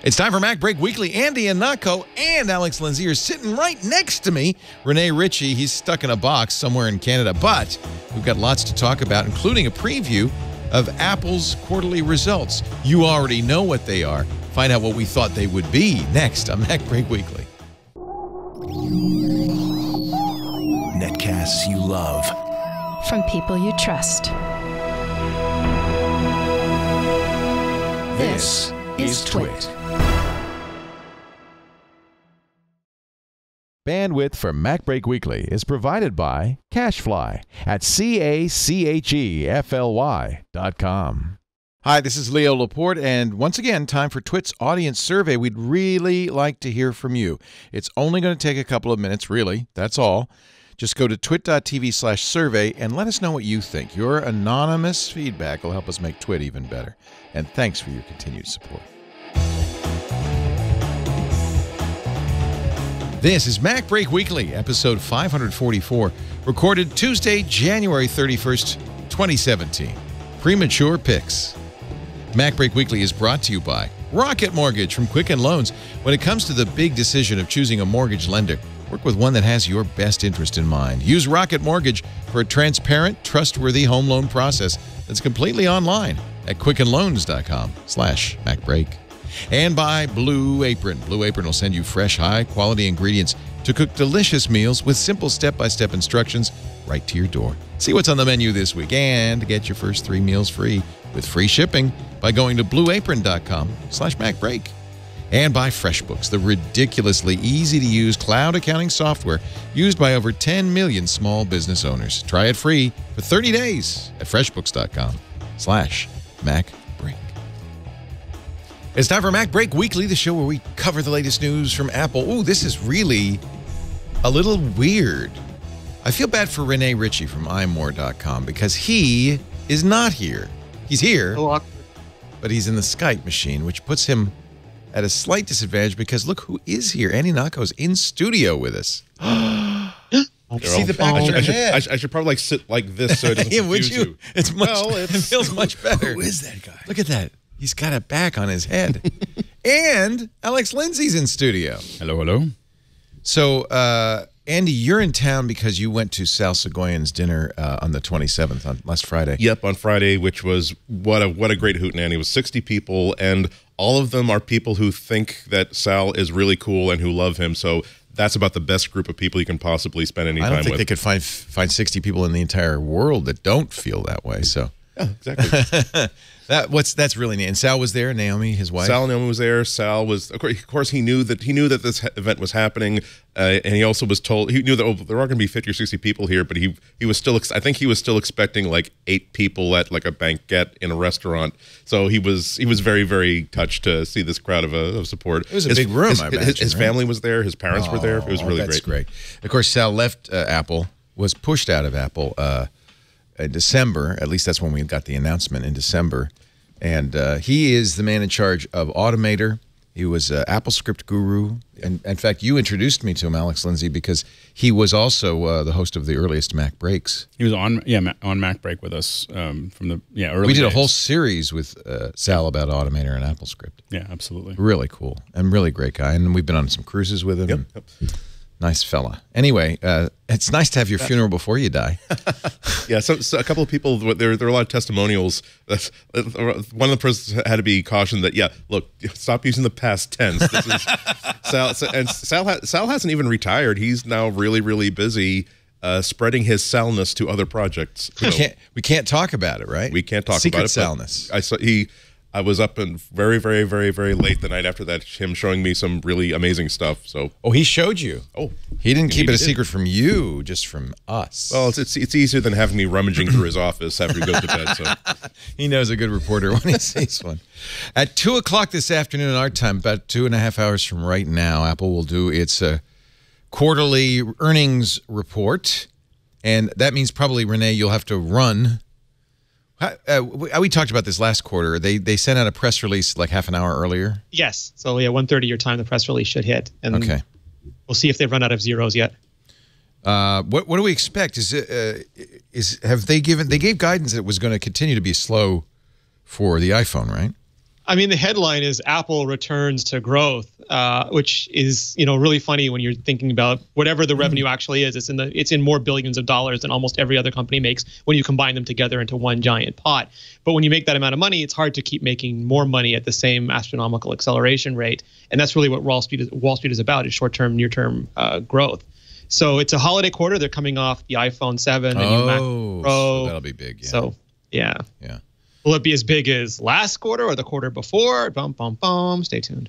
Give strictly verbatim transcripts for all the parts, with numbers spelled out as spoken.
It's time for MacBreak Weekly. Andy and Nako and Alex Lindsay are sitting right next to me. Rene Ritchie, he's stuck in a box somewhere in Canada, but we've got lots to talk about, including a preview of Apple's quarterly results. You already know what they are. Find out what we thought they would be next on MacBreak Weekly. Netcasts you love. From people you trust. This is Twit. Bandwidth for MacBreak Weekly is provided by CacheFly at C A C H E F L Y dot com. Hi, this is Leo Laporte, and once again, time for Twit's audience survey. We'd really like to hear from you. It's only going to take a couple of minutes, really. That's all. Just go to twit.tv slash survey and let us know what you think. Your anonymous feedback will help us make Twit even better. And thanks for your continued support. This is MacBreak Weekly, episode five forty-four, recorded Tuesday, January thirty-first, twenty seventeen. Premature picks. MacBreak Weekly is brought to you by Rocket Mortgage from Quicken Loans. When it comes to the big decision of choosing a mortgage lender, work with one that has your best interest in mind. Use Rocket Mortgage for a transparent, trustworthy home loan process that's completely online at quickenloans.com slash MacBreak. And by Blue Apron. Blue Apron will send you fresh, high-quality ingredients to cook delicious meals with simple step-by-step instructions right to your door. See what's on the menu this week and get your first three meals free with free shipping by going to blueapron.com slash MacBreak. And by FreshBooks, the ridiculously easy-to-use cloud accounting software used by over ten million small business owners. Try it free for thirty days at freshbooks.com slash MacBreak. It's time for MacBreak Weekly, the show where we cover the latest news from Apple. Ooh, this is really a little weird. I feel bad for Rene Ritchie from i more dot com because he is not here. He's here, but he's in the Skype machine, which puts him at a slight disadvantage because look who is here. Andy Nako's in studio with us. See the back of your I should, head. I, should, I should probably like sit like this so it doesn't Yeah, would confuse you? you. It's much, well, it's, it feels much better. Who is that guy? Look at that. He's got a back on his head. And Alex Lindsay's in studio. Hello, hello. So, uh, Andy, you're in town because you went to Sal Segoyan's dinner uh, on the twenty-seventh, on last Friday. Yep, on Friday, which was what a what a great hootenanny. It was sixty people, and all of them are people who think that Sal is really cool and who love him. So that's about the best group of people you can possibly spend any I time don't with. think they could find find sixty people in the entire world that don't feel that way. So yeah, exactly. that what's that's really neat. And Sal was there. Naomi, his wife. Sal and Naomi was there. Sal was, of course, of course, he knew that he knew that this event was happening, uh, and he also was told he knew that oh, there are going to be fifty or sixty people here, but he he was still, I think he was still expecting like eight people at like a banquet in a restaurant. So he was he was very very touched to see this crowd of, uh, of support. It was a his, big room. His, I his, imagine, his right? family was there. His parents oh, were there. It was really that's great. great. Of course, Sal left uh, Apple, was pushed out of Apple uh, in December. At least that's when we got the announcement in December. And uh, he is the man in charge of Automator. He was an AppleScript guru. And in fact, you introduced me to him, Alex Lindsay, because he was also uh, the host of the earliest Mac Breaks. He was on, yeah, on MacBreak with us um, from the yeah early. We did days. a whole series with uh, Sal about Automator and AppleScript. Yeah, absolutely. Really cool and really great guy. And we've been on some cruises with him. Yep, and yep. Nice fella. Anyway, uh, it's nice to have your funeral before you die. Yeah, so, so a couple of people, there, there are a lot of testimonials. That's, one of the persons had to be cautioned that, yeah, look, stop using the past tense. This is, Sal, and Sal, ha, Sal hasn't even retired. He's now really, really busy uh, spreading his Salness to other projects. We So can't, we can't talk about it, right? we can't talk Secret about it. Salness. I saw he. I was up and very, very, very, very late the night after that, him showing me some really amazing stuff. So, Oh, he showed you. oh, He didn't keep it a he did. secret from you, just from us. Well, it's, it's it's easier than having me rummaging through his office after he goes to bed. So, He knows a good reporter when he sees one. At two o'clock this afternoon our time, about two and a half hours from right now, Apple will do its uh, quarterly earnings report. And that means probably, Rene, you'll have to run. How, uh, we, we talked about this last quarter. They they sent out a press release like half an hour earlier. Yes. So yeah, one thirty your time, the press release should hit. And Okay. we'll see if they've run out of zeros yet. Uh, what what do we expect? Is it uh, is have they given they gave guidance that it was going to continue to be slow for the iPhone, right? I mean, the headline is Apple returns to growth, uh, which is, you know, really funny when you're thinking about whatever the revenue actually is. It's in the it's in more billions of dollars than almost every other company makes when you combine them together into one giant pot. But when you make that amount of money, it's hard to keep making more money at the same astronomical acceleration rate. And that's really what Wall Street is, Wall Street is about: is short-term, near-term uh, growth. So it's a holiday quarter. They're coming off the iPhone seven, the oh, new MacBook Pro. So that'll be big. Yeah. So yeah. Yeah. Will it be as big as last quarter or the quarter before? Bum, bum, bum. Stay tuned.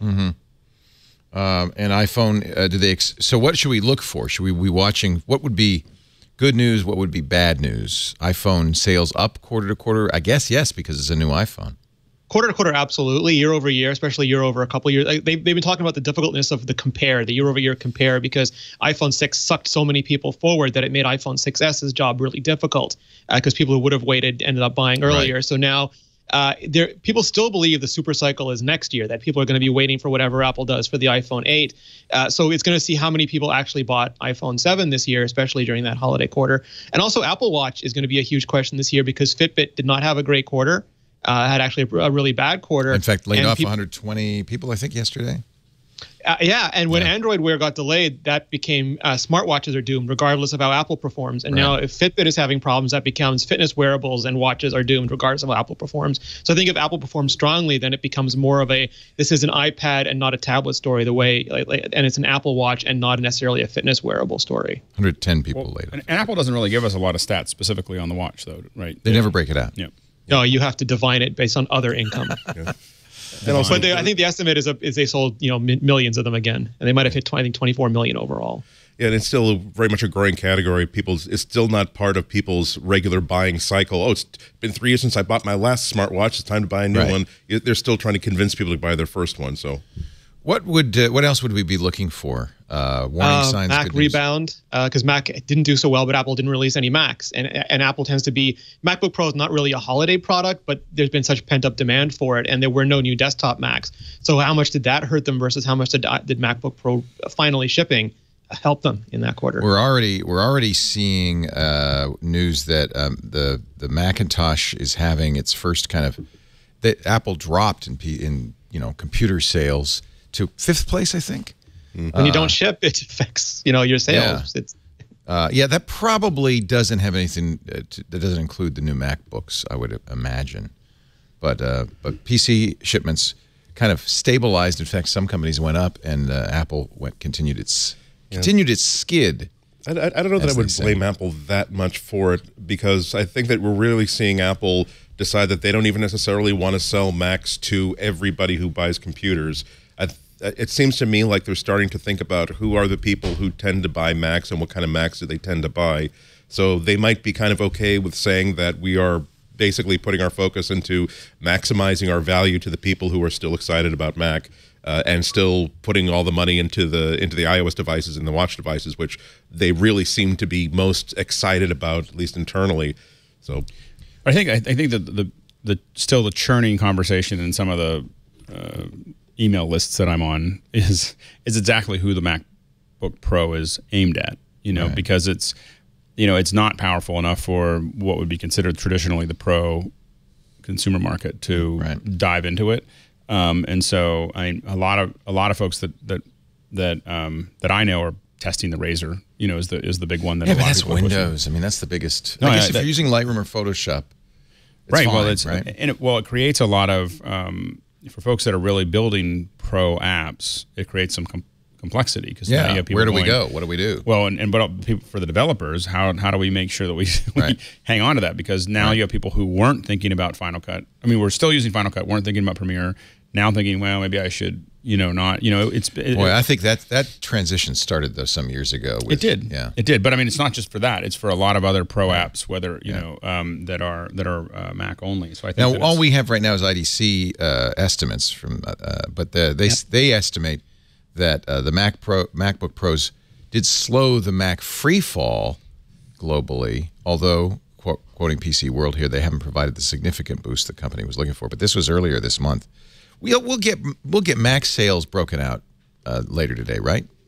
Mm-hmm. Um, and iPhone, uh, do they? Ex so what should we look for? Should we be watching? What would be good news? What would be bad news? iPhone sales up quarter to quarter? I guess yes, because it's a new iPhone. Quarter to quarter, absolutely. Year over year, especially year over a couple of years. They, they've been talking about the difficultness of the compare, the year over year compare, because iPhone six sucked so many people forward that it made iPhone six S's job really difficult because uh, people who would have waited ended up buying earlier. Right. So now uh, there, people still believe the super cycle is next year, that people are going to be waiting for whatever Apple does for the iPhone eight. Uh, so it's going to see how many people actually bought iPhone seven this year, especially during that holiday quarter. And also Apple Watch is going to be a huge question this year because Fitbit did not have a great quarter. Uh, had actually a, a really bad quarter. In fact, laid off one hundred twenty people, I think, yesterday. Uh, yeah, and when yeah. Android Wear got delayed, that became uh, smartwatches are doomed, regardless of how Apple performs. And right. now, if Fitbit is having problems, that becomes fitness wearables and watches are doomed, regardless of how Apple performs. So I think if Apple performs strongly, then it becomes more of a this is an iPad and not a tablet story. The way, like, like, and it's an Apple Watch and not necessarily a fitness wearable story. one hundred ten people well, later. And, and Apple doesn't really give us a lot of stats specifically on the watch, though, right? They yeah. never break it out. Yeah. No, you have to divine it based on other income. yeah. And also, but they, I think the estimate is, a, is they sold you know millions of them again, and they might have hit I think twenty-four million overall. Yeah, and it's still very much a growing category. People's it's still not part of people's regular buying cycle. Oh, it's been three years since I bought my last smartwatch. It's time to buy a new right. one. They're still trying to convince people to buy their first one. So, what would uh, what else would we be looking for? Uh, warning uh, signs. Mac rebound because uh, Mac didn't do so well, but Apple didn't release any Macs, and and Apple tends to be MacBook Pro is not really a holiday product, but there's been such pent up demand for it, and there were no new desktop Macs. So how much did that hurt them versus how much did did MacBook Pro finally shipping help them in that quarter? We're already we're already seeing uh, news that um, the the Macintosh is having its first kind of that Apple dropped in in you know computer sales to fifth place, I think. When you don't ship, it affects you know your sales. Yeah. It's uh, yeah, that probably doesn't have anything. Uh, to, that doesn't include the new MacBooks, I would imagine. But uh, but P C shipments kind of stabilized. In fact, some companies went up, and uh, Apple went continued its yeah. continued its skid. I, I, I don't know that I would blame Apple that much for it because I think that we're really seeing Apple decide that they don't even necessarily want to sell Macs to everybody who buys computers. I, It seems to me like they're starting to think about who are the people who tend to buy Macs and what kind of Macs do they tend to buy. So they might be kind of okay with saying that we are basically putting our focus into maximizing our value to the people who are still excited about Mac uh, and still putting all the money into the into the iOS devices and the watch devices, which they really seem to be most excited about, at least internally. So I think I, I think that the the still the churning conversation in some of the uh, email lists that I'm on is is exactly who the MacBook Pro is aimed at, you know, right. because it's, you know, it's not powerful enough for what would be considered traditionally the pro consumer market to right. dive into it. Um, and so I mean, a lot of a lot of folks that that that um, that I know are testing the Razor, you know, is the is the big one that yeah, a lot but that's of people Windows. I mean, that's the biggest. No, I guess yeah, if that, you're using Lightroom or Photoshop, it's right? fine, well, it's right? and it, well, it creates a lot of um, for folks that are really building pro apps. It creates some com complexity because yeah, now you have people where do going, we go? What do we do? Well, and, and but people, for the developers, how how do we make sure that we, we right. hang on to that? Because now right. you have people who weren't thinking about Final Cut. I mean, we're still using Final Cut, weren't thinking about Premiere. Now thinking, well, maybe I should, you know, not, you know, it's. It, Boy, I think that that transition started though some years ago. With, it did, yeah, it did. But I mean, it's not just for that; it's for a lot of other pro right. apps, whether you yeah. know that are that are uh, Mac only. So I think now that all we have right now is I D C uh, estimates from, uh, but the, they yeah. they estimate that uh, the Mac Pro MacBook Pros did slow the Mac free fall globally, although. Quoting P C World here, they haven't provided the significant boost the company was looking for. But this was earlier this month. We'll we'll get we'll get Mac sales broken out uh, later today, right?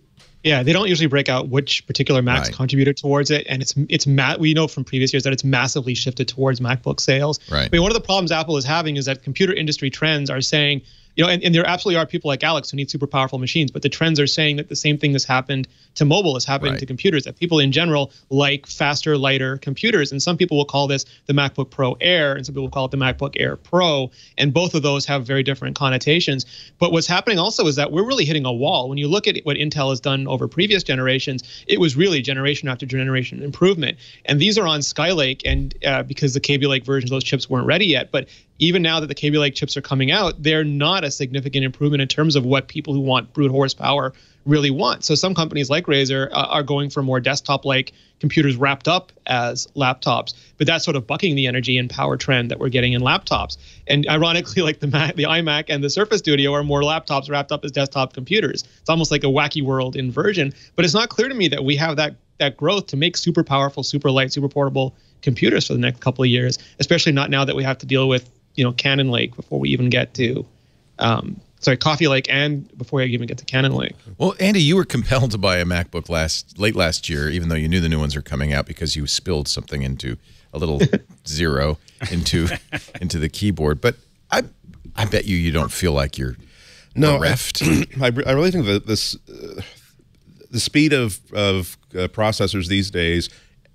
Yeah, they don't usually break out which particular Macs Right. contributed towards it, and it's it's ma- we know from previous years that it's massively shifted towards MacBook sales. Right. I mean, one of the problems Apple is having is that computer industry trends are saying, you know, and, and there absolutely are people like Alex who need super powerful machines, but the trends are saying that the same thing that's happened to mobile is happening Right. to computers, that people in general like faster, lighter computers. And some people will call this the MacBook Pro Air, and some people will call it the MacBook Air Pro. And both of those have very different connotations. But what's happening also is that we're really hitting a wall. When you look at what Intel has done over previous generations, it was really generation after generation improvement. And these are on Skylake, and uh, because the Kaby Lake versions of those chips weren't ready yet. But even now that the Kaby Lake chips are coming out, they're not a significant improvement in terms of what people who want brute horsepower really want. So some companies like Razer uh, are going for more desktop-like computers wrapped up as laptops, but that's sort of bucking the energy and power trend that we're getting in laptops. And ironically, like the Mac, the iMac and the Surface Studio are more laptops wrapped up as desktop computers. It's almost like a wacky world inversion, but it's not clear to me that we have that that growth to make super powerful, super light, super portable computers for the next couple of years, especially not now that we have to deal with, you know, Cannon Lake before we even get to um, sorry, Coffee Lake, and before you even get to Cannon Lake. Well, Andy, you were compelled to buy a MacBook last late last year, even though you knew the new ones were coming out, because you spilled something into a little zero into into the keyboard. But I I bet you you don't feel like you're No, bereft. I, I I really think that this uh, the speed of of uh, processors these days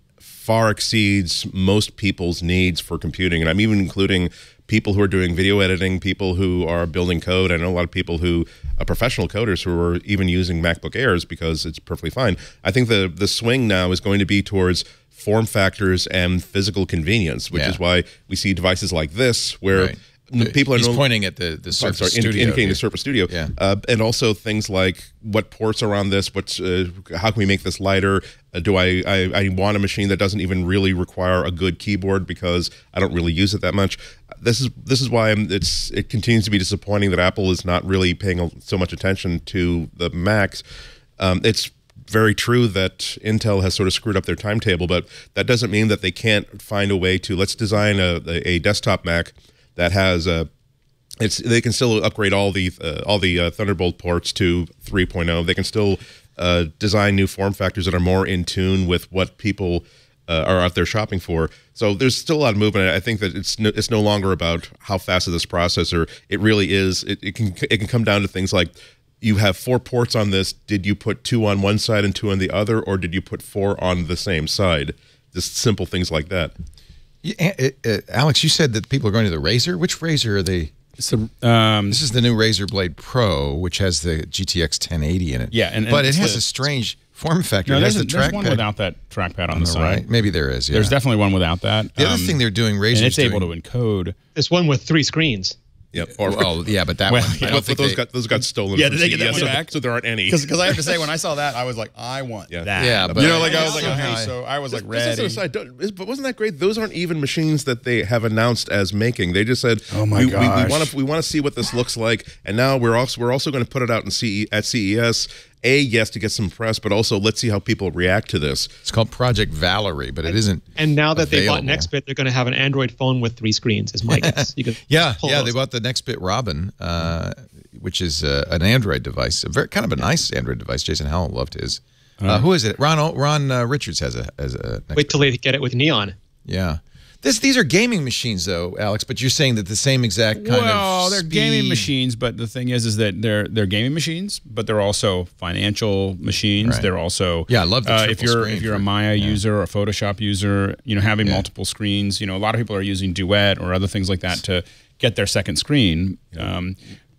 far exceeds most people's needs for computing, and I'm even including people who are doing video editing, people who are building code. I know a lot of people who are professional coders who are even using MacBook Airs because it's perfectly fine. I think the the swing now is going to be towards form factors and physical convenience, which Yeah. is why we see devices like this where Right. people are He's no, pointing at the the I'm Surface sorry, indi- Studio indicating here. the Surface Studio, Yeah. uh, and also things like what ports are on this. What's uh, how can we make this lighter? Uh, do I, I I want a machine that doesn't even really require a good keyboard because I don't really use it that much? This is this is why I'm, it's it continues to be disappointing that Apple is not really paying so much attention to the Macs. Um, it's very true that Intel has sort of screwed up their timetable, but that doesn't mean that they can't find a way to let's design a, a desktop Mac that has a it's they can still upgrade all the uh, all the uh, Thunderbolt ports to three point oh. They can still uh, design new form factors that are more in tune with what people uh, are out there shopping for. So there's still a lot of movement. I think that it's no, it's no longer about how fast is this processor. It really is. It, it can it can come down to things like, you have four ports on this. Did you put two on one side and two on the other, or did you put four on the same side? Just simple things like that. Yeah, uh, uh, Alex, you said that people are going to the Razer. Which Razer are they? So, um, This is the new Razer Blade Pro, which has the G T X ten eighty in it. Yeah, and- and but it it's has the- a strange form factor. no, it has there's, the a, there's one trackpad without that trackpad on, on the, the side. right. Maybe there is. Yeah. There's definitely one without that. The other Um, thing they're doing, Razer's and it's able doing, to encode. There's one with three screens. Yep. Or, Well, yeah, but that Well, one. yeah, I but don't think those they, got those got stolen. Yeah, from did they get C E S, that one so, back? so there aren't any. Because I have to say, when I saw that, I was like, I want Yeah. that. Yeah, you but- know, like I was like, Yeah. okay, so I was like Just as an ready. aside, don't- is- but wasn't that great? Those aren't even machines that they have announced as making. They just said, Oh my we, we, gosh. we want to we want to see what this looks like, and now we're also we're also going to put it out in C E, at C E S. A, yes, to get some press, but also let's see how people react to this. It's called Project Valerie, but it isn't. And now that they bought available. NextBit, they're going to have an Android phone with three screens, is my guess. You could Yeah, pull yeah, those. they bought the NextBit Robin, uh, which is uh, an Android device, a very kind of a nice Android device. Jason Howell loved his. Uh, who is it? Ron Ron uh, Richards has a has a. Wait till they get it with Neon. Yeah, this these are gaming machines though, Alex. But you're saying that the same exact kind of. Well, they're gaming speed- machines, but the thing is, is that they're they're gaming machines, but they're also financial machines. Right. They're also Yeah, I love the uh, if triple you're screen if you're a for- Maya yeah. user or a Photoshop user, you know, having Yeah. multiple screens. You know, a lot of people are using Duet or other things like that to get their second screen. Um,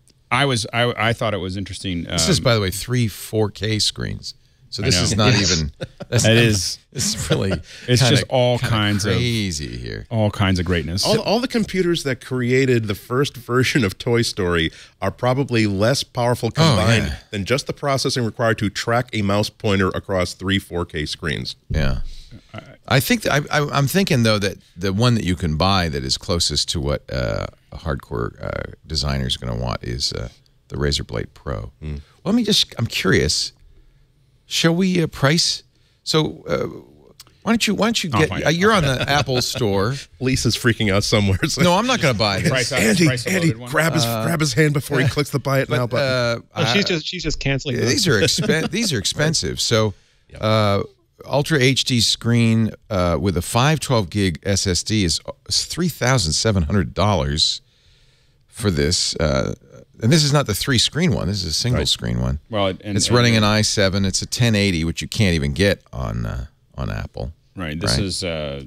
I was I, I thought it was interesting. Um, This is, by the way, three four K screens. So this know. is not even. That's It not- is. This is really. It's kinda- just all kinda kinds of- crazy here. all kinds of greatness. All, all the computers that created the first version of Toy Story are probably less powerful combined yeah. than just the processing required to track a mouse pointer across three four K screens. Yeah. I think that I, I, I'm thinking though that the one that you can buy that is closest to what uh, a hardcore uh, designer is going to want is uh, the Razer Blade Pro. Well, let me just. I'm curious. Shall we uh, price? So uh, Why don't you? Why don't you I'll get? find Uh, it. you're on the Apple Store. Lisa's freaking out somewhere. No, I'm not going to buy this. Price out- Andy, price of Andy, loaded one. grab his grab his hand before he clicks the buy it now But, button. uh, Oh, she's I- just she's just canceling. Yeah, those. these are expen- these are expensive. So, uh, Ultra H D screen uh, with a five twelve gig S S D is three thousand seven hundred dollars for this. Uh, and this is not the three screen one. This is a single Right. screen one. Well, and, It's and- running an i seven. It's a ten eighty, which you can't even get on uh, on Apple. Right. This Right. is uh,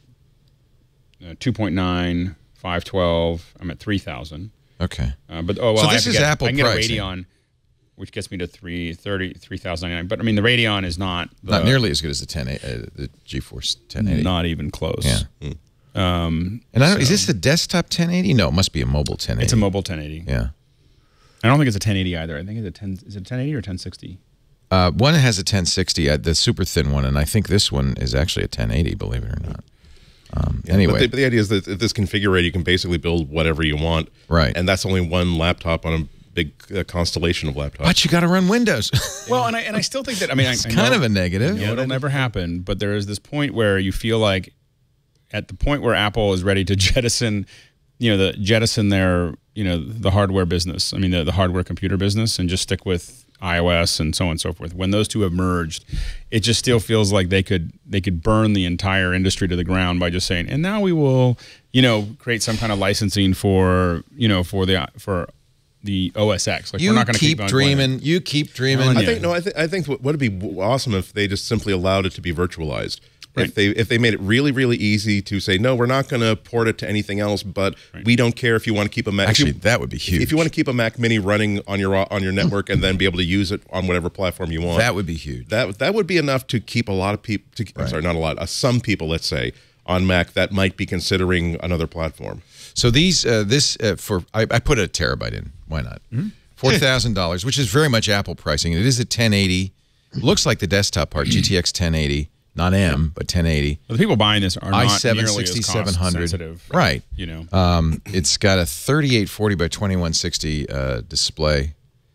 uh, two point nine, five twelve. I'm at three thousand. Okay. Uh, but oh well, So I this have to is get, Apple I can get pricing. a Radeon, which gets me to three thirty, three thousand ninety-nine. But I mean, the Radeon is not the, Not nearly as good as the ten eighty, uh, the GeForce ten eighty. not even close. Yeah. Um, And I don't, is this the desktop ten eighty? No, it must be a mobile ten eighty. it's a mobile ten eighty. Yeah. I don't think it's a ten eighty either. I think it's a ten. Is it a ten eighty or ten sixty? Uh, one has a ten sixty, uh, the super thin one, and I think this one is actually a ten eighty, believe it or not. Um, anyway, But the, but the idea is that if this configurator, you can basically build whatever you want. Right. And that's only one laptop on a big uh, constellation of laptops. but you got to run Windows. Well, and I and I still think that. I mean, It's I, I kind know, of a negative. you know, it'll never happen. But there is this point where you feel like, at the point where Apple is ready to jettison, you know, the jettison their, you know, the hardware business. I mean, the, the hardware computer business, and just stick with iOS and so on and so forth. When those two have merged, it just still feels like they could they could burn the entire industry to the ground by just saying, and now we will, you know, create some kind of licensing for, you know, for the for the O S X. Like You we're not going to keep keep on dreaming. You keep dreaming. Telling I you. think no. I think I think what would be awesome if they just simply allowed it to be virtualized. Right. If they if they made it really really easy to say no, we're not going to port it to anything else, but we don't care if you want to keep a Mac. Actually, if you, that would be huge. If you want to keep a Mac Mini running on your on your network and then be able to use it on whatever platform you want, That would be huge. that that would be enough to keep a lot of people. To, I'm Right. sorry, not a lot. Uh, some people, let's say, on Mac that might be considering another platform. So these, uh, this uh, for I, I put a terabyte in. Why not? Mm-hmm. Four thousand dollars, which is very much Apple pricing. It is a ten eighty. Looks like the desktop part, G T X ten eighty, not M, but ten eighty. The people buying this are not i seven nearly as sixty-seven cost hundred. sensitive, Right. You know, Um, it's got a thirty-eight forty by twenty-one sixty uh, display.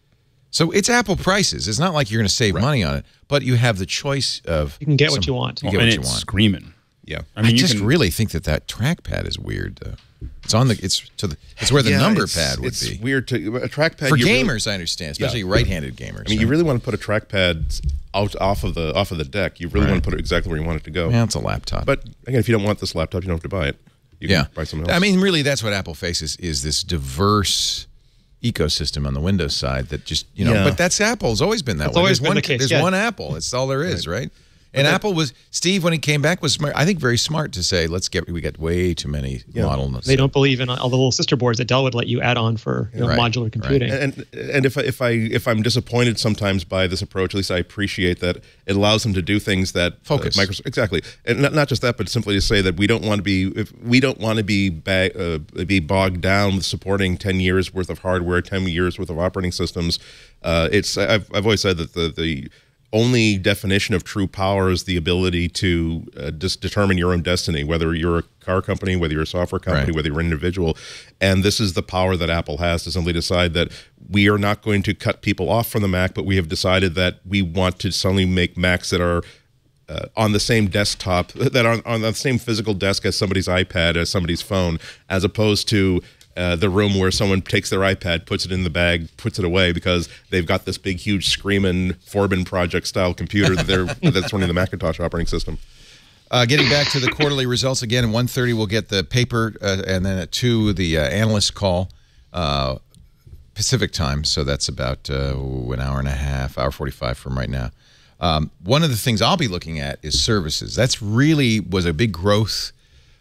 So it's Apple prices. It's not like you're going to save money on it, but you have the choice of You can get some- what you want. You get and what you it's want. screaming. Yeah. I I, mean, you just can, really think that that trackpad is weird. Though. It's on the. It's to the. It's where the Yeah, number it's- pad would it's be. weird to a trackpad For you really- gamers, I understand, especially Yeah. right-handed gamers. I mean, you really want to put a trackpad out off of the off of the deck. You really Right. want to put it exactly where you want it to go. Yeah, it's a laptop. But again, if you don't want this laptop, you don't have to buy it. You can yeah, buy something else. I mean, really, that's what Apple faces is this diverse ecosystem on the Windows side that just you know. Yeah. But that's Apple. It's always been that That's way. always There's been one. the case, There's yeah. one Apple. It's all there is, right? And Apple was Steve when he came back was smart. I think very smart to say, let's get we got way too many Yeah. models. They don't believe in all the little sister boards that Dell would let you add on for you know, Right, modular right. computing. and and if I, if I if I'm disappointed sometimes by this approach, at least I appreciate that it allows them to do things that Focus. Uh, Microsoft exactly, and not, not just that, but simply to say that we don't want to be if we don't want to be bag, uh, be bogged down with supporting ten years worth of hardware, ten years worth of operating systems. Uh, it's I've I've always said that the the only definition of true power is the ability to uh, just determine your own destiny, whether you're a car company, whether you're a software company, Right. whether you're an individual. And this is the power that Apple has to simply decide that we are not going to cut people off from the Mac, but we have decided that we want to suddenly make Macs that are uh, on the same desktop, that are on, on the same physical desk as somebody's iPad, as somebody's phone, as opposed to Uh, the room where someone takes their iPad, puts it in the bag, puts it away because they've got this big, huge, screaming Forbin Project style computer that they're that's running the Macintosh operating system. Uh, getting back to the quarterly results again, at one thirty we'll get the paper, uh, and then at two the uh, analyst call, uh, Pacific time. So that's about uh, an hour and a half, hour forty-five from right now. Um, one of the things I'll be looking at is services. That's really was a big growth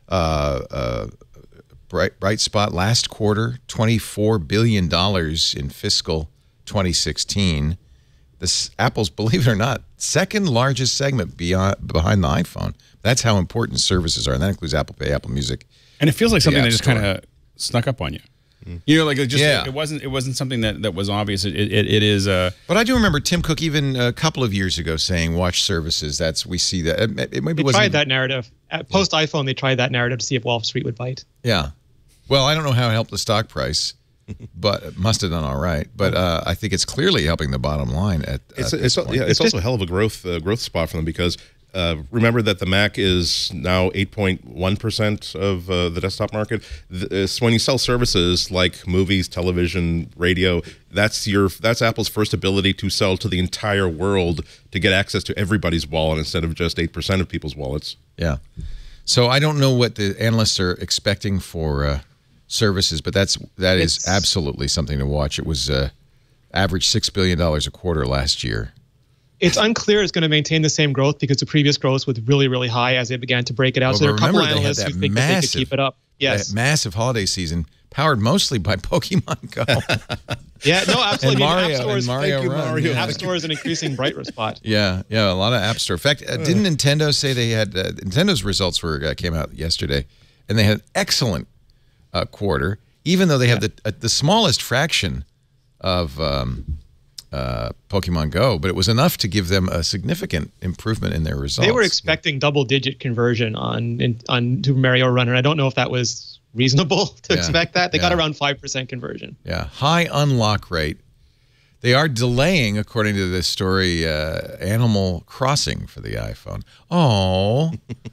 uh, uh, bright bright spot last quarter. twenty-four billion dollars in fiscal twenty sixteen. This Apple's, believe it or not, second largest segment beyond behind the iPhone. That's how important services are, and that includes Apple Pay, Apple Music. and it feels like something App that just Store. kind of snuck up on you. You know, like it just Yeah. it wasn't it wasn't something that, that was obvious. It it, it is uh, But I do remember Tim Cook even a couple of years ago saying, "Watch services." That's we see that. It, it maybe They wasn't tried that narrative. At post iPhone, they tried that narrative to see if Wall Street would bite. Yeah. Well, I don't know how it helped the stock price, but it must have done all right. But uh, I think it's clearly helping the bottom line. At, It's at it's, this point. yeah, it's, It's also just- a hell of a growth uh, growth spot for them because uh, remember that the Mac is now eight point one percent of uh, the desktop market. This, when you sell services like movies, television, radio, that's your that's Apple's first ability to sell to the entire world, to get access to everybody's wallet instead of just eight percent of people's wallets. Yeah. So I don't know what the analysts are expecting for uh, services, but that's that is It's- absolutely something to watch. It was uh, average six billion dollars a quarter last year. It's unclear it's going to maintain the same growth because the previous growth was really, really high as they began to break it out. Well, so there are a couple remember they had analysts that who think that they could massive- keep it up. Yes. That massive holiday season powered mostly by Pokemon Go. Yeah, no, absolutely. And I Mario- mean, App Store and is, Mario thank you, Run, Mario. yeah. App Store is an increasing bright spot. Yeah, yeah, a lot of App Store. In fact, uh, didn't Nintendo say they had uh, Nintendo's results were uh, came out yesterday, and they had an excellent uh, quarter, even though they have the uh, the smallest fraction of um, uh, Pokemon Go, but it was enough to give them a significant improvement in their results. They were expecting double-digit conversion on in, on Super Mario Run, and I don't know if that was reasonable to Yeah, expect that. They got yeah. around five percent conversion. Yeah, high unlock rate. They are delaying, according to this story, uh, Animal Crossing for the iPhone. Oh,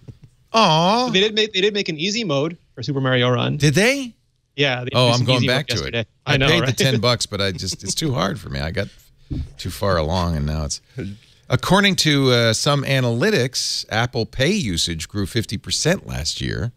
oh, They did make they did make an easy mode for Super Mario Run. did they? Yeah. They Oh, introduced I'm an going easy mode back to yesterday. it. I know, paid right? the ten bucks, but I just it's too hard for me. I got too far along, and now it's. According to uh, some analytics, Apple Pay usage grew fifty percent last year.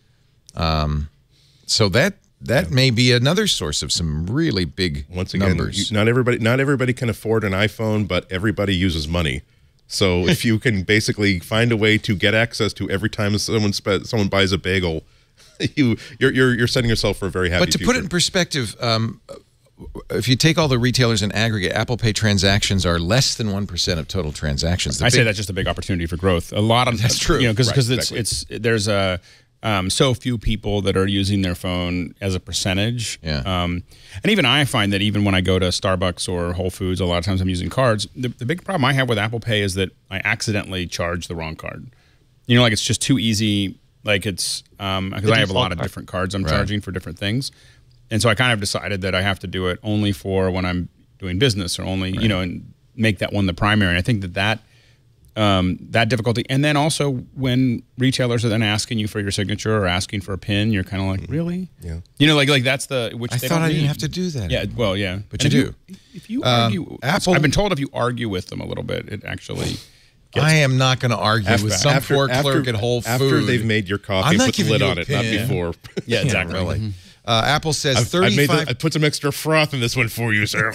Um, so that that may be another source of some really big Once again, numbers. you- not everybody not everybody can afford an iPhone, but everybody uses money. So if you can basically find a way to get access to every time someone spe- someone buys a bagel, you you're you're you're setting yourself for a very happy But to future. put it in perspective, um, if you take all the retailers in aggregate, Apple Pay transactions are less than one percent of total transactions. The I say big- that's just a big oppority for growth. A lot of That's true. You know, because Right, because it's exactly. it's there's a um, so few people that are using their phone as a percentage. Yeah. Um, and even I find that even when I go to Starbucks or Whole Foods, a lot of times I'm using cards. The, the big problem I have with Apple Pay is that I accidentally charge the wrong card. You know, like it's just too easy. Like it's um because I have a lot of default card. different cards I'm Right. charging for different things. And so I kind of decided that I have to do it only for when I'm doing business or only, you know, and make that one the primary. And I think that that, um, that difficulty. And then also when retailers are then asking you for your signature or asking for a PIN, you're kind of like, really? Yeah. You know, like like that's the, which I they thought don't I didn't need. have to do that. Yeah, well, yeah. But And you if do. If you Um, argue, Apple- I've been told if you argue with them a little bit, it actually gets I am not going to argue After- with some after- poor after- clerk at Whole Foods. after they've made your coffee, I'm and not put the giving lid you on a it, not pin. before. Yeah, exactly. really. Uh, Apple says I've, I've made thirty-five. the, I put some extra froth in this one for you, sir.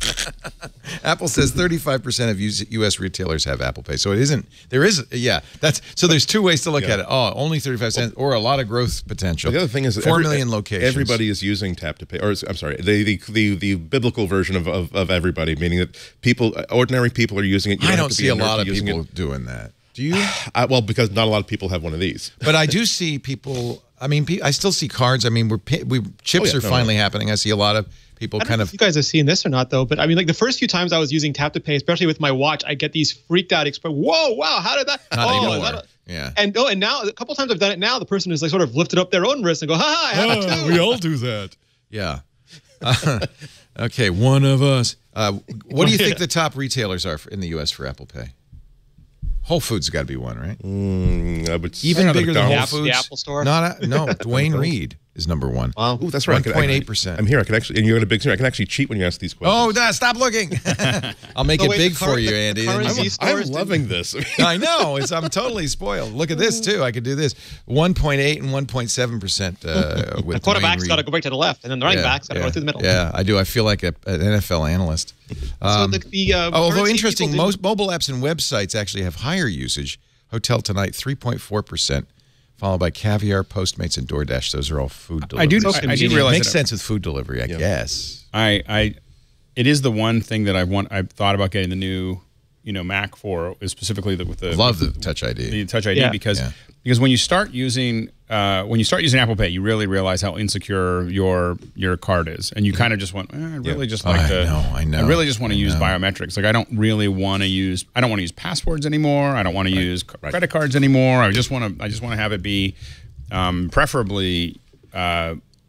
Apple says thirty-five percent of U S retailers have Apple Pay. So it isn't, there is, yeah, that's, so there's two ways to look Yeah. at it. Oh, only thirty-five percent or a lot of growth potential. The other thing is, four every- million locations. Everybody is using tap to pay, or I'm sorry, the the the, the biblical version of, of of everybody, meaning that people, ordinary people, are using it. You I have don't to see be a nerd lot to of using people it. doing that. Do you? I, well, because not a lot of people have one of these. But I do see people, I mean, pe- I still see cards. I mean, we're, pa- we chips Oh, yeah, are no, finally happening. I see a lot of people I don't kind know of, if you guys have seen this or not, though. But I mean, like the first few times I was using tap to pay, especially with my watch, I get these freaked out expressions. Whoa, wow, how did that? not oh, anymore. is that a- Yeah. And oh, and now a couple times I've done it. Now the person has like sort of lifted up their own wrist and go, ha ha, I have it too. all do that. Yeah. Uh, okay, one of us. Uh, what do you think the top retailers are for, in the U S for Apple Pay? Whole Foods got to be one, right? Mm, I would Even say bigger than Whole The McDonald's. Apple- Foods. the Apple Store? Not a, no, Dwayne Reed is number one. Wow. Ooh, that's right. I could- I one could- point eight percent. I'm here. I can actually, and you're in a big screen. I can actually cheat when you ask these questions. Oh, nah, stop looking. I'll make Oh, it wait, big the for current- you, the Andy. current Then you- these I'm stores didn't- loving this. I know. It's, I'm totally spoiled. Look at this, too. I could do this. one point eight and one point seven percent uh, with The quarterback's Dwayne got to Reed. go right to the left, and then the running Yeah, back's got to yeah, go through the middle. Yeah, I do. I feel like a, an N F L analyst. Um, so the, the uh, although currency interesting, people most mobile apps and websites actually have higher usage. Hotel Tonight, three point four percent, followed by Caviar, Postmates, and DoorDash. Those are all food I do. deliveries. I, I do realize Makes that sense with food delivery, I guess. I, I, it is the one thing that I want. I've thought about getting the new, you know, Mac for is specifically the, with the Love the Touch I D. the Touch I D Yeah. because Yeah. because when you start using uh, when you start using Apple Pay, you really realize how insecure your your card is, and you kind of just want. Eh, I really just like I to. know, I know, I really just want to I use know. biometrics. Like I don't really want to use. I don't want to use passwords anymore. I don't want to use c- credit cards anymore. I just want to. I just want to have it be, um, preferably. Uh,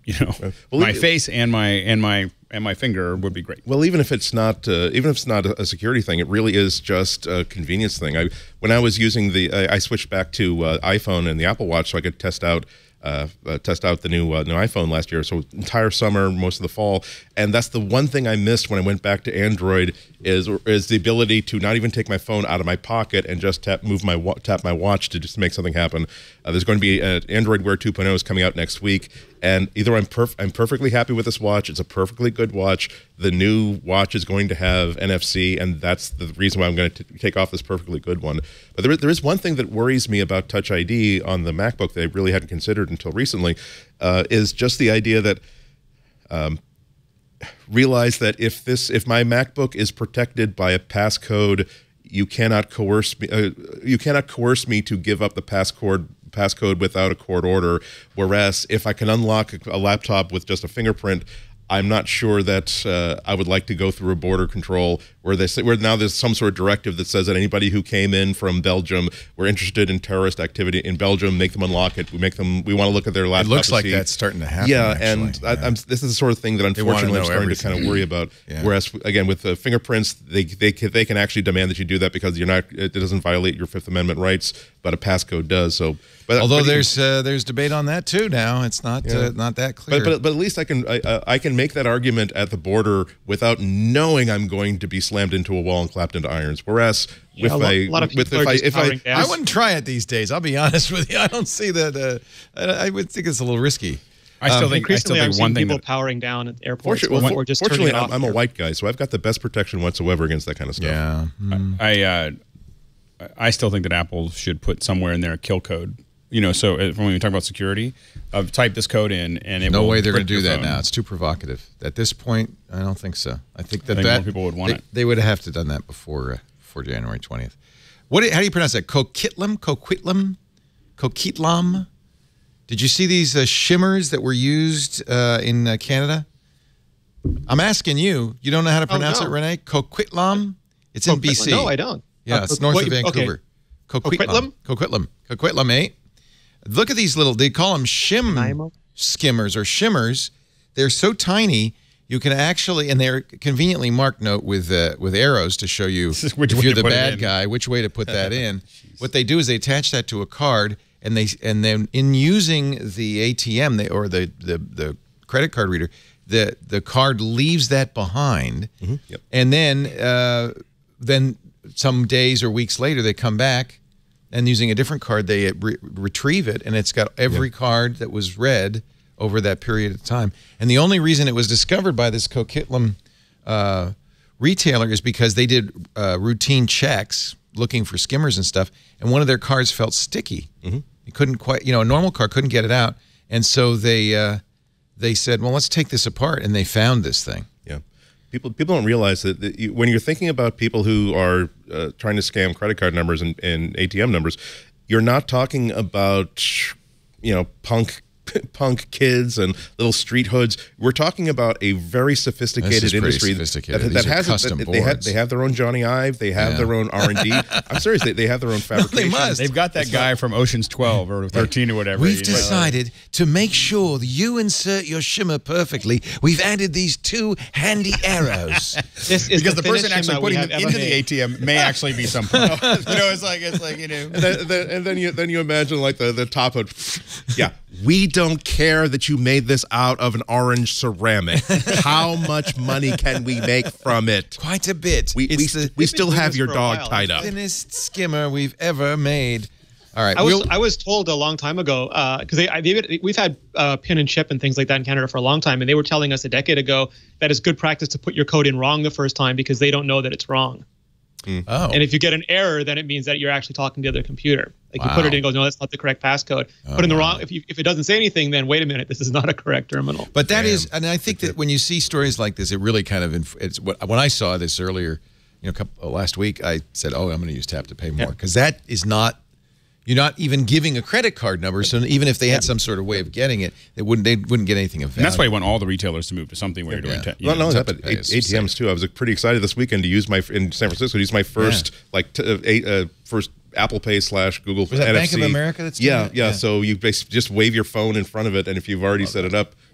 you know, well, my it, face and my and my and my finger would be great. Well, even if it's not, uh, even if it's not a, a security thing, it really is just a convenience thing. I when I was using the, I, I switched back to uh, iPhone and the Apple Watch so I could test out. Uh, uh, test out the new uh, new iPhone last year, so entire summer, most of the fall, and that's the one thing I missed when I went back to Android is is the ability to not even take my phone out of my pocket and just tap move my tap my watch to just make something happen. Uh, there's going to be uh, Android Wear two point oh is coming out next week, and either I'm perf I'm perfectly happy with this watch. It's a perfectly good watch. The new watch is going to have N F C, and that's the reason why I'm going to take off this perfectly good one. But there is, there is one thing that worries me about Touch I D on the MacBook that I really hadn't considered until recently, uh, is just the idea that um, realize that if this if my MacBook is protected by a passcode, you cannot coerce me. Uh, you cannot coerce me to give up the passcode passcode without a court order. Whereas if I can unlock a laptop with just a fingerprint, I'm not sure that uh, I would like to go through a border control where they say, where now there's some sort of directive that says that anybody who came in from Belgium, we're interested in terrorist activity in Belgium, make them unlock it. We make them. We want to look at their laptop. It looks and like see. that's starting to happen. Yeah, actually. and yeah. I, I'm, this is the sort of thing that unfortunately I'm starting everything. to kind of worry about. Yeah. Whereas again, with the fingerprints, they they can, they can actually demand that you do that because you're not. It doesn't violate your Fifth Amendment rights, but a passcode does. So, but although but there's uh, there's debate on that too now, it's not Yeah. uh, not that clear. But, but but at least I can I, uh, I can make that argument at the border without knowing I'm going to be slammed into a wall and clapped into irons. Whereas Yeah, with a lot- I a lot of with people if are I just if I, powering down. I wouldn't try it these days. I'll be honest with you. I don't see that. Uh, I, I would think it's a little risky. I still Um, think I still Increasingly, I'm think seeing one thing people that powering down at airports fortunately, or, or just fortunately turning it I'm, off. I'm a white guy, so I've got the best protection whatsoever against that kind of stuff. Yeah. Mm. I uh, I still think that Apple should put somewhere in there a kill code. You know, so uh, when we talk about security, of type this code in, and it No will way they're going brick to do your that phone. now. It's too provocative. At this point, I don't think so. I think that I think that more people would want they, it. They would have to done that before uh, before January twentieth. What? Do, how do you pronounce that? Coquitlam? Coquitlam? Coquitlam? Did you see these uh, shimmers that were used uh, in uh, Canada? I'm asking you. You don't know how to pronounce no. it, Rene? Coquitlam? It's in B C. No, I don't. Yeah, Uh, it's north wait, of Vancouver. okay. Coquitlam? Coquitlam. Coquitlam, eh? Look at these little, they call them shim Nanaimo? skimmers or shimmers. They're so tiny, you can actually, and they're conveniently marked note with uh, with arrows to show you Which if way you're to the put it bad in. guy, which way to put that in. What they do is they attach that to a card, and they and then in using the A T M they, or the, the the credit card reader, the the card leaves that behind, Mm-hmm. Yep. and then uh, then some days or weeks later they come back, and using a different card they re retrieve it, and it's got every yeah. card that was read over that period of time. And the only reason it was discovered by this Coquitlam uh, retailer is because they did uh, routine checks looking for skimmers and stuff, and one of their cards felt sticky. Mm-hmm. It couldn't quite, you know, a normal card couldn't get it out, and so they uh, they said, well, let's take this apart, and they found this thing. Yeah. People people don't realize that, that you, when you're thinking about people who are uh, trying to scam credit card numbers and, and A T M numbers, you're not talking about, you know, punk punk kids and little street hoods. We're talking about a very sophisticated industry sophisticated. that, that has custom that, they, have, boards. they have their own Johnny Ive. They have Yeah. their own R and D. I'm serious. They, they have their own fabrication. must. They've got that guy from Ocean's twelve or thirteen or whatever. We've you know, like- decided to make sure that you insert your shimmer perfectly. We've added these two handy arrows. This is because the, person thinnest actually shim that we putting have them ever into the made. A T M may actually be some pro. You know, it's like it's like you know. And then, then, and then you then you imagine like the the top of, yeah. We don't care that you made this out of an orange ceramic. How much money can we make from it? Quite a bit. We we, it's the we still doing have this your for a dog while. tied up. thinnest skimmer we've ever made. All right. I was we'll- I was told a long time ago because they, I- they we've had uh, pin and chip and things like that in Canada for a long time, and they were telling us a decade ago that it's good practice to put your code in wrong the first time because they don't know that it's wrong. oh. And if you get an error, then it means that you're actually talking to the other computer. Like you put Wow. it in, and it goes, no, that's not the correct passcode. Oh, put in the wow. wrong. If you if it doesn't say anything, then wait a minute, this is not a correct terminal. But that Damn. is, and I think that when you see stories like this, it really kind of, inf- it's what, when I saw this earlier, you know, couple, last week, I said, oh, I'm going to use Tap to Pay more. Because that is not, you're not even giving a credit card number. So even if they had some sort of way of getting it, they wouldn't, they wouldn't get anything of value. And that's why you want all the retailers to move to something where you're doing. Yeah. Te- you Not know, only that, Tap but to Pay is A T Ms too. I was pretty excited this weekend to use my in San Francisco to use my first like t uh, eight, uh, first Apple Pay slash Google Was that N F Bank C. of America that's doing yeah, it? yeah Yeah. So you basically just wave your phone in front of it, and if you've already set it up,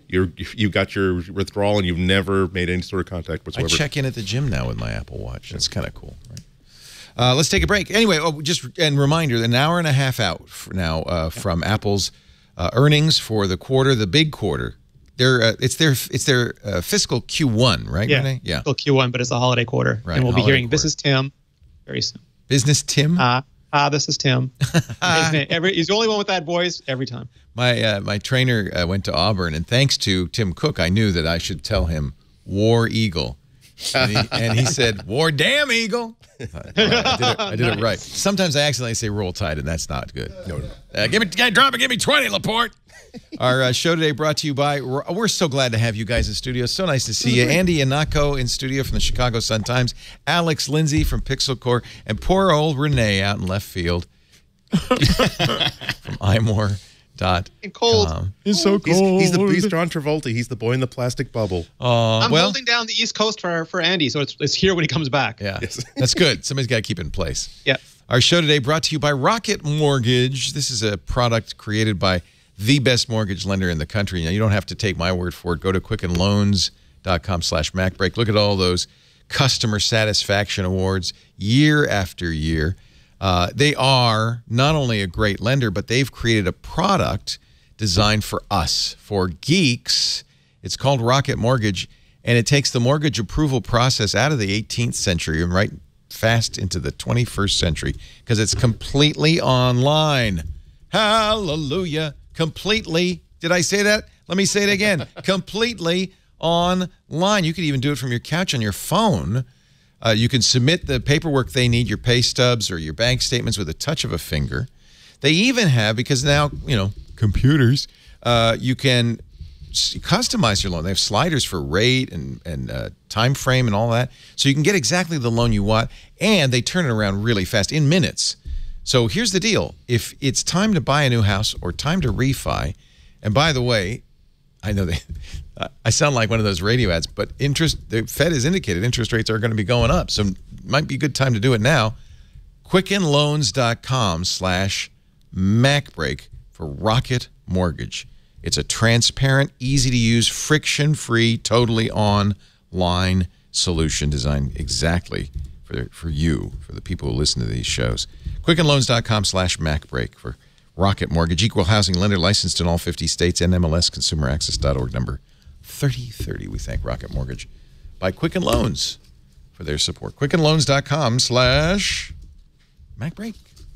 you're you got your withdrawal and you've never made any sort of contact whatsoever. I check in at the gym now with my Apple Watch. That's kind of cool, right? Uh, let's take a break. Anyway, oh, just and reminder, an hour and a half out now uh, from Apple's uh, earnings for the quarter, the big quarter. They're, uh, it's their it's their uh, fiscal Q one, right, yeah, Rene? Yeah, fiscal Q one, but it's a holiday quarter. Right, and we'll be hearing, quarter. this is Tim, very soon. Business Tim? Ah, uh, uh, this is Tim. every, he's the only one with that voice every time. My uh, my trainer uh, went to Auburn, and thanks to Tim Cook, I knew that I should tell him War Eagle. And he, and he said, War Damn Eagle. Right, I did it, I did Nice. it right. Sometimes I accidentally say Roll Tide, and that's not good. No, uh, give me, drop it, give me twenty, Laporte. Our uh, show today brought to you by, we're, we're so glad to have you guys in studio. So nice to see you. Andy Anako in studio from the Chicago Sun-Times, Alex Lindsay from Pixel Core, and poor old Rene out in left field from imore dot com. Cold. It's so He's, he's the he's John Travolta. He's the boy in the plastic bubble. Uh, I'm well, holding down the East Coast for, for Andy, so it's, it's here when he comes back. yeah, Yes. that's good. Somebody's got to keep it in place. Yeah. Our show today brought to you by Rocket Mortgage. This is a product created by the best mortgage lender in the country. Now, you don't have to take my word for it. Go to quicken loans dot com slash MacBreak. Look at all those customer satisfaction awards year after year. Uh, they are not only a great lender, but they've created a product designed for us, for geeks. It's called Rocket Mortgage, and it takes the mortgage approval process out of the eighteenth century and right fast into the twenty-first century because it's completely online. Hallelujah. Completely. Did I say that? Let me say it again. Completely online. You could even do it from your couch on your phone. Uh, you can submit the paperwork they need, your pay stubs or your bank statements with a touch of a finger. They even have, because now, you know, computers, uh, you can customize your loan. They have sliders for rate and, and uh, time frame and all that. So you can get exactly the loan you want, and they turn it around really fast, in minutes. So here's the deal. If it's time to buy a new house or time to refi, and by the way, I know they, I sound like one of those radio ads, but interest, the Fed has indicated interest rates are going to be going up. So it might be a good time to do it now. quicken loans dot com slash MacBreak for Rocket Mortgage. It's a transparent, easy-to-use, friction-free, totally online solution designed exactly for, for you, for the people who listen to these shows. quicken loans dot com slash MacBreak for Rocket Mortgage, equal housing lender, licensed in all fifty states, N M L S consumer access dot org, number thirty thirty. We thank Rocket Mortgage by Quicken Loans for their support. quicken loans dot com slash MacBreak.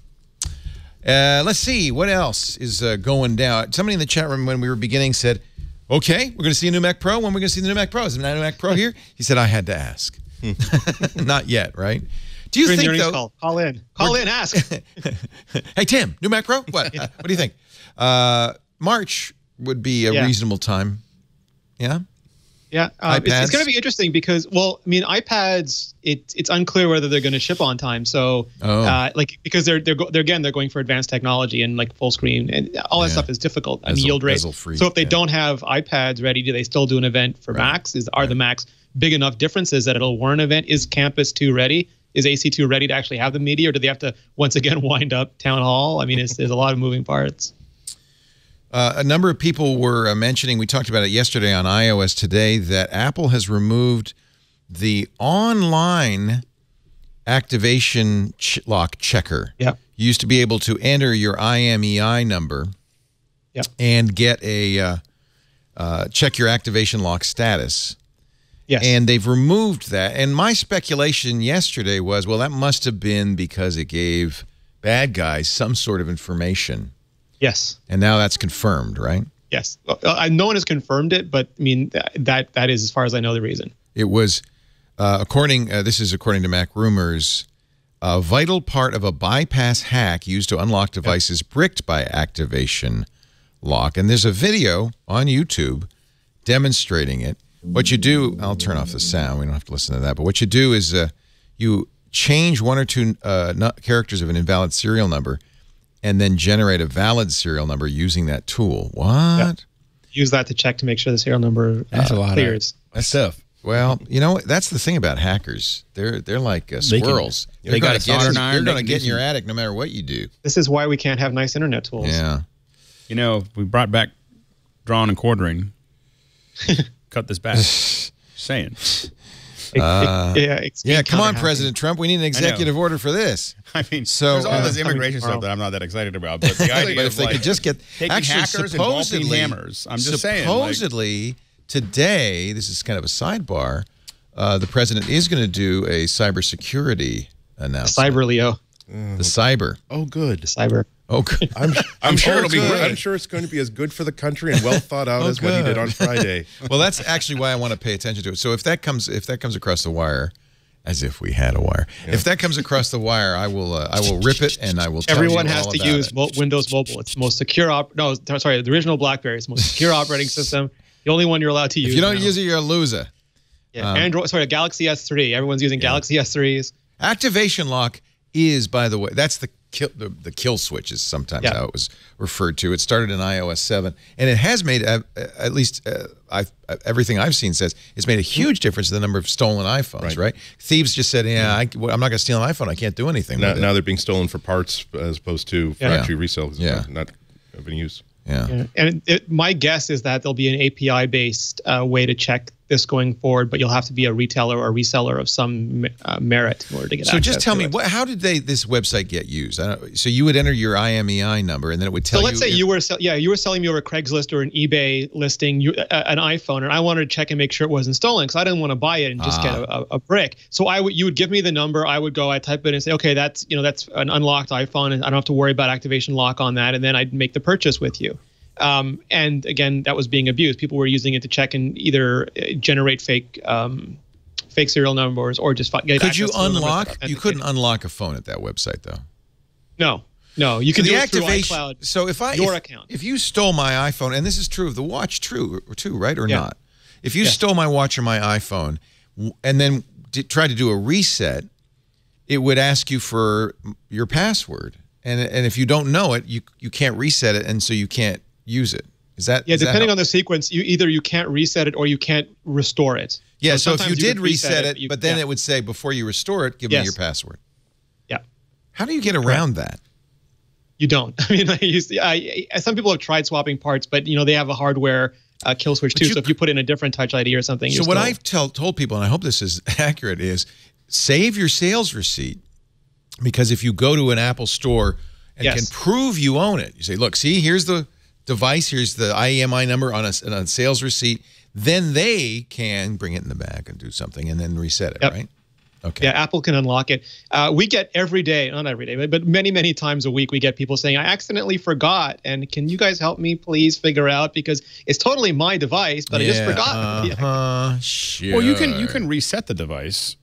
Uh, let's see, what else is uh, going down? Somebody in the chat room when we were beginning said, okay, we're going to see a new Mac Pro. When are we going to see the new Mac Pro? Is there not a new Mac Pro here? He said, I had to ask. Not yet, right? Do you During the think, earnings though... Call. call in. Call in, ask. Hey, Tim, new Mac Pro? What? What do you think? Uh, March would be a Yeah. reasonable time. Yeah? Yeah, um, it's, iPads? it's going to be interesting because, well, I mean, iPads, it, it's unclear whether they're going to ship on time. So, Oh. uh, like, because they're they're, go, they're again they're going for advanced technology and like full screen and all that Yeah. stuff is difficult. I Bezel- mean, yield rate. bezel-free, So if they yeah. don't have iPads ready, do they still do an event for Right. Macs? Is are the Macs big enough differences that it'll warrant an event? Is Campus two ready? Is A C two ready to actually have the media, or do they have to once again wind up Town Hall? I mean, it's, there's a lot of moving parts. Uh, a number of people were uh, mentioning, we talked about it yesterday on iOS Today, that Apple has removed the online activation ch lock checker. Yep. You used to be able to enter your I M E I number Yep. and get a uh, uh, check your activation lock status. Yes. And they've removed that. And my speculation yesterday was, well, that must have been because it gave bad guys some sort of information. yes. And now that's confirmed, right? Yes. Uh, no one has confirmed it, but I mean that that, that is, as far as I know, the reason. It was, uh, according, uh, this is according to Mac Rumors, a vital part of a bypass hack used to unlock devices bricked by activation lock. And there's a video on YouTube demonstrating it. What you do, I'll turn off the sound. We don't have to listen to that. But what you do is uh, you change one or two uh, no- characters of an invalid serial number and then generate a valid serial number using that tool. What? Yeah. Use that to check to make sure the serial number That's uh, a lot clears. of stuff. Well, you know, that's the thing about hackers. They're they're like uh, They can- sgirls. they They're got gonna a soldering get, iron, You're they going to can get do in your some- attic no matter what you do. This is why we can't have nice internet tools. Yeah. You know, we brought back drawing and quartering. cut this back. Just saying. Uh, yeah, it's yeah, come on, counter-hacking. President Trump. We need an executive order for this. I mean, So, there's all uh, this immigration tomorrow. stuff that I'm not that excited about. But the idea But of if they like, could just get taking actually hackers and ball-peen supposedly hammers, I'm just saying. Like, supposedly today, this is kind of a sidebar. Uh, the president is going to do a cybersecurity announcement. Cyber Leo. The cyber. Oh, good. Cyber. Oh, good. I'm, I'm sure Oh, it'll be. good. I'm sure it's going to be as good for the country and well thought out Oh, as what he did good. on Friday. Well, that's actually why I want to pay attention to it. So if that comes, if that comes across the wire, as if we had a wire, Yeah. if that comes across the wire, I will, uh, I will rip it and I will. Tell Everyone you has all to about use it. mo Windows Mobile. It's the most secure op. No, sorry, the original BlackBerry is the most secure operating system. The only one you're allowed to use. If you don't now. use it, you're a loser. yeah, um, Android. Sorry, Galaxy S three. Everyone's using Galaxy S threes. Activation lock is, by the way, that's the kill, the, the kill switch is sometimes Yeah. how it was referred to. It started in i O S seven, and it has made, uh, at least uh, I've, uh, everything I've seen says, it's made a huge difference in the number of stolen iPhones, right? Right. Thieves just said, yeah, I, well, I'm not going to steal an iPhone. I can't do anything Now, with it. now they're being stolen for parts as opposed to Yeah. factory resale. 'Cause it's Yeah. not, not having use. yeah. Yeah. And it, my guess is that there'll be an A P I-based uh, way to check this going forward, but you'll have to be a retailer or a reseller of some uh, merit in order to get So access just tell to me, it. what, how did they this website get used? I don't, so you would enter your I M E I number, and then it would tell So you. let's say if- you were, sell- yeah, you were selling me over Craigslist or an eBay listing, you, uh, an iPhone, and I wanted to check and make sure it wasn't stolen because I didn't want to buy it and just Ah. get a, a, a brick. So I would, you would give me the number, I would go, I type it and say, okay, that's you know that's an unlocked iPhone, and I don't have to worry about activation lock on that, and then I'd make the purchase with you. Um, and again, that was being abused. People were using it to check and either uh, generate fake, um, fake serial numbers or just fi- get could access you to the numbers that are unlock? You authenticated. couldn't unlock a phone at that website, though. No, no, you So can the do it through activation. iCloud. So if I your if, account. if you stole my iPhone, and this is true of the watch, true too, right or Yeah. not? If you Yeah. stole my watch or my iPhone, w- and then did, tried to do a reset, it would ask you for your password, and and if you don't know it, you you can't reset it, and so you can't use it. Is that Yeah, is that depending how- on the sequence, you either you can't reset it or you can't restore it. Yeah, so, if sometimes you did could reset it, but you- but then yeah. it would say before you restore it, give me Yes. your password. Yeah, How do you get around that? you don't. I mean, I used to, I, I some people have tried swapping parts, but you know they have a hardware uh, kill switch too. you so if you put in a different Touch I D or something, So you're what still- I've tell, told people, and I hope this is accurate, is save your sales receipt, because if you go to an Apple store and Yes. can prove you own it, you say, look, see, here's the device, here's the I E M I number on a, on a sales receipt, then they can bring it in the back and do something and then reset it, Yep. right? Okay. Yeah, Apple can unlock it. Uh, we get every day, not every day, but, but many, many times a week, we get people saying, I accidentally forgot. And can you guys help me please figure out? Because it's totally my device, but I just forgot. Yeah. Uh, sure. well, you can you can reset the device.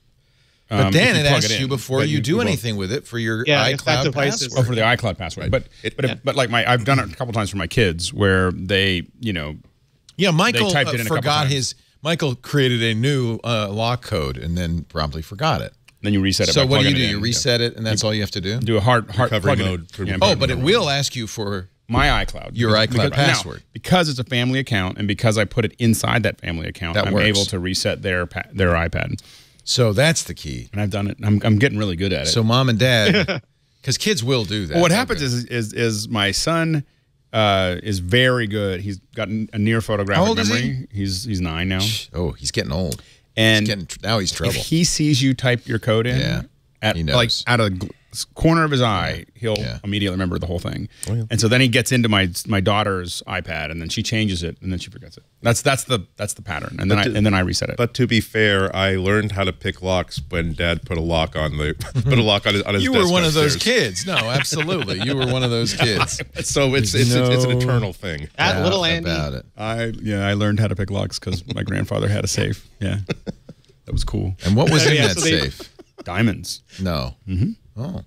But um, then if it plug asks in, you before but you, do won't- anything with it for your Yeah, if that iCloud device is- password. Oh, for the iCloud password, but It- but if, but like my I've done it a couple times for my kids where they you know Yeah, Michael typed uh, it in a couple forgot times. his. Michael created a new uh, lock code and then promptly forgot it. then you reset it. So by what do you plugging do? it You in. reset it, and that's all you have to do. Do a hard hard Recovery plug it in. mode for- Yeah, Oh, plug but it it in. will ask you for. my iCloud. Your Because- iCloud because- now, password. because it's a family account and because I put it inside that family account, That I'm works. able to reset their pa- their iPad, So that's the key. and I've done it. I'm I'm getting really good at it. So mom and dad, because kids will do that. Well, what Okay. happens is is is my son uh, is very good. He's got a near photographic How old is memory. He's he's nine now, oh, he's getting old. and He's getting, now he's trouble. if he sees you type your code in, Yeah, at he like knows. out of the gl- corner of his eye, he'll Yeah. immediately remember the whole thing. Oh, yeah. And so then he gets into my my daughter's iPad, and then she changes it, and then she forgets it. That's that's the that's the pattern, and then But I to- and then I reset it. But to be fair, I learned how to pick locks when Dad put a lock on the put a lock on his on his you desk were one of those upstairs. kids. No, absolutely. You were one of those kids. So it's it's, it's it's an No eternal thing. That Doubt little Andy. about it. I yeah, I learned how to pick locks because my grandfather had a safe. Yeah, that was cool. And what was in Yeah, that so they- safe? Diamonds. No. Mm-hmm. Oh,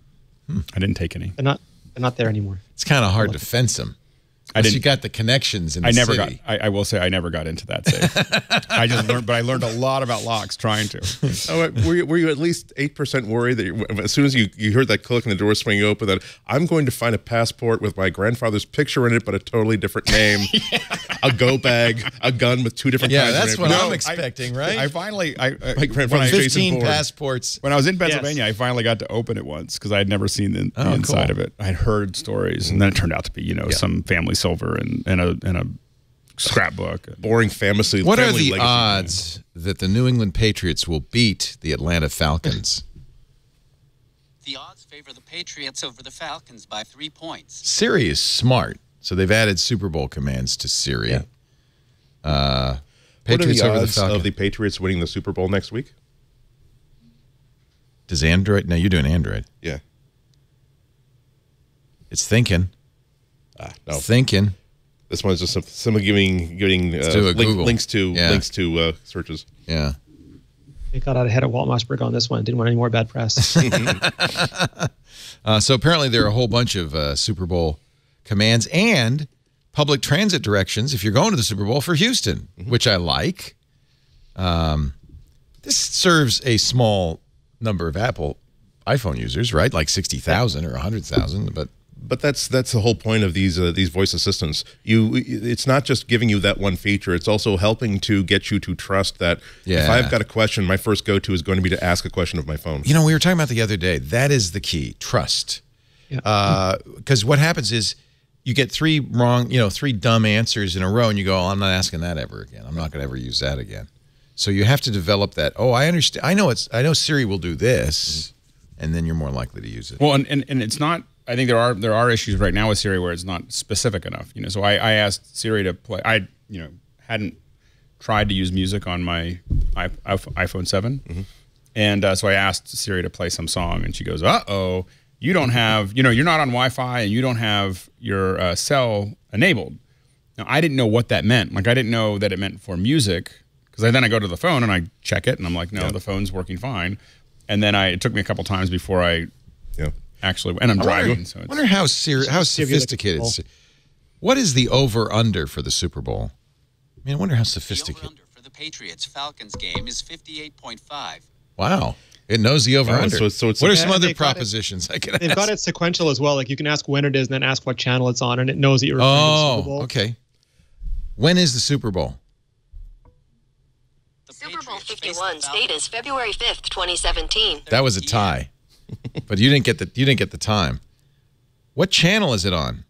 I didn't take any. They're not, they're not there anymore. it's kind of hard to fence them. I Unless didn't. you got the connections in the I never city. got. I, I will say I never got into that safe. I just learned, but I learned a lot about locks trying to. Oh, wait, were you, were you at least eight percent worried that you, as soon as you, you heard that click and the door swinging open, that I'm going to find a passport with my grandfather's picture in it, but a totally different name, a go bag, a gun with two different Yeah, kinds that's of what names. I'm No, expecting, right? I finally, I, I My when, grandfather's I, Jason fifteen Bourne. passports. when I was in Pennsylvania, I finally got to open it once because I had never seen the, the Oh, inside cool. of it. I had heard stories, and then it turned out to be, you know, some family silver and and a and a scrapbook. Boring fantasy. What are family the legacy. odds that the New England Patriots will beat the Atlanta Falcons? The odds favor the Patriots over the Falcons by three points. Siri is smart, so they've added Super Bowl commands to Siri. Yeah. Uh, What are Patriots the over the odds Falcons. of the Patriots winning the Super Bowl next week? Does Android? No, you're doing Android. Yeah. It's thinking. Ah, no. It's thinking. This one's just some, some giving giving uh, do a link, Google. links to Yeah. links to uh, searches. Yeah. They got out ahead of Walt Mossberg on this one. Didn't want any more bad press. Uh, so apparently there are a whole bunch of uh, Super Bowl commands and public transit directions if you're going to the Super Bowl for Houston, Mm-hmm. which I like. Um, this serves a small number of Apple iPhone users, right? Like sixty thousand or one hundred thousand, but But that's that's the whole point of these uh, these voice assistants. You, it's not just giving you that one feature. It's also helping to get you to trust that Yeah. if I've got a question, my first go-to is going to be to ask a question of my phone. you know, we were talking about the other day. That is the key, trust. Because what happens is you get three wrong, you know, three dumb answers in a row, and you go, oh, I'm not asking that ever again. I'm not going to ever use that again. So you have to develop that. Oh, I understand. I know it's. I know Siri will do this, and then you're more likely to use it. Well, and, and, and it's not. I think there are there are issues right now with Siri where it's not specific enough. You know, so I, I asked Siri to play. I you know hadn't tried to use music on my iPhone seven, mm-hmm. and uh, so I asked Siri to play some song, and she goes, "Uh oh, you don't have you know you're not on Wi-Fi and you don't have your uh, cell enabled." Now I didn't know what that meant. Like I didn't know that it meant for music because then I go to the phone and I check it and I'm like, no, yeah. the phone's working fine. And then I it took me a couple times before I. Yeah. Actually, and I'm driving. wonder, so it's, wonder how ser- how sophisticated. What is the over under for the Super Bowl? I mean, I wonder how The sophisticated. over-under for the Patriots-Falcons game is fifty-eight point five. Wow, it knows the over under. Oh, so- so it's- what are Yeah, some other they've got it- propositions I can They've ask? got it sequential as well. Like you can ask when it is and then ask what channel it's on, and it knows that you're referring to the Super Oh, Bowl. okay. When is the Super Bowl? The Super Bowl Patriots face the fifty-one's Falcons. date is February fifth, twenty seventeen. That was a tie, but you didn't get the you didn't get the time. What channel is it on?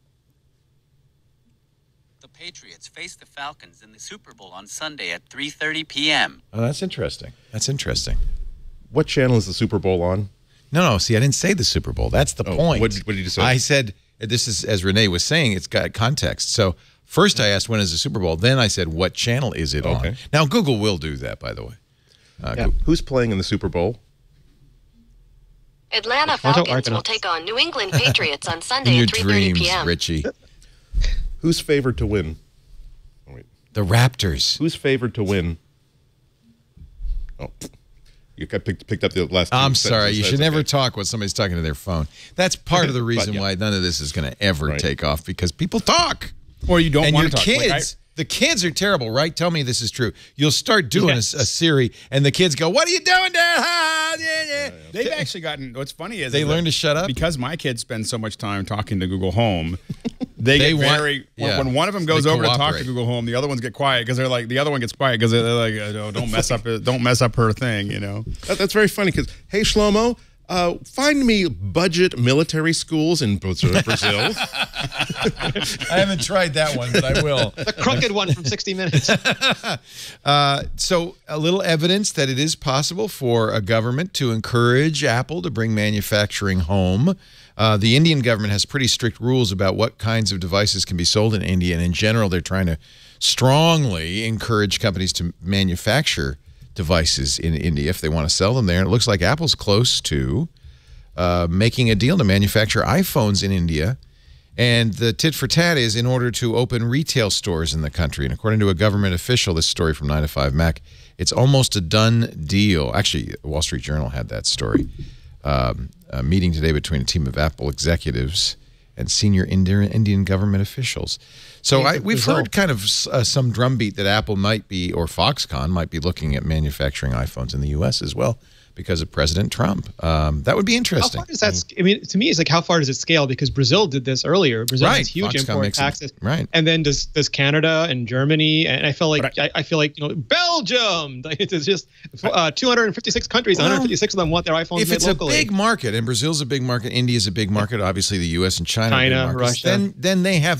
The Patriots face the Falcons in the Super Bowl on Sunday at three thirty p m Oh, that's interesting. That's interesting. What channel is the Super Bowl on? No, no. See, I didn't say the Super Bowl. That's the Oh, point. what did- what did you say? I said this is as Rene was saying. It's got context. So first I asked when is the Super Bowl. Then I said what channel is it Okay. on? Now Google will do that, by the way. Uh, Yeah. Goo- Who's playing in the Super Bowl? Atlanta out Falcons will Argonauts. take on New England Patriots on in Sunday your at three thirty dreams, p m Richie. Who's favored to win? Oh, wait. The Raptors. Who's favored to win? Oh, you got picked, picked up the last. two I'm sorry. sentences. You should That's never okay. talk when somebody's talking to their phone. That's part of the reason yeah. why none of this is going to ever Right. take off because people talk. or you don't and want your to talk. kids, Like, the kids are terrible, right? Tell me this is true. You'll start doing Yes. a, a Siri, and the kids go, "What are you doing, Dad?" Ha, yeah, yeah. They've actually gotten. What's funny is They is learn that to shut up? because my kids spend so much time talking to Google Home. They, They get want- very when, yeah. when one of them goes They over to talk cooperate. to Google Home, the other ones get quiet because they're like the other one gets quiet because they're like, oh, don't mess up, it- don't mess up her thing, you know. That, that's very funny because, hey, Shlomo, uh, find me budget military schools in Brazil. Brazil. I haven't tried that one, but I will. The crooked one from sixty minutes. Uh, so a little evidence that it is possible for a government to encourage Apple to bring manufacturing home. Uh, the Indian government has pretty strict rules about what kinds of devices can be sold in India, and in general, they're trying to strongly encourage companies to manufacture devices in India if they want to sell them there. And it looks like Apple's close to uh, making a deal to manufacture iPhones in India. And the tit for tat is in order to open retail stores in the country. And according to a government official, this story from nine to five Mac, it's almost a done deal. Actually, Wall Street Journal had that story. Um, a meeting today between a team of Apple executives and senior Indian Indian government officials. So I, we've heard kind of uh, some drumbeat that Apple might be, or Foxconn might be looking at manufacturing iPhones in the U S as well because of President Trump. Um, that would be How interesting. far does that? sc- I mean, to me, it's like how far does it scale? Because Brazil did this earlier. Brazil Right. has huge Foxconn import makes it- taxes, right. And then does does Canada and Germany? And I feel like But I, I feel like you know Belgium. It's just uh, two hundred fifty-six countries. Well, one hundred fifty-six of them want their iPhones If made it's locally. a big market, and Brazil's a big market, India's a big market, obviously the U S and China, are big China, markets, Russia. then then they have the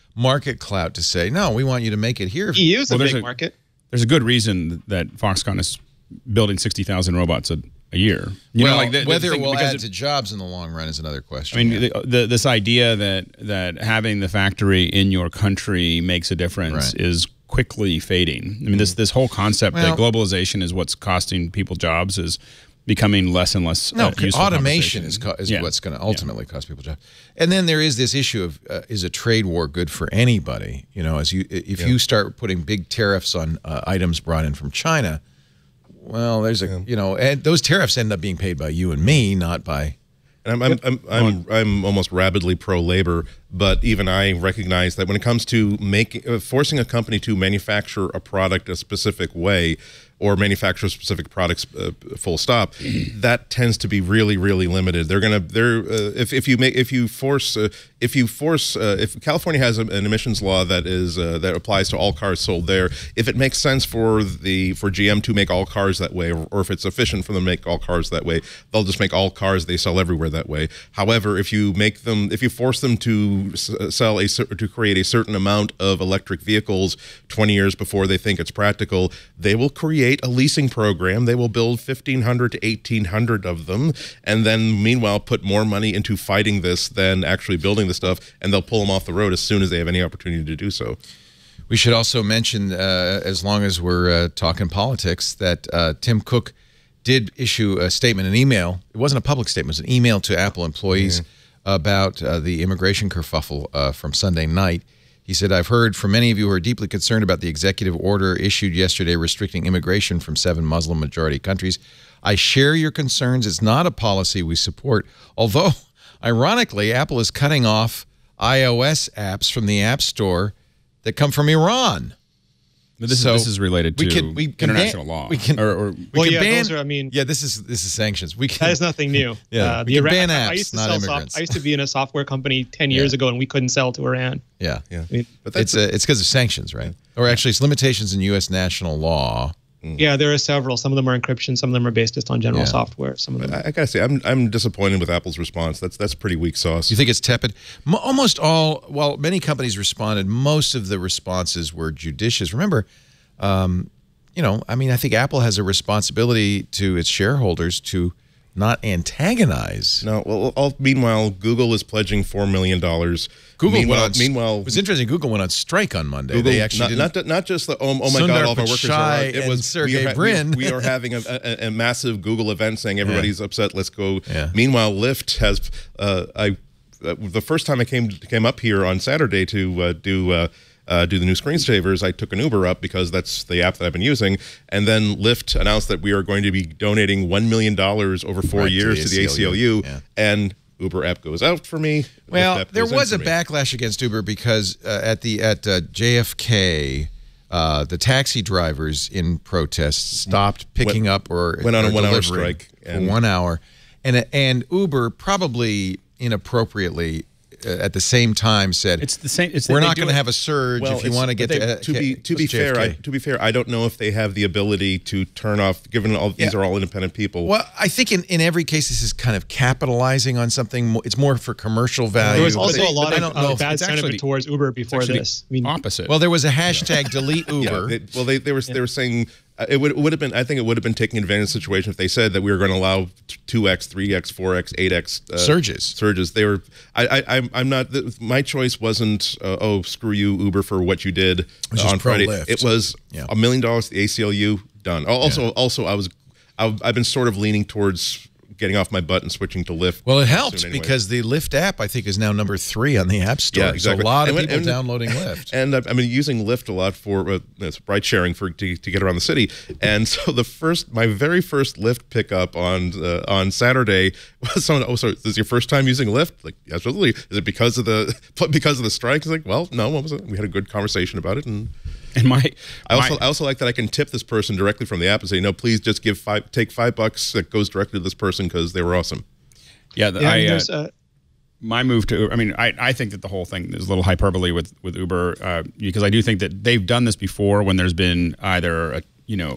market clout to say, no, we want you to make it here. E U's Well, a there's big a- market. There's a good reason that Foxconn is building sixty thousand robots a, a year. You well, know, like the, the whether thing- it will because add it- to jobs in the long run is another question. I mean, yeah. the, the, this idea that that having the factory in your country makes a difference Right. is quickly fading. I mean, this this whole concept Well- that globalization is what's costing people jobs is becoming less and less. No, uh, useful automation conversation. is, co- is Yeah. what's going to ultimately cost people jobs. And then there is this issue of uh, is a trade war good for anybody? You know, as you if Yeah. you start putting big tariffs on uh, items brought in from China, well, there's a Yeah. you know, and those tariffs end up being paid by you and me, not by. And I'm I'm, I'm I'm I'm almost rabidly pro labor, but even I recognize that when it comes to making uh, forcing a company to manufacture a product a specific way or manufacture specific products uh, full stop, that tends to be really really limited. They're gonna they're uh, if if you make if you force uh, if you force uh, if California has an emissions law that is uh, that applies to all cars sold there, if it makes sense for the for G M to make all cars that way, or, or if it's efficient for them to make all cars that way, they'll just make all cars they sell everywhere that way. However, if you make them if you force them to s- sell a cer- to create a certain amount of electric vehicles twenty years before they think it's practical, they will create a leasing program. They will build fifteen hundred to eighteen hundred of them, and then meanwhile put more money into fighting this than actually building the stuff, and they'll pull them off the road as soon as they have any opportunity to do so. We should also mention, uh, as long as we're uh, talking politics, that uh, Tim Cook did issue a statement, an email. It wasn't a public statement; it was an email to Apple employees yeah. about uh, the immigration kerfuffle uh, from Sunday night. He said, I've heard from many of you who are deeply concerned about the executive order issued yesterday restricting immigration from seven Muslim-majority countries. I share your concerns. It's not a policy we support, although, ironically, Apple is cutting off iOS apps from the App Store that come from Iran. But this, So is, this is related to we can- we can international ban- law. we can- or, or We Well, can yeah, ban, those are, I mean- yeah, this is this is sanctions. We can, That is nothing new. Yeah, uh, we the can Iran, ban I, I apps, used to not sell immigrants. soft, I used to be in a software company ten years Yeah. ago, and we couldn't sell to Iran. yeah, Yeah, I mean, but it's that's uh, it's because of sanctions, right? Or actually, it's limitations in U S national law. yeah, there are several. Some of them are encryption. Some of them are based just on general Yeah. software. Some of them. I, I gotta say, I'm I'm disappointed with Apple's response. That's that's pretty weak sauce. You think it's tepid? Mo almost all, while many companies responded, most of the responses were judicious. Remember, um, you know, I mean, I think Apple has a responsibility to its shareholders to not antagonize. No, well, all, meanwhile, Google is pledging four million dollars. Google meanwhile, went on, meanwhile, it was interesting. Google went on strike on Monday. Google, they actually not, didn't, not not just the oh, oh my Sundar god, all of our workers are. Pichai It and was Sergey we are, Brin. We, we are having a, a, a massive Google event saying everybody's upset. Let's go. Yeah. Meanwhile, Lyft has. Uh, I uh, the first time I came came up here on Saturday to uh, do. Uh, Uh, do the new screensavers, I took an Uber up because that's the app that I've been using. And then Lyft announced that we are going to be donating one million dollars over four Right, years to the A C L U. Yeah. And Uber app goes out for me. Well, Lyft app there goes in was for a me. backlash against Uber because uh, at the at uh, J F K, uh, the taxi drivers in protest stopped picking Went- up or went on a or one-hour delivering strike, for and- one hour, and and Uber probably inappropriately uh, at the same time said it's the same. It's we're they not do going to it- have a surge Well, if you it's- want to but get they- to to be to be what's fair. I, J F K? to be fair, I don't know if they have the ability to turn off. Given all these Yeah. are all independent people. Well, I think in, in every case this is kind of capitalizing on something. mo- It's more for commercial value. There was but also they- a lot but I of don't know uh, if- bad it's actually sentiment the- towards Uber it's before actually this. I mean, opposite. Well, there was a hashtag delete Yeah, Uber. they, well, they they were they were saying uh, it would it would have been. I think it would have been taking advantage of the situation if they said that we were going to allow two x, three x, four x, eight x uh, Surges. Surges. They were. I I I'm, I'm not. My choice wasn't. Uh, oh, screw you, Uber, for what you did was uh, just on Friday. pro-Lyft. It was Yeah. a million dollars to the A C L U. Done. Also, also, I was. I've, I've been sort of leaning towards getting off my butt and switching to Lyft. Well, it helps soon anyway. because the Lyft app, I think, is now number three on the App Store. Yeah, exactly. So a lot of And when- people and- downloading Lyft. And I've I've been using Lyft a lot for uh, it's ride sharing for to, to get around the city. And so the first, my very first Lyft pickup on uh, on Saturday was someone. Oh, so this is your first time using Lyft? Like, absolutely. Is it because of the because of the strike? It's like, well, no. What was it? We had a good conversation about it, and And my, I also my- I also like that I can tip this person directly from the app and say, no, please just give five, take five bucks that goes directly to this person because they were awesome. yeah, the, yeah, I, and uh, there's, uh, my move to I mean I, I think that the whole thing is a little hyperbole with with Uber uh, because I do think that they've done this before when there's been either a, you know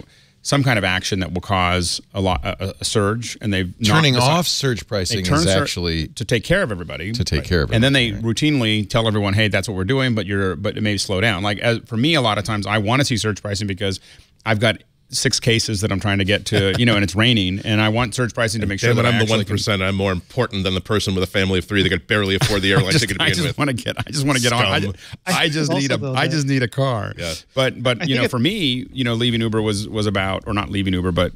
some kind of action that will cause a lot a, a surge, and they've turning knocked this off up. surge pricing Turn is sur- actually to take care of everybody. to take care of it, And then they routinely tell everyone, "Hey, that's what we're doing, but you're but it may slow down." Like as, for me, a lot of times I want to see surge pricing because I've got six cases that I'm trying to get to, you know, and it's raining, and I want surge pricing to make sure Damn that it, I I'm the one actually percent. I'm more important than the person with a family of three that could barely afford the airline just, ticket to I begin just with. want to get. I just want to get on. I, Scum. I just Also need a. though I that- just need a car. Yeah. But but you know, for me, you know, leaving Uber was was about, or not leaving Uber, but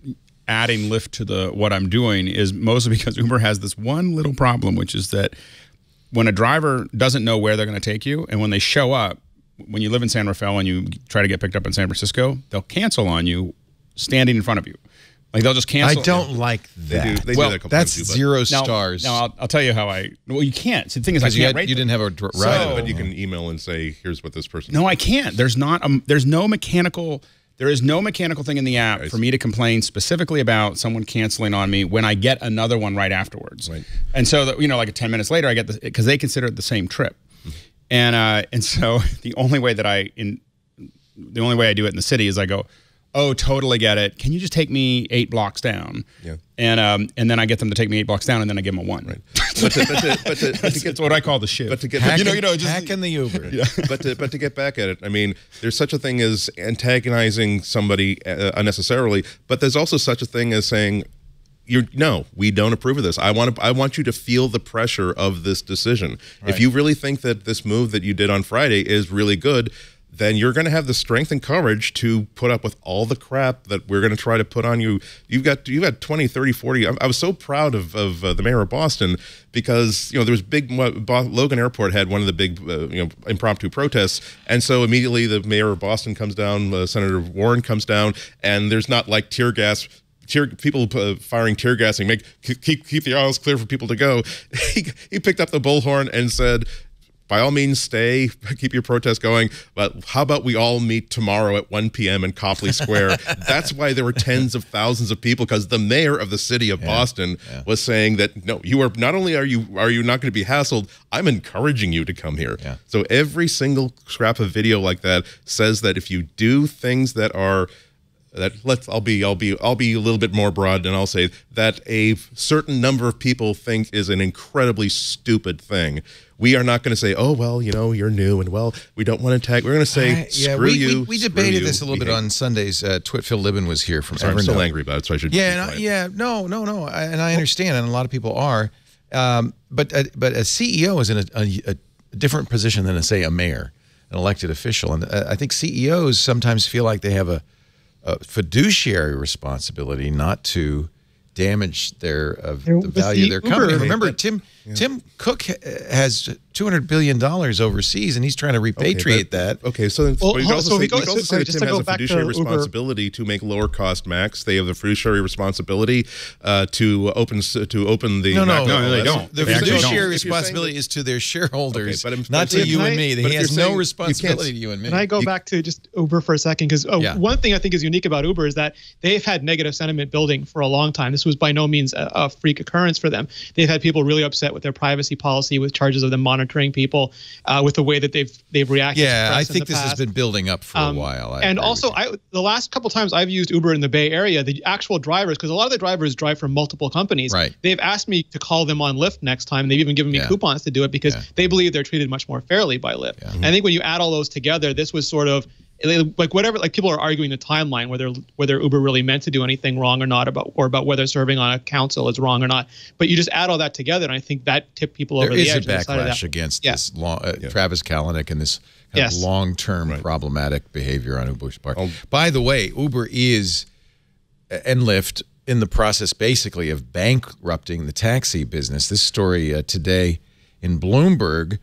adding Lyft to the what I'm doing is mostly because Uber has this one little problem, which is that when a driver doesn't know where they're going to take you, and when they show up, when you live in San Rafael and you try to get picked up in San Francisco, they'll cancel on you standing in front of you. Like they'll just I cancel. don't like They do, that. they Well, do that a couple That's times too, but- zero Now- stars. Now I'll, I'll tell you how I. Well, you can't. See, the thing is, I because can't you, had- rate you them. didn't have a dr- So- ride. But you can email and say, "Here's what this person." No, I can't. There's not. Um, there's no mechanical. There is no mechanical thing in the app Right. for me to complain specifically about someone canceling on me when I get another one right afterwards. Right. And so that, you know, like ten minutes later, I get the because they consider it the same trip, and uh, and so the only way that I in the only way I do it in the city is I go, oh, totally get it. Can you just take me eight blocks down? Yeah. And um and then I get them to take me eight blocks down, and then I give them a one. Right. But to, but to, but to, but to That's, get, that's what I call the shift. but to get Hack you know, in- you know, just hack in the Uber. but to, but to get back at it, I mean, there's such a thing as antagonizing somebody uh, unnecessarily, but there's also such a thing as saying, "You're no, we don't approve of this. I want to, I want you to feel the pressure of this decision. If you really think that this move that you did on Friday is really good, then you're going to have the strength and courage to put up with all the crap that we're going to try to put on you. You've got you've got twenty, thirty, forty. I, I was so proud of, of uh, the mayor of Boston because, you know, there was big, Logan Airport had one of the big, uh, you know, impromptu protests. And so immediately the mayor of Boston comes down, uh, Senator Warren comes down, and there's not like tear gas Tear, people uh, firing tear gas and make keep keep the aisles clear for people to go. He, he picked up the bullhorn and said, "By all means, stay, keep your protest going. But how about we all meet tomorrow at one p m in Copley Square?" That's why there were tens of thousands of people, because the mayor of the city of yeah, Boston yeah. was saying that no, you are not only are you are you not going to be hassled, I'm encouraging you to come here. Yeah. So every single scrap of video like that says that if you do things that are That let's I'll be I'll be I'll be a little bit more broad, and I'll say that a certain number of people think is an incredibly stupid thing. We are not going to say, "Oh well, you know, you're new, and well, we don't want to tag." We're going to say, I, yeah, "Screw we, you." We, we screw debated you, this a little bit hate. on Sundays. Uh, Twit Phil Libben was here from Sorry, I'm Evernote. still angry about it, so I should. Yeah, be no, quiet. yeah, no, no, no, I, and I understand, and a lot of people are, um, but uh, but a C E O is in a, a, a different position than, a, say, a mayor, an elected official, and uh, I think C E Os sometimes feel like they have a a fiduciary responsibility not to damage their uh, the value of their company. Uber. Remember, Tim yeah. Tim Cook ha has two hundred billion dollars overseas, and he's trying to repatriate okay, but, that. Okay, so, then, well, but you also so say, we go, you also so, say that just Tim to has go a back fiduciary to Uber. responsibility to make lower cost Macs. They have the fiduciary responsibility uh, to open to open the no, no, Mac no, O S. they don't. The They actually fiduciary don't. responsibility is to their shareholders, Okay, but I'm- not but to if you I- and me. but if He has you're no saying you responsibility can't- to you and me. Can I go You- back to just Uber for a second? Because oh, Yeah. one thing I think is unique about Uber is that they've had negative sentiment building for a long time. This was by no means a, a freak occurrence for them. They've had people really upset with their privacy policy, with charges of them monitoring people, uh, with the way that they've they've reacted. Yeah, to I press in think the this has past. been building up for Um, a while. I and agree also, with you. I the last couple times I've used Uber in the Bay Area, the actual drivers, because a lot of the drivers drive for multiple companies. Right. They've asked me to call them on Lyft next time. They've even given me Yeah. coupons to do it because Yeah. they believe they're treated much more fairly by Lyft. Yeah. And I think when you add all those together, this was sort of like whatever, like people are arguing the timeline, whether whether Uber really meant to do anything wrong or not, about or about whether serving on a council is wrong or not. But you just add all that together, and I think that tipped people there over the is edge. a and decided backlash that- against Yeah. this long, uh, Travis Kalanick and this kind Yes. of long-term Right. problematic behavior on Uber's part. Oh. By the way, Uber is and Lyft in the process basically of bankrupting the taxi business. This story uh, today in Bloomberg,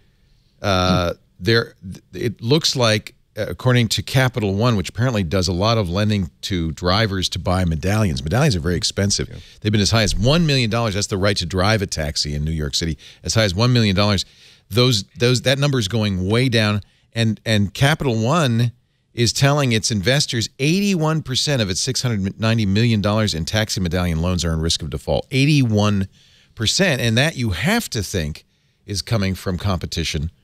uh, there it looks like, according to Capital One, which apparently does a lot of lending to drivers to buy medallions. Medallions are very expensive. Yeah. They've been as high as one million dollars. That's the right to drive a taxi in New York City. As high as one million dollars. Those, those, that number is going way down. And, and Capital One is telling its investors eighty-one percent of its six hundred ninety million dollars in taxi medallion loans are in risk of default. eighty-one percent. And that, you have to think, is coming from competition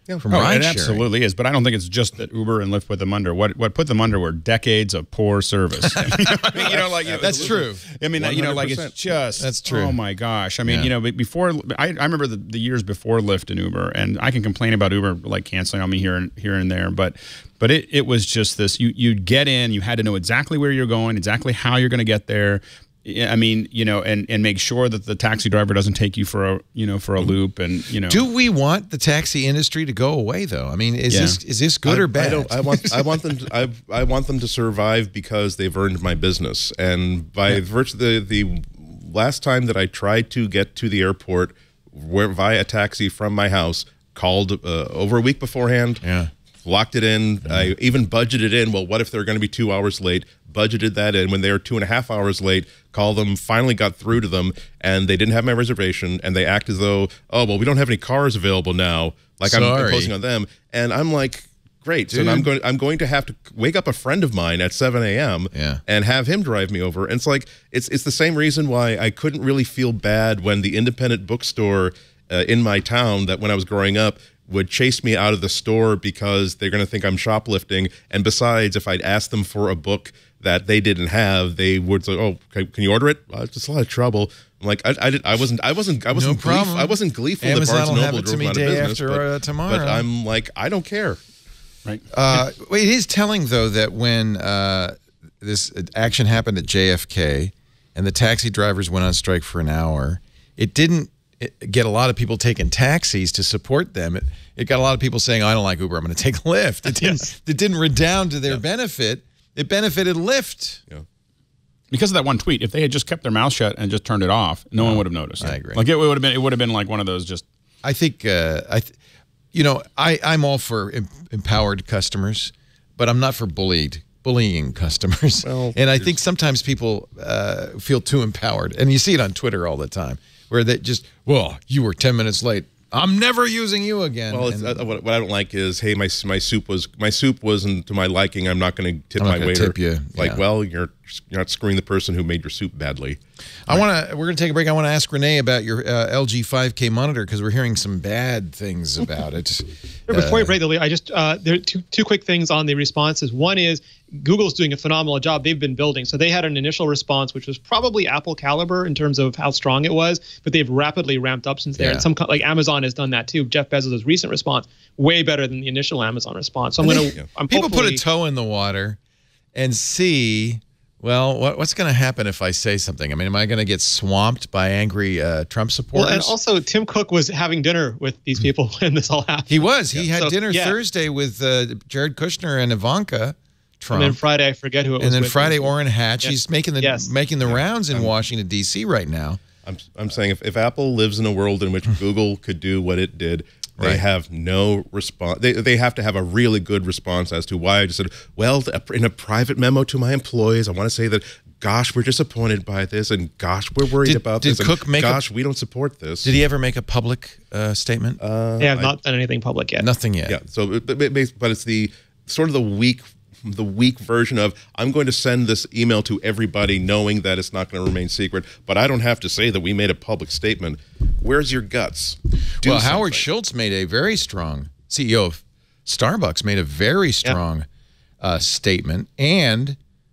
from Oh, ride it sharing. absolutely is, but I don't think it's just that Uber and Lyft put them under. What what put them under were decades of poor service. you know, I mean, you know, like That's true. I mean, you know, like it's one hundred percent. just That's true. Oh my gosh! I mean, Yeah. you know, be- before I, I remember the, the years before Lyft and Uber, and I can complain about Uber like canceling on me here and here and there, but but it it was just this. You you'd get in, you had to know exactly where you're going, exactly how you're going to get there. I mean, you know, and, and make sure that the taxi driver doesn't take you for a, you know, for a loop, and you know. Do we want the taxi industry to go away, though? I mean, is Yeah. this is this good I, or bad? I, don't, I want I want them to, I I want them to survive because they've earned my business. And by yeah. virtue the the last time that I tried to get to the airport where, via a taxi from my house, called uh, over a week beforehand. Yeah. Locked it in. Mm-hmm. I even budgeted in. Well, what if they're going to be two hours late? Budgeted that in. When they were two and a half hours late, called them. Finally got through to them, and they didn't have my reservation. And they act as though, oh well, we don't have any cars available now. Like I'm Sorry. imposing on them. And I'm like, great. Dude. So I'm going. I'm going to have to wake up a friend of mine at seven a m Yeah. and have him drive me over. And it's like it's it's the same reason why I couldn't really feel bad when the independent bookstore uh, in my town that when I was growing up would chase me out of the store because they're going to think I'm shoplifting. And besides, if I'd asked them for a book that they didn't have, they would say, "Oh, can, can you order it?" Well, it's just a lot of trouble. I'm like, I, I, did, I wasn't, I wasn't, I wasn't, No problem. gleeful, I wasn't gleeful Amazon that Barnes will and have Noble it to drove me me out day of business, after, but, uh, tomorrow. but I'm like, I don't care. Right. Uh, well, it is telling, though, that when uh, this action happened at J F K and the taxi drivers went on strike for an hour, it didn't it, get a lot of people taking taxis to support them. It, it got a lot of people saying, I don't like Uber, I'm going to take Lyft. It didn't, Yes. it didn't redound to their Yeah. benefit. It benefited Lyft. Yeah. Because of that one tweet, if they had just kept their mouth shut and just turned it off, no one would have noticed. I agree. Like it would have been, it would have been like one of those just. I think, uh, I, th you know, I, I'm all for em empowered customers, but I'm not for bullied, bullying customers. Well, and I think sometimes people uh, feel too empowered. And you see it on Twitter all the time, where they just, well, you were ten minutes late. I'm never using you again. Well, it's, And uh, what, what I don't like is, hey, my my soup was my soup wasn't to my liking. I'm not going to tip I'm not my gonna waiter. tip you, Like, yeah. well, you're you're not screwing the person who made your soup badly. I want to. We're going to take a break. I want to ask Rene about your uh, L G five K monitor because we're hearing some bad things about it. Before Uh, you break the lead, I just uh, there are two two quick things on the responses. One is Google's doing a phenomenal job. They've been building, so they had an initial response which was probably Apple caliber in terms of how strong it was, but they've rapidly ramped up since there. Yeah. And some co- like Amazon has done that too. Jeff Bezos' recent response way better than the initial Amazon response. So I'm I gonna think I'm people put a hopefully- toe in the water and see. Well, what, what's going to happen if I say something? I mean, am I going to get swamped by angry uh, Trump supporters? Well, and also Tim Cook was having dinner with these people when this all happened. He was. He had So, dinner yeah. Thursday with uh, Jared Kushner and Ivanka Trump. And then Friday, I forget who it was. And then with. Friday, Orrin Hatch. Yes. He's making the Yes. making the rounds in Washington D C right now. I'm I'm saying if, if Apple lives in a world in which Google could do what it did, they Right. have no response. They they have to have a really good response as to why I just said, well, in a private memo to my employees, I want to say that, gosh, we're disappointed by this, and gosh, we're worried Did- about did this. Cook and make a- gosh, we don't support this. Did he ever make a public uh, statement? They have not done anything public yet. Nothing yet. Yeah. So, but, but but it's the sort of the weak, the weak version of I'm going to send this email to everybody, knowing that it's not going to remain secret. But I don't have to say that we made a public statement. Where's your guts? Do well, Howard something. Schultz made a very strong, C E O of Starbucks made a very strong uh, statement and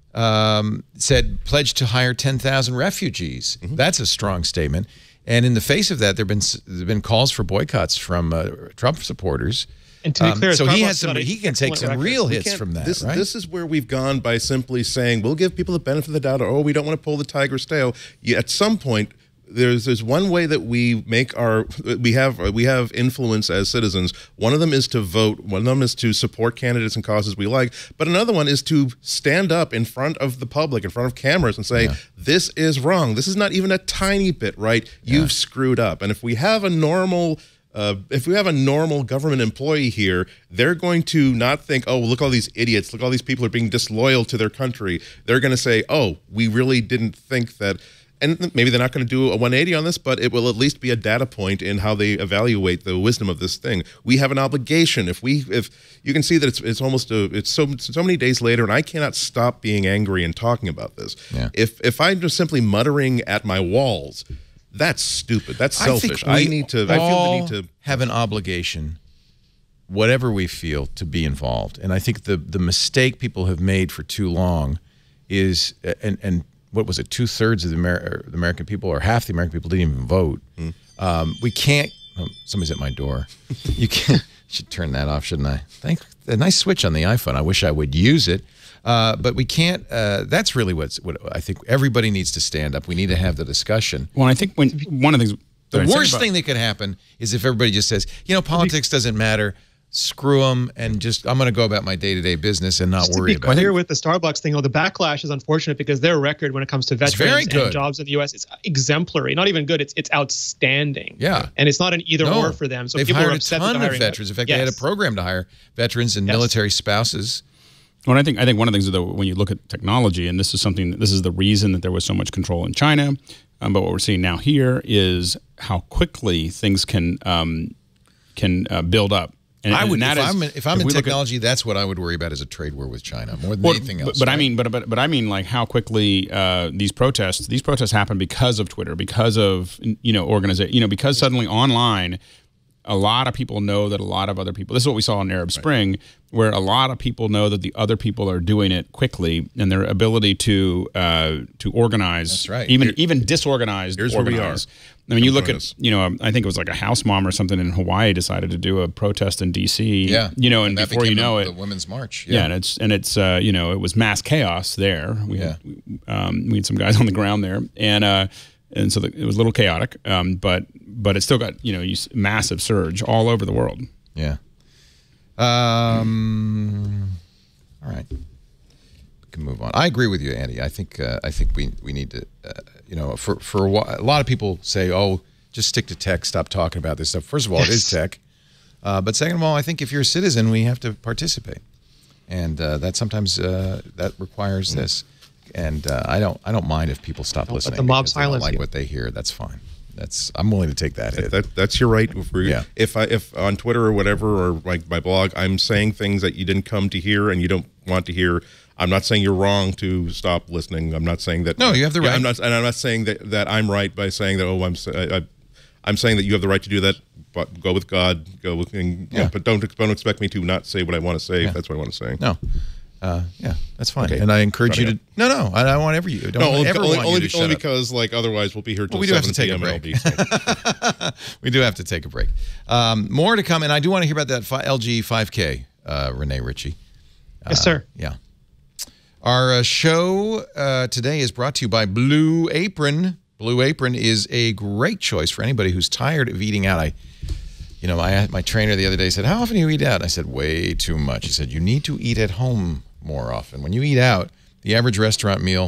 um, said pledge to hire ten thousand refugees. Mm-hmm. That's a strong statement. And in the face of that, there have been s- there have been calls for boycotts from uh, Trump supporters. And to be Um, clear, so he Starbucks has some. got a He can take excellent some record. real We hits can't- from that. This, right? this is where we've gone by simply saying we'll give people the benefit of the doubt. Or, oh, we don't want to pull the tiger's tail. You, at some point, there's there's one way that we make our we have we have influence as citizens. One of them is to vote. One of them is to support candidates and causes we like. But another one is to stand up in front of the public, in front of cameras, and say, "This is wrong. This is not even a tiny bit right. You've screwed up." And if we have a normal Uh, if we have a normal government employee here, they're going to not think, oh, look, all these idiots, look, all these people are being disloyal to their country. They're going to say, oh, we really didn't think that. And maybe they're not going to do a one eighty on this, but it will at least be a data point in how they evaluate the wisdom of this thing. We have an obligation. If we, if you can see that it's it's almost a, it's so so many days later, and I cannot stop being angry and talking about this. Yeah. If if I'm just simply muttering at my walls, that's stupid. That's selfish. I, I, think we need to. I feel the all need to. have an obligation whatever we feel, to be involved. And I think the the mistake people have made for too long is, and and what was it, two thirds of the, Amer the American people, or half the American people, didn't even vote. Mm. Um, we can't. Oh, somebody's at my door. You can't. Should turn that off, shouldn't I? Thank. A nice switch on the iPhone. I wish I would use it. Uh, but we can't. Uh, that's really what's what I think. Everybody needs to stand up. We need to have the discussion. Well, I think when one of the things. The worst thing that could happen is if everybody just says, you know, politics doesn't matter. Screw them, and just I'm going to go about my day-to-day business and not worry about it. Clear with the Starbucks thing, though, the backlash is unfortunate because their record when it comes to veterans and jobs in the U S is exemplary. Not even good; it's it's outstanding. Yeah, and it's not an either no, or for them. So they've people hired are upset a ton that of veterans. In fact, yes. they had a program to hire veterans and yes. military spouses. Well, I think I think one of the things, though, when you look at technology, and this is something, this is the reason that there was so much control in China, um, but what we're seeing now here is how quickly things can um, can uh, build up. And, I would, and if, is, I'm in, if I'm if in at, technology, that's what I would worry about, is a trade war with China more than well, anything else. But, but right? I mean, but but but I mean, like how quickly uh, these protests these protests happen because of Twitter, because of you know organization, you know, because suddenly online, a lot of people know that a lot of other people. This is what we saw in Arab Spring, right. where a lot of people know that the other people are doing it quickly, and their ability to uh, to organize, that's right. even Here, even disorganized. Here's organize. where we are. I mean, you look at, you know, I think it was like a house mom or something in Hawaii decided to do a protest in D C. Yeah, you know, and, and before you know the, it, the Women's March. Yeah. yeah, and it's and it's uh, you know, it was mass chaos there. We yeah, had, um, we had some guys on the ground there, and uh, and so the, it was a little chaotic, um, but but it still got you know you, massive surge all over the world. Yeah. Um. All right. Can move on. I agree with you, Andy. I think uh, I think we we need to, uh, you know, for for a, while, a lot of people say, oh, just stick to tech, stop talking about this stuff. First of all, yes. it is tech, uh, but second of all, I think if you're a citizen, we have to participate, and uh, that sometimes uh, that requires mm. this. And uh, I don't I don't mind if people stop don't listening. Let the mob because they don't silence like you. what they hear. That's fine. That's I'm willing to take that hit. That, that's your right. If, yeah. if I if on Twitter or whatever, or like my blog, I'm saying things that you didn't come to hear and you don't want to hear. I'm not saying you're wrong to stop listening. I'm not saying that. No, you have the right. Yeah, I'm not, and I'm not saying that, that I'm right by saying that. Oh, I'm. I, I'm saying that you have the right to do that. But go with God. Go with. And, yeah. Know, but don't don't expect me to not say what I want to say. Yeah. If that's what I want to say. No. Uh, yeah, that's fine. Okay. And I encourage you to. No, no, I don't want ever you. Don't no, only, ever only, want only, you to only shut because like otherwise we'll be here till well, we do have to seven take p a break. We do have to take a break. Um, more to come, and I do want to hear about that L G five K, uh, Rene Ritchie. Uh, yes, sir. Yeah. Our uh, show uh, today is brought to you by Blue Apron. Blue Apron is a great choice for anybody who's tired of eating out. I, you know, my my trainer the other day said, "How often do you eat out?" I said, "Way too much." He said, "You need to eat at home more often. When you eat out, the average restaurant meal,"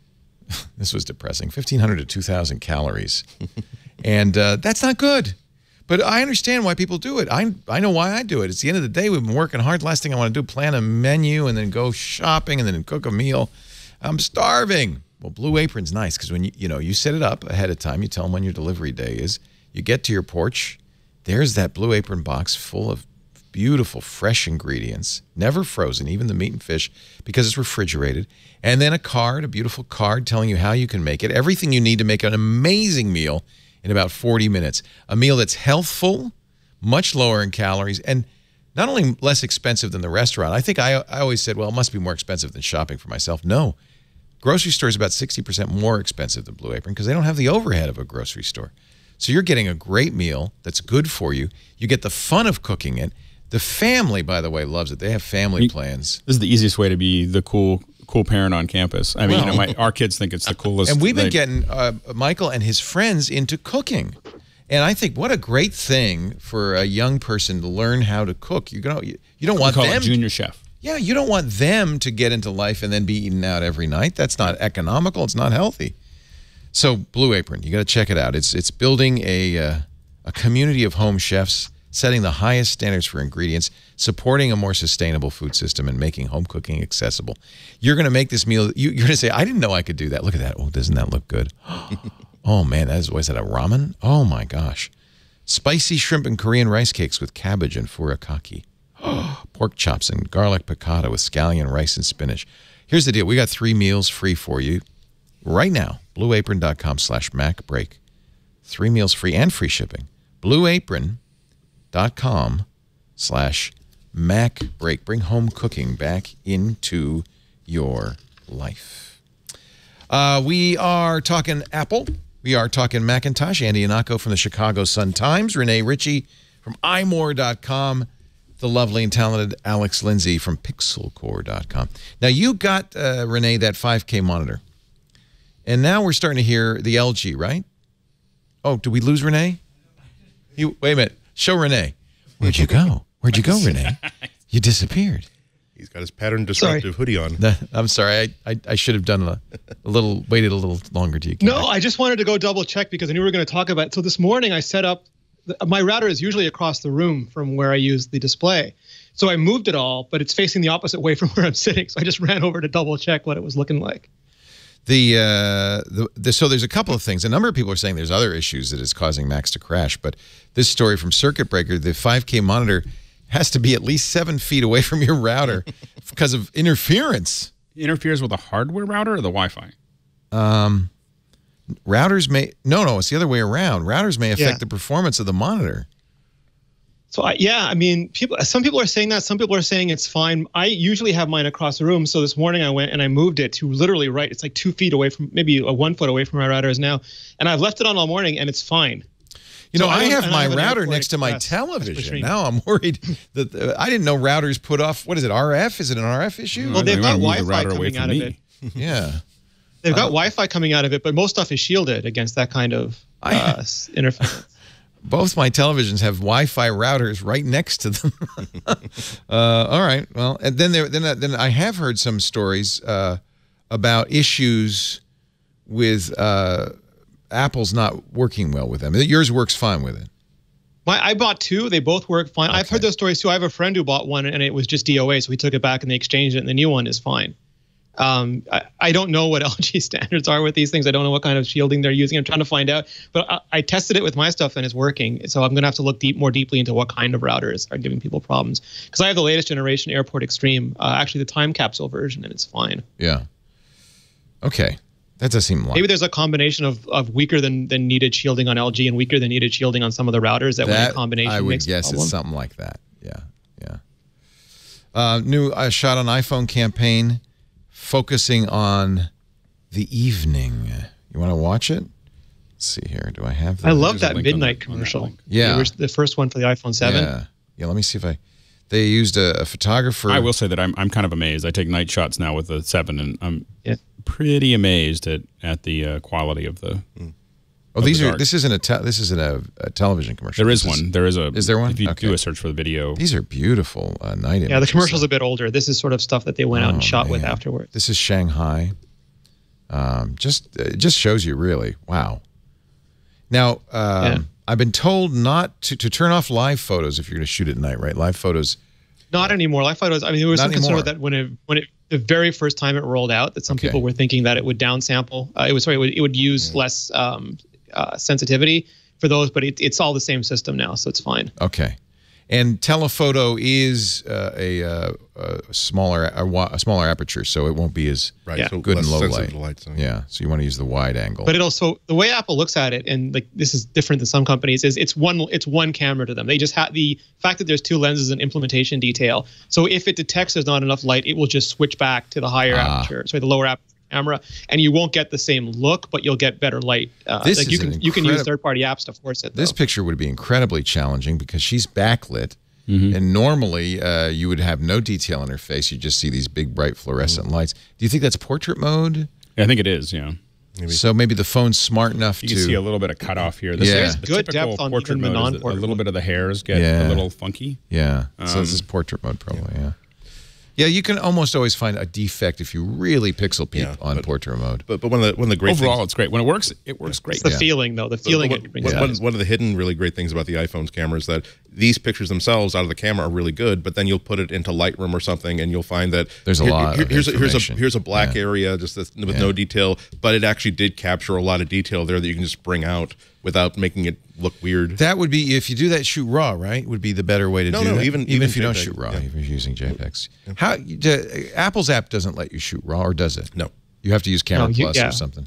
this was depressing, fifteen hundred to two thousand calories, and uh, that's not good. But I understand why people do it. I I know why I do it. It's the end of the day. We've been working hard. Last thing I want to do, plan a menu and then go shopping and then cook a meal. I'm starving. Well, Blue Apron's nice because when you you know you set it up ahead of time, you tell them when your delivery day is. You get to your porch, there's that Blue Apron box full of beautiful, fresh ingredients, never frozen, even the meat and fish, because it's refrigerated. And then a card, a beautiful card telling you how you can make it. Everything you need to make an amazing meal in about forty minutes. A meal that's healthful, much lower in calories, and not only less expensive than the restaurant. I think I, I always said, well, it must be more expensive than shopping for myself. No. Grocery store is about sixty percent more expensive than Blue Apron because they don't have the overhead of a grocery store. So you're getting a great meal that's good for you. You get the fun of cooking it. The family, by the way, loves it. They have family plans. This is the easiest way to be the cool cool parent on campus. I mean, well, you know, my, our kids think it's the coolest. And we've been they, getting uh, Michael and his friends into cooking. And I think what a great thing for a young person to learn how to cook. You don't, you, you don't want call them. It junior chef. Yeah, you don't want them to get into life and then be eaten out every night. That's not economical. It's not healthy. So Blue Apron, you got to check it out. It's it's building a uh, a community of home chefs, setting the highest standards for ingredients, supporting a more sustainable food system, and making home cooking accessible. You're going to make this meal. You, you're going to say, "I didn't know I could do that. Look at that. Oh, doesn't that look good? Oh man, that is what is that? A ramen? Oh my gosh, spicy shrimp and Korean rice cakes with cabbage and furikake." Pork chops and garlic piccata with scallion, rice, and spinach. Here's the deal. We got three meals free for you right now. blue apron dot com slash MacBreak. Three meals free and free shipping. blue apron dot com slash MacBreak. Bring home cooking back into your life. Uh, we are talking Apple. We are talking Macintosh. Andy Anako from the Chicago Sun-Times. Rene Ritchie from i more dot com. The lovely and talented Alex Lindsay from pixel core dot com. Now, you got, uh, Rene, that five K monitor. And now we're starting to hear the L G, right? Oh, did we lose Rene? You, wait a minute. Show Rene. Where'd you go? Where'd you go, Rene? You disappeared. He's got his pattern disruptive Sorry. hoodie on. The, I'm sorry. I, I, I should have done a, a little, waited a little longer to you. No, I just wanted to go double check because I knew we were going to talk about it. So this morning I set up, my router is usually across the room from where I use the display. So I moved it all, but it's facing the opposite way from where I'm sitting. So I just ran over to double check what it was looking like. The, uh, the, the so there's a couple of things. A number of people are saying there's other issues that is causing Macs to crash. But this story from Circuit Breaker, the five K monitor has to be at least seven feet away from your router because of interference. It interferes with the hardware router or the Wi-Fi? Um, routers may no no it's the other way around. Routers may affect Yeah. the performance of the monitor. So I, yeah, I mean, people. Some people are saying that. Some people are saying it's fine. I usually have mine across the room. So this morning I went and I moved it to literally right. It's like two feet away from, maybe a one foot away from where my router is now. And I've left it on all morning and it's fine. You know, So I I have and my I have an router Airport next to my Express television. machine. Now I'm worried that uh, I didn't know routers put off. What is it? R F? Is it an R F issue? Well, they've You got wanna move the Wi-Fi router away coming from out of me. it. Yeah. They've got Wi-Fi coming out of it, but most stuff is shielded against that kind of I- uh, s- interference. Both my televisions have Wi-Fi routers right next to them. uh, all right. Well, and then there, then, then I have heard some stories uh, about issues with uh, Apple's not working well with them. Yours works fine with it. My, I bought two. They both work fine. I've heard those stories too. I have a friend who bought one and it was just D O A, so we took it back and they exchanged it, and the new one is fine. Um, I, I don't know what L G standards are with these things. I don't know what kind of shielding they're using. I'm trying to find out. But I, I tested it with my stuff and it's working. So I'm going to have to look deep, more deeply into what kind of routers are giving people problems. Because I have the latest generation Airport Extreme, uh, actually the time capsule version, and it's fine. Yeah. Okay. That does seem like Maybe there's a combination of, of weaker than, than needed shielding on L G and weaker than needed shielding on some of the routers that, when that. a combination I would makes guess a problem. it's something like that. Yeah. Yeah. Uh, new uh, shot on iPhone campaign focusing on the evening. You want to watch it? Let's see here. Do I have that? I love There's a that link on midnight that- on that commercial. link. Yeah. The orig- the first one for the iPhone seven. Yeah. Yeah, let me see if I... They used a, a photographer. I will say that I'm I'm kind of amazed. I take night shots now with the seven, and I'm Yeah. pretty amazed at at the uh, quality of the. Oh, these the are. dark. This isn't a. Te this isn't a, a television commercial. There is This one. There is a. Is there one? If you Okay. do a search for the video, These are beautiful uh, night images. Yeah, the commercial's a bit older. This is sort of stuff that they went out Oh, and shot with man. afterwards. This is Shanghai. Um, just it just shows you really. Wow. Now, um, Yeah. I've been told not to to turn off live photos if you're going to shoot at night. Right? Live photos. Not anymore. I thought it was. I mean, there was Not some concern anymore. with that when it when it the very first time it rolled out, that some Okay. people were thinking that it would downsample. Uh, it was sorry, it would, it would use less um, uh, sensitivity for those, but it, it's all the same system now, so it's fine. Okay. And telephoto is uh, a, uh, a smaller a, wa- a smaller aperture, so it won't be as Right. Yeah. So good in less low sensitive light. to light. So Yeah. So you want to use the wide angle. But it also, the way Apple looks at it, and like this is different than some companies, is it's one it's one camera to them. They just have the fact that there's two lenses and implementation detail. So if it detects there's not enough light, it will just switch back to the higher Ah. aperture, sorry, the lower aperture camera, and you won't get the same look, but you'll get better light. Uh, This like is you an can you can use incredib- third-party apps to force it. This though. picture would be incredibly challenging because she's backlit. Mm-hmm. And normally uh, you would have no detail in her face. You just see these big, bright fluorescent Mm-hmm. lights. Do you think that's portrait mode? I think it is. Yeah, So maybe the phone's smart enough you to... can see a little bit of cutoff here. This Yeah. is There's the good typical depth on portrait even the mode is that non-portrait a little mode. bit of the hairs get Yeah. a little funky. Yeah. so this Um, is portrait mode probably, yeah. Yeah, you can almost always find a defect if you really pixel peep Yeah, on but- portrait mode. But but one of the one of the great Overall, things, it's great. When it works, it works great. It's the Yeah. feeling, though. The But feeling one, it brings one- out. one- one of the hidden really great things about the iPhone's camera is that these pictures themselves out of the camera are really good, but then you'll put it into Lightroom or something, and you'll find that There's a here- lot here- of here's a, here's a information. here's a black Yeah. area just this, with Yeah. no detail, but it actually did capture a lot of detail there that you can just bring out without making it look weird. That would be, if you do that, shoot RAW, right? Would be the better way to No, do no, that. even- even even if you don't JPEG, shoot RAW, yeah. if you're using JPEGs. How do, Apple's app doesn't let you shoot RAW, or does it? No. You have to use Camera No, you- Plus yeah. or something.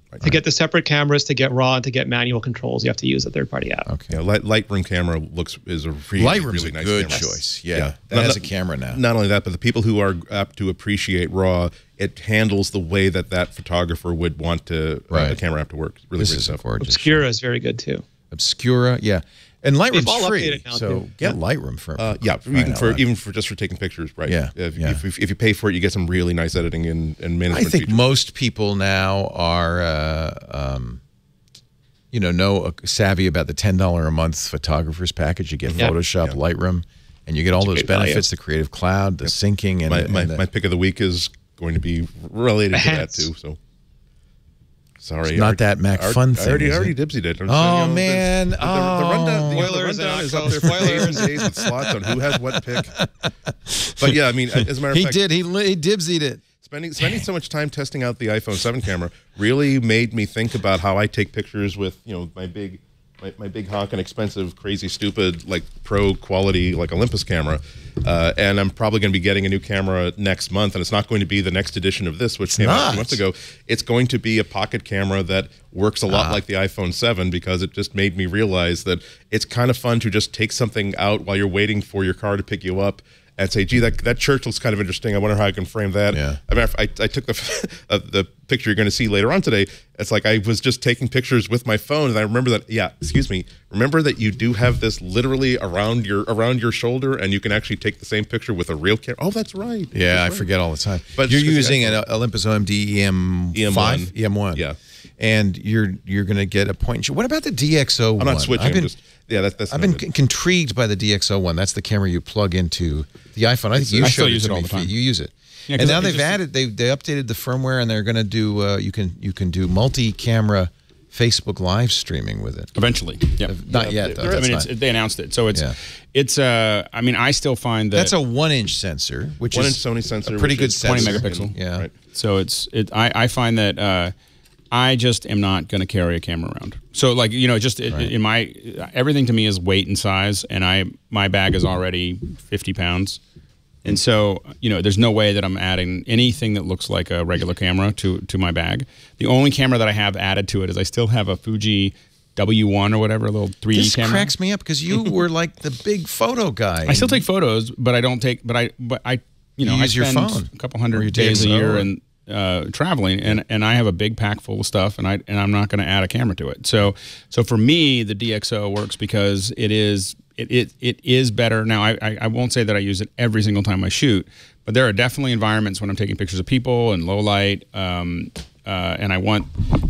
To get the separate cameras, to get RAW, and to get manual controls, you have to use a third-party app. Okay. Yeah, Light, Lightroom camera looks is a really, Lightroom's really a nice good camera. choice. Yeah, Yeah. that Not- has a not- camera now. Not only that, but the people who are apt to appreciate RAW, it handles the way that that photographer would want to uh, Right. the camera app to work. Really This great is stuff. gorgeous. Obscura is very good too. Obscura, yeah. And They've Lightroom's all free, updated now, so too. get Lightroom for Uh, yeah, crying even out for loud. even for just for taking pictures, right? Yeah, If, yeah. If, if, if you pay for it, you get some really nice editing and, and I management think features. most people now are, uh, um, you know, know uh, savvy about the ten dollar a month photographers package. You get Yeah. Photoshop, Yeah. Lightroom, and you get all those great value. benefits: the Creative Cloud, the syncing, and, my and my, the, my pick of the week is going to be related to that Enhance. too. So sorry, It's not I already- that Mac I already- fun I thing, already, is I already it? dipsied it. I'm Oh, saying, you know, the- man. the, the, the rundown, the, the Spoilers and rundown is up there outro for days and spoilers. days with slots on who has what pick. But yeah, I mean, as a matter of he fact, did. He li- he dibsied it. Spending spending so much time testing out the iPhone seven camera really made me think about how I take pictures with, you know, my big my, my big honking expensive crazy stupid like pro quality like Olympus camera, uh, and I'm probably going to be getting a new camera next month, and it's not going to be the next edition of this, which came out a not. few months ago. It's going to be a pocket camera that works a lot like the iPhone seven, because it just made me realize that it's kind of fun to just take something out while you're waiting for your car to pick you up and say, gee, that that church looks kind of interesting. I wonder how I can frame that. Yeah. I mean, I, I took the uh, the picture you're going to see later on today. It's like I was just taking pictures with my phone, and I remember that. Yeah, excuse me. Remember that you do have this literally around your around your shoulder, and you can actually take the same picture with a real camera. Oh, that's right. Yeah, That's I right. forget all the time. But But you're it's 'cause using the an Olympus O M D E M E M five, one. E M one. Yeah. And you're you're going to get a point and shoot. What about the D X O one? I'm not switching. I've I'm been, just yeah. That's that's. I've not been it. c- intrigued by the D X O one. That's the camera you plug into the iPhone. I think you I showed still it use to it all me, the time. Pete. You use it. Yeah, 'cause and now it they've just- added they they updated the firmware, and they're going to do uh, you can you can do multi-camera Facebook live streaming with it. Eventually, yeah. Not yet, though. I That's mean, not- it's, they announced it, so it's Yeah. it's. Uh, I mean, I still find that That's a one-inch sensor, which One is inch Sony sensor, a pretty which good is twenty sensor. megapixel. Yeah. Right. So it's it. I, I find that uh, I just am not going to carry a camera around. So like you know, just it, in my everything to me is weight and size, and I my bag is already fifty pounds, and so you know, there's no way that I'm adding anything that looks like a regular camera to to my bag. The only camera that I have added to it is I still have a Fuji W one or whatever, a little three D This camera. cracks me up because you were like the big photo guy. I still take photos, but I don't take. But I, but I, you know, You I use your spend phone. a couple Or your hundred days a D X O year or- and uh, traveling, and and I have a big pack full of stuff, and I and I'm not going to add a camera to it. So so for me, the D X O works because it is it it, it is better. Now I, I I won't say that I use it every single time I shoot, but there are definitely environments when I'm taking pictures of people in low light, um, uh, and I want.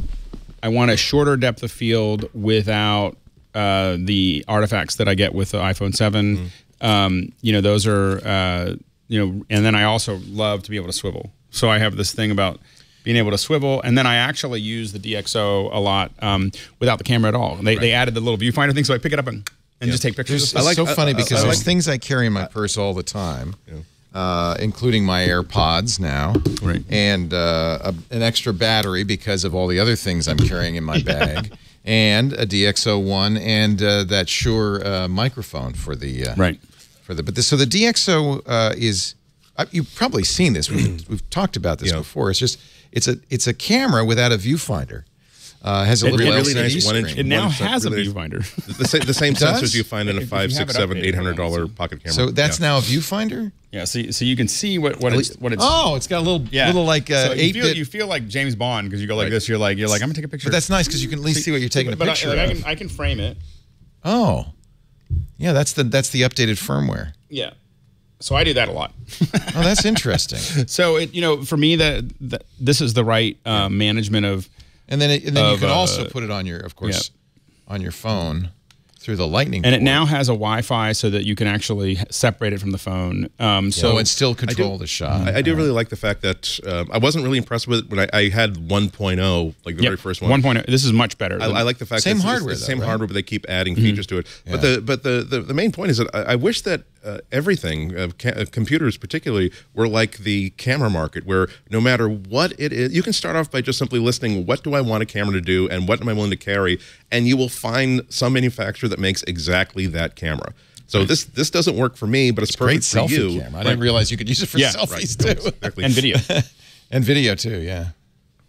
I want a shorter depth of field without uh, the artifacts that I get with the iPhone seven. Mm. Um, you know, those are, uh, you know, and then I also love to be able to swivel. So I have this thing about being able to swivel, and then I actually use the D X O a lot um, without the camera at all. They, right. they added the little viewfinder thing, so I pick it up and, and yeah. just take pictures. It's so funny uh, because I there's like- things I carry in my purse all the time. Yeah. Uh, including my AirPods now, right. and uh, a, an extra battery because of all the other things I'm carrying in my bag, and a D X O one, and uh, that Shure uh, microphone for the uh, right for the. But this, so the D X O uh, is uh, you've probably seen this. We've, we've talked about this Yeah. before. It's just it's a it's a camera without a viewfinder. Uh, has a It- little it- really L C D nice one-inch- screen. It now One has a really- viewfinder. The, sa- the same It does? sensors you find in a If you five, have six, it seven, updated, eight hundred dollar hold on, pocket camera. So that's Yeah. now a viewfinder. Yeah, so you, so you can see what what it's what it's. Oh, it's got a little yeah, little like uh, so you eight feel, bit. you feel like James Bond because you go like Right. this. You're like you're like I'm gonna take a picture. But that's nice because you can at least see what you're taking a But I- picture like, I, of. can I can frame it. Oh, yeah, that's the that's the updated firmware. Yeah. So I do that a lot. Oh, that's interesting. So it, you know, for me, that this is the right uh, management of. And then it, and then you Of, can uh, also put it on your, of course, on your phone through the Lightning. And it port. now has a Wi-Fi so that you can actually separate it from the phone. Um, so So and still control the shot. I, I do really like the fact that um, I wasn't really impressed with it when I, I had one point oh, like the yep, very first one. one point oh. This is much better. I, I like the fact Same that it's, hardware, it's the though, same right? hardware, but they keep adding Mm-hmm. features to it. But Yeah. the but the, the the main point is that I, I wish that uh, everything, uh, ca- uh, computers particularly, were like the camera market, where no matter what it is, you can start off by just simply listing what do I want a camera to do and what am I willing to carry, and you will find some manufacturer that makes exactly that camera. So this this doesn't work for me, but it's, Great perfect for selfie you. camera. I didn't realize you could use it for Yeah, selfies right. too, Exactly. and video. and video too. Yeah.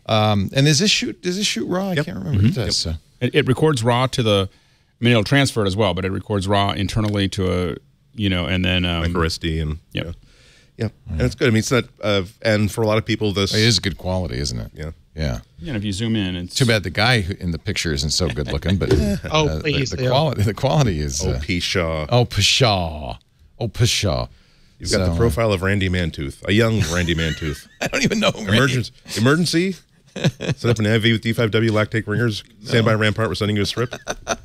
Um, and does this shoot? Does this shoot raw? I Yep. can't remember. Mm-hmm. It does. So. It, it records raw to the. I mean, it'll transfer it as well, but it records raw internally to a, you know, and then um, Micro S D and Yep. yeah, yeah, and it's good. I mean, it's not, uh, and for a lot of people, this It is good quality, isn't it? Yeah, yeah. Yeah, and if you zoom in, it's Too bad the guy who- in the picture isn't so good looking, but Oh, uh, the, please, the yeah. quality, the quality is. oh, Uh, P. Shaw. oh, pshaw. Oh, pshaw. You've got So, the profile of Randy Mantooth, a young Randy Mantooth. I don't even know. who Randy- Emergency, emergency. Set up an I V with D five W lactate ringers. Stand by Rampart. We're sending you a strip.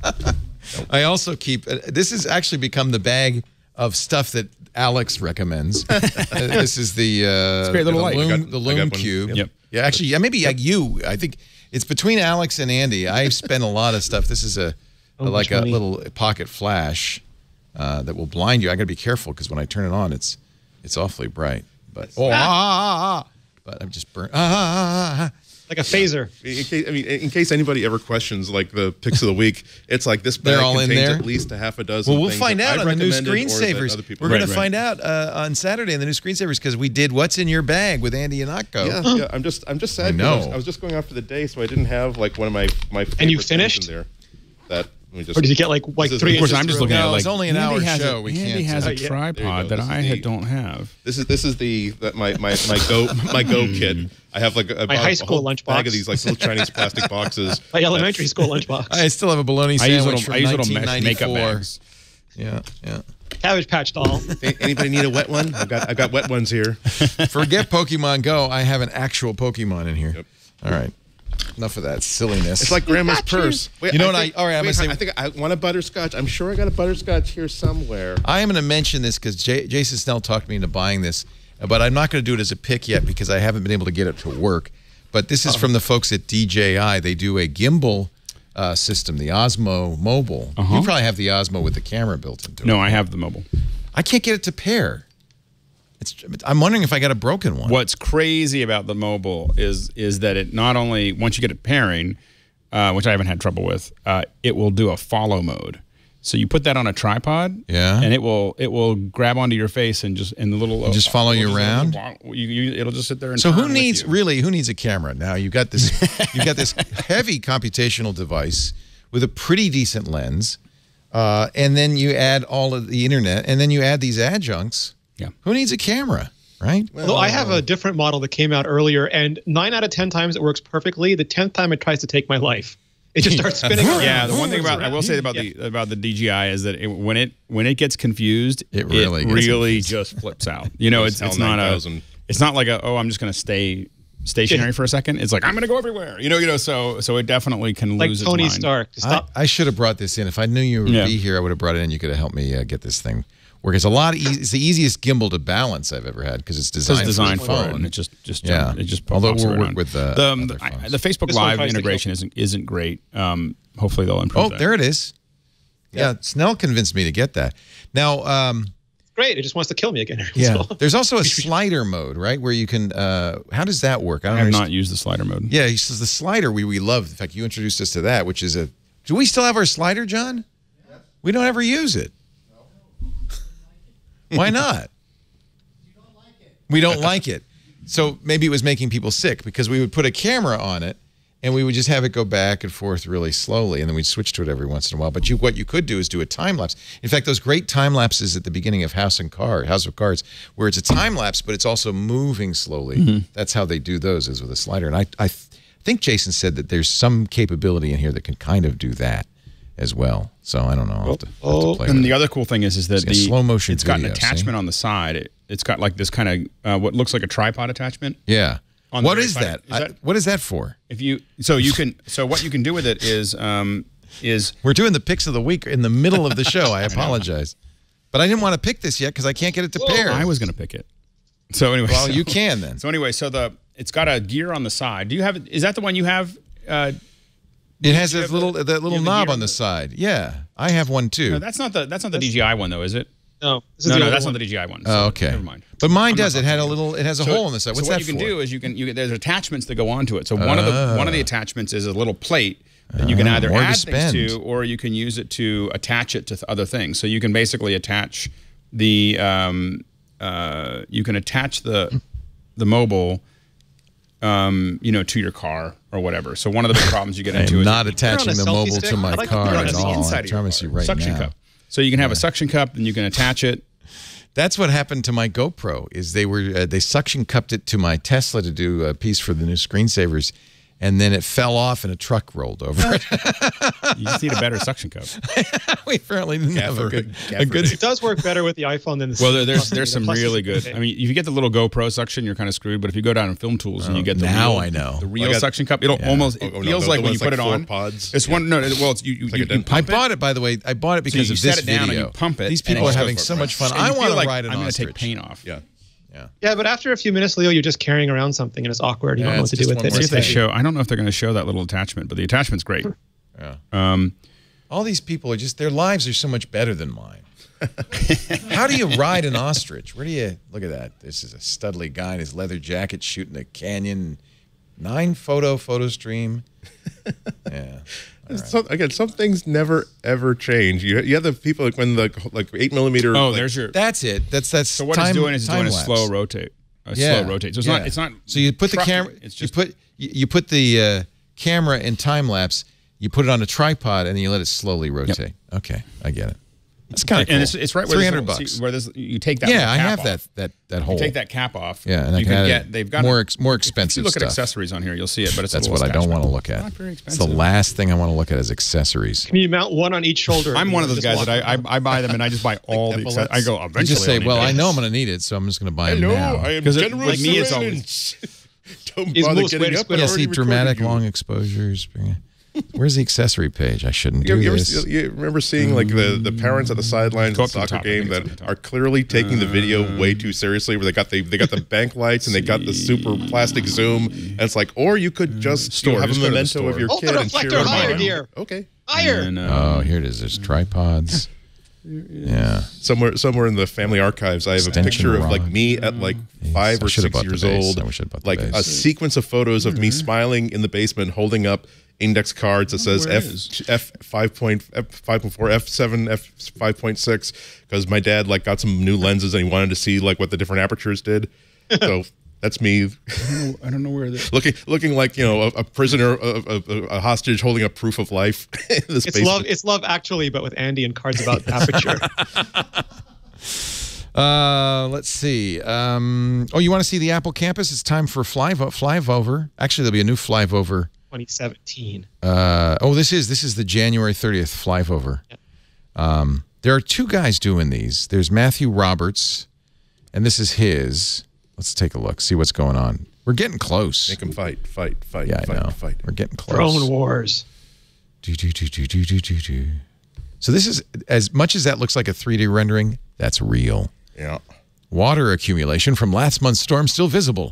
I also keep. Uh, this has actually become the bag of stuff that Alex recommends. uh, this is the uh, great little the light. Loom, I got- the I Loom got one. Cube. Yep. Yeah, actually, yeah, maybe like you. I think it's between Alex and Andy. I spend a lot of stuff. This is a, Oh, like much a money. little pocket flash uh, that will blind you. I got to be careful because when I turn it on, it's it's awfully bright. But oh, ah, ah, ah, but I'm just burnt. Ah, ah, ah, ah. Like a phaser. In case, I mean, in case anybody ever questions like the picks of the week, it's like this bag They're all in contains there? at least a half a dozen. Well, we'll things find that out I've on the new recommended or that screensavers. other people We're going to Right, right. find out uh, on Saturday in the new screensavers because we did What's in Your Bag with Andy Yanako. Yeah, yeah. I'm just, I'm just sad. I 'cause I was, know. I was just going after the day, so I didn't have like one of my my. And you favorite things finished? in there. That let me just. Or did you get like like This is- three of course, inches I'm just through? looking at No, it like it's only an Andy hour has show. A, We Andy can't, has uh, a yeah. tripod There you go. that This is I the- don't have. This is this is the that my my my go my go kit. I have like a, My a, high a school whole lunchbox. bag of these like little Chinese plastic boxes. My elementary school lunchbox. I still have a bologna I use sandwich little, I use from little mesh nineteen makeup ninety-four. bags. Yeah, yeah. Cabbage Patch doll. A- Anybody need a wet one? I've got I've got wet ones here. Forget Pokemon Go. I have an actual Pokemon in here. Yep. All right. Enough of that silliness. It's like grandma's purse. Wait, You know what think- I- all right, I'm wait, gonna say- I think I want a butterscotch. I'm sure I got a butterscotch here somewhere. I am going to mention this because J- Jason Snell talked me into buying this, but I'm not going to do it as a pick yet because I haven't been able to get it to work. But this is from the folks at D J I. They do a gimbal uh, system, the Osmo Mobile. Uh-huh. You probably have the Osmo with the camera built into it. No, I have the mobile. I can't get it to pair. It's, I'm wondering if I got a broken one. What's crazy about the mobile is is that it not only once you get it pairing, uh, which I haven't had trouble with, uh, it will do a follow mode. So you put that on a tripod, Yeah. and it will it will grab onto your face and just and the little And just follow it'll you just- around? it'll, you, you, it'll just sit there and So turn who with needs you. really who needs a camera now? You've got this you've got this heavy computational device with a pretty decent lens, uh, and then you add all of the internet, and then you add these adjuncts. Yeah. Who needs a camera, right? Although I have a different model that came out earlier, and nine out of ten times it works perfectly. The tenth time it tries to take my life. It just starts spinning around. Yeah, the one thing about I will say about the about the D J I is that it, when it when it gets confused, It really gets really just flips out. You know, it's Hell it's not nine a thousand. it's not like a oh I'm just going to stay stationary for a second. It's like I'm going to go everywhere. You know, you know. So so it definitely can Like lose Tony its mind. Stark. I, Stop. I should have brought this in. If I knew you would Yeah. be here, I would have brought it in. You could have helped me uh, get this thing work. It's a lot. Of easy, it's the easiest gimbal to balance I've ever had because it's It's designed, designed for for the it, phone. and it just just Yeah. it just Although pops we'll work around. with, uh, the, other I- phones. the Facebook This one Live tries to integration isn't isn't great. Um, hopefully they'll improve. Oh, that. there it is. Yeah, Snell convinced me to get that. Now, um, Great. It just wants to kill me again. yeah, there's also a slider mode, right, where you can. Uh, how does that work? I I don't have understand. not used the slider mode. Yeah, he says the slider we we love. In fact, you introduced us to that, which is a. Do we still have our slider, John? Yes. We don't ever use it. Why not? You don't like it. We don't like it. So maybe it was making people sick because we would put a camera on it and we would just have it go back and forth really slowly, and then we'd switch to it every once in a while. But you, what you could do is do a time lapse. In fact, those great time lapses at the beginning of House and Car, House of Cards, where it's a time lapse, but it's also moving slowly. Mm-hmm. That's how they do those, is with a slider. And I, I th think Jason said that there's some capability in here that can kind of do that as well. So I don't know. I'll have to, I'll have to play And with the it. other cool thing is is that It's got the slow motion It's got video, an attachment see? on the side. It, it's got like this kind of uh, what looks like a tripod attachment. Yeah. On the What very is side. that? Is I- that- what is that for? If you so you can so what you can do with it is um, is We're doing the picks of the week in the middle of the show. I apologize. But I didn't want to pick this yet because I can't get it to pair. I was going to pick it. So anyway, Well, so, you can then. So anyway, so the it's got a gear on the side. Do you have? Is that the one you have? Uh, It has you that have little the- that you little have the knob gear on on the the- side. Yeah, I have one too. no, that's not the that's not the D J I one though, is it? No, this is No, the no, older that's one. not the D J I one. Oh, So okay. Never mind. But mine I'm not does. It had a talking little. It has a So- hole in the side. What's so what that you can for? do is you can you can, there's attachments that go onto it. So one of the one of the attachments is a little plate that you can Ah, either more to add things spend. to, or you can use it to attach it to th- other things. So you can basically attach the um, uh, you can attach the the mobile um, you know, to your car or whatever. So one of the big problems you get into I'm is not you- attaching the selfie mobile stick? to my I like to car put it on at the all. inside I of your promise car. you right suction now. cup. So you can have a suction cup and you can attach it. That's what happened to my GoPro. Is they were uh, they suction cupped it to my Tesla to do a piece for the new screensavers, and then it fell off and a truck rolled over it. You just need a better suction cup. We apparently didn't have a Gaffer- good, a gaffer good It does work better with the iPhone than the. Well, there, there's the there's some Plus is really good. okay. I mean, if you get the little GoPro suction, you're kind of screwed. But if you go down in Film Tools and you get the now real, I know. the real Like a- suction cup, it'll Yeah. almost it Oh, no, feels the- like the when you ones put like it four on. pods? It's one no. Well, it's, you you, like a you, dent you I pump it. bought it, by the way. I bought it because you of set this it down and video. you pump it, These and people it are just having goes so for much it. fun. And I you feel want to like ride an I'm gonna ostrich. take paint off. Yeah. Yeah, but after a few minutes, Leo, you're just carrying around something and it's awkward. You Yeah, don't know it's what to do just with one it. more See if they thing. show. I don't know if they're going to show that little attachment, but the attachment's great. Yeah. Um, All these people are just, their lives are so much better than mine. How do you ride an ostrich? Where do you, look at that. This is a studly guy in his leather jacket shooting a canyon. Nine photo photo stream. Yeah. All right. Some, again, some things never ever change. You you have the people like when the like eight millimeter. oh, like, there's your. That's it. That's, that's So what time, it's doing is it's doing a time-lapse. slow rotate. A Yeah. slow rotate. So it's yeah. not. It's not. So you put the trucking. camera. It's just you put you, you put the uh, camera in time lapse. You put it on a tripod and you let it slowly rotate. Okay, I get it. It's kind of cool. and it's it's right where three this hundred little- bucks. see, where this you take that. Yeah, little I cap have off. that that that hole. You take that cap off. Yeah, and I you can can add get. They've got more a- ex, more If expensive you look at stuff. accessories on here, you'll see it. But it's That's a what little I don't want to attachment. look at. Not very It's the expensive. last thing I want to look at is accessories. Can you mount one on each shoulder? I'm one of those Just guys that walk I, I I buy them and I just buy all the. epaulets. Access- I go You eventually. just say, I'll need well, I that. know I'm going to need it, so I'm just going to buy them Hello, now. I am 'Cause it- General like me, it's Surveillance. Don't Is bother most getting way to up. split I've Yeah, it. already see, dramatic recorded you. long exposures. Where's the accessory page? I shouldn't do You, you, ever, this. you remember seeing like the, the parents at the sidelines Go of the up to the soccer top. I game think it's on that the top. are clearly taking the video way too seriously, where they got the they got the bank lights and they got the super plastic zoom, and it's like, or you could just Store, you know, have just a go to the memento of store. your Hold the kid and cheer reflector them higher, on. dear. Okay, Higher. And, uh, Oh, here it is. There's tripods. Yeah. somewhere somewhere in the family archives, I have a Extension picture of like rod. me at like five I or should have six bought the years base. old, I wish I'd bought the like base. a sequence of photos of me smiling in the basement, holding up index cards that says where it F is. F five point F five point four F seven F five point six because my dad like got some new lenses and he wanted to see like what the different apertures did. So that's me I don't know, I don't know where the. looking looking like you know a, a prisoner, a, a, a hostage holding up proof of life. in this It's basement. love. It's Love Actually, but with Andy and cards about aperture. Uh, let's see. Um, oh, you want to see the Apple campus? It's time for fly over. Actually, there'll be a new fly-over. twenty seventeen. Uh, oh, this is this is the January thirtieth fly-over. Um, there are two guys doing these. There's Matthew Roberts, and this is his. Let's take a look. See what's going on. We're getting close. Make them fight, fight, fight, Yeah, I fight, know. fight. We're getting close. Drone Wars. Do, do, do, do, do, do, do, do. So this is, as much as that looks like a three D rendering, that's real. Yeah. Water accumulation from last month's storm still visible.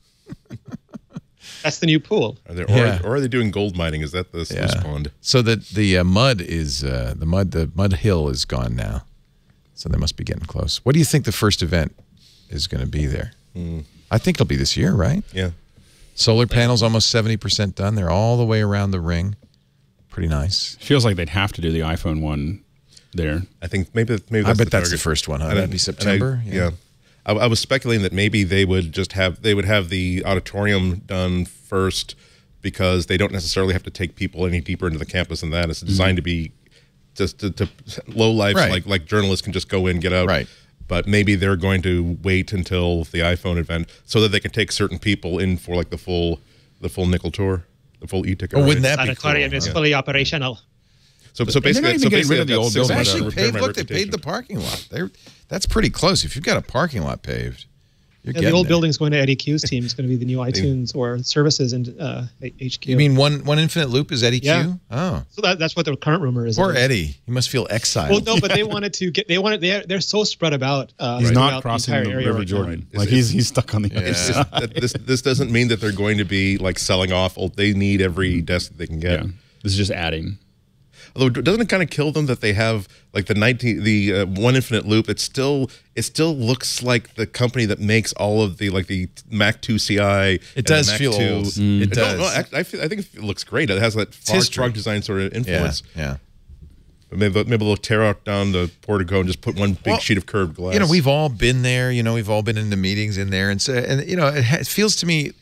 That's the new pool. Are they, or, Yeah. or are they doing gold mining? Is that the sluice Yeah. pond? So the the uh, mud is uh, the mud the mud hill is gone now. So they must be getting close. What do you think the first event is going to be there? I think it'll be this year, right? Yeah. Solar panels almost seventy percent done. They're all the way around the ring. Pretty nice. Feels like they'd have to do the iPhone one there. I think maybe maybe I that's bet the that's the target. first one, huh? And I- That'd be and I- September. yeah. I, I was speculating that maybe they would just have they would have the auditorium done first because they don't necessarily have to take people any deeper into the campus than that. It's designed to be just to, to low lives Right. like like journalists can just go in, get out. Right. But maybe they're going to wait until the iPhone event so that they can take certain people in for like the full the full nickel tour, the full e-ticket. Oh, wouldn't right? that be cool? Auditorium is fully operational. So, so And they're not basically, even so getting rid basically of the I've got old six building. months to Actually repair paved. my Look, they paved reputation. the parking lot. They're, that's pretty close. If you've got a parking lot paved, you're Yeah, getting the old there. building's going to Eddie Q's team. It's going to be the new iTunes or services and uh, H Q. You mean one one infinite loop is Eddie Yeah. Q? Oh, so that, that's what the current rumor is. poor Eddie. He must feel exiled. Well, no, but they wanted to get. They wanted. They're they're so spread about. Uh, He's throughout not crossing entire the area River right now. Jordan. Right. Like It's- he's he's stuck on the other It's side. just that this this doesn't mean that they're going to be like selling off. Old, they need every desk that they can get. Yeah. This is just adding. Although doesn't it kind of kill them that they have like the nineteen the uh, one infinite loop? It still it still looks like the company that makes all of the like the Mac two C I. and the does Mac feel two. old. Mm. It No, does. No, I, I, feel, I think it looks great. It has that fog history. truck design sort of yeah, influence. yeah. Maybe maybe they'll tear out down the portico and just put one big Well, sheet of curved glass. You know, we've all been there. You know, we've all been in the meetings in there, and so and you know, it, ha- it feels to me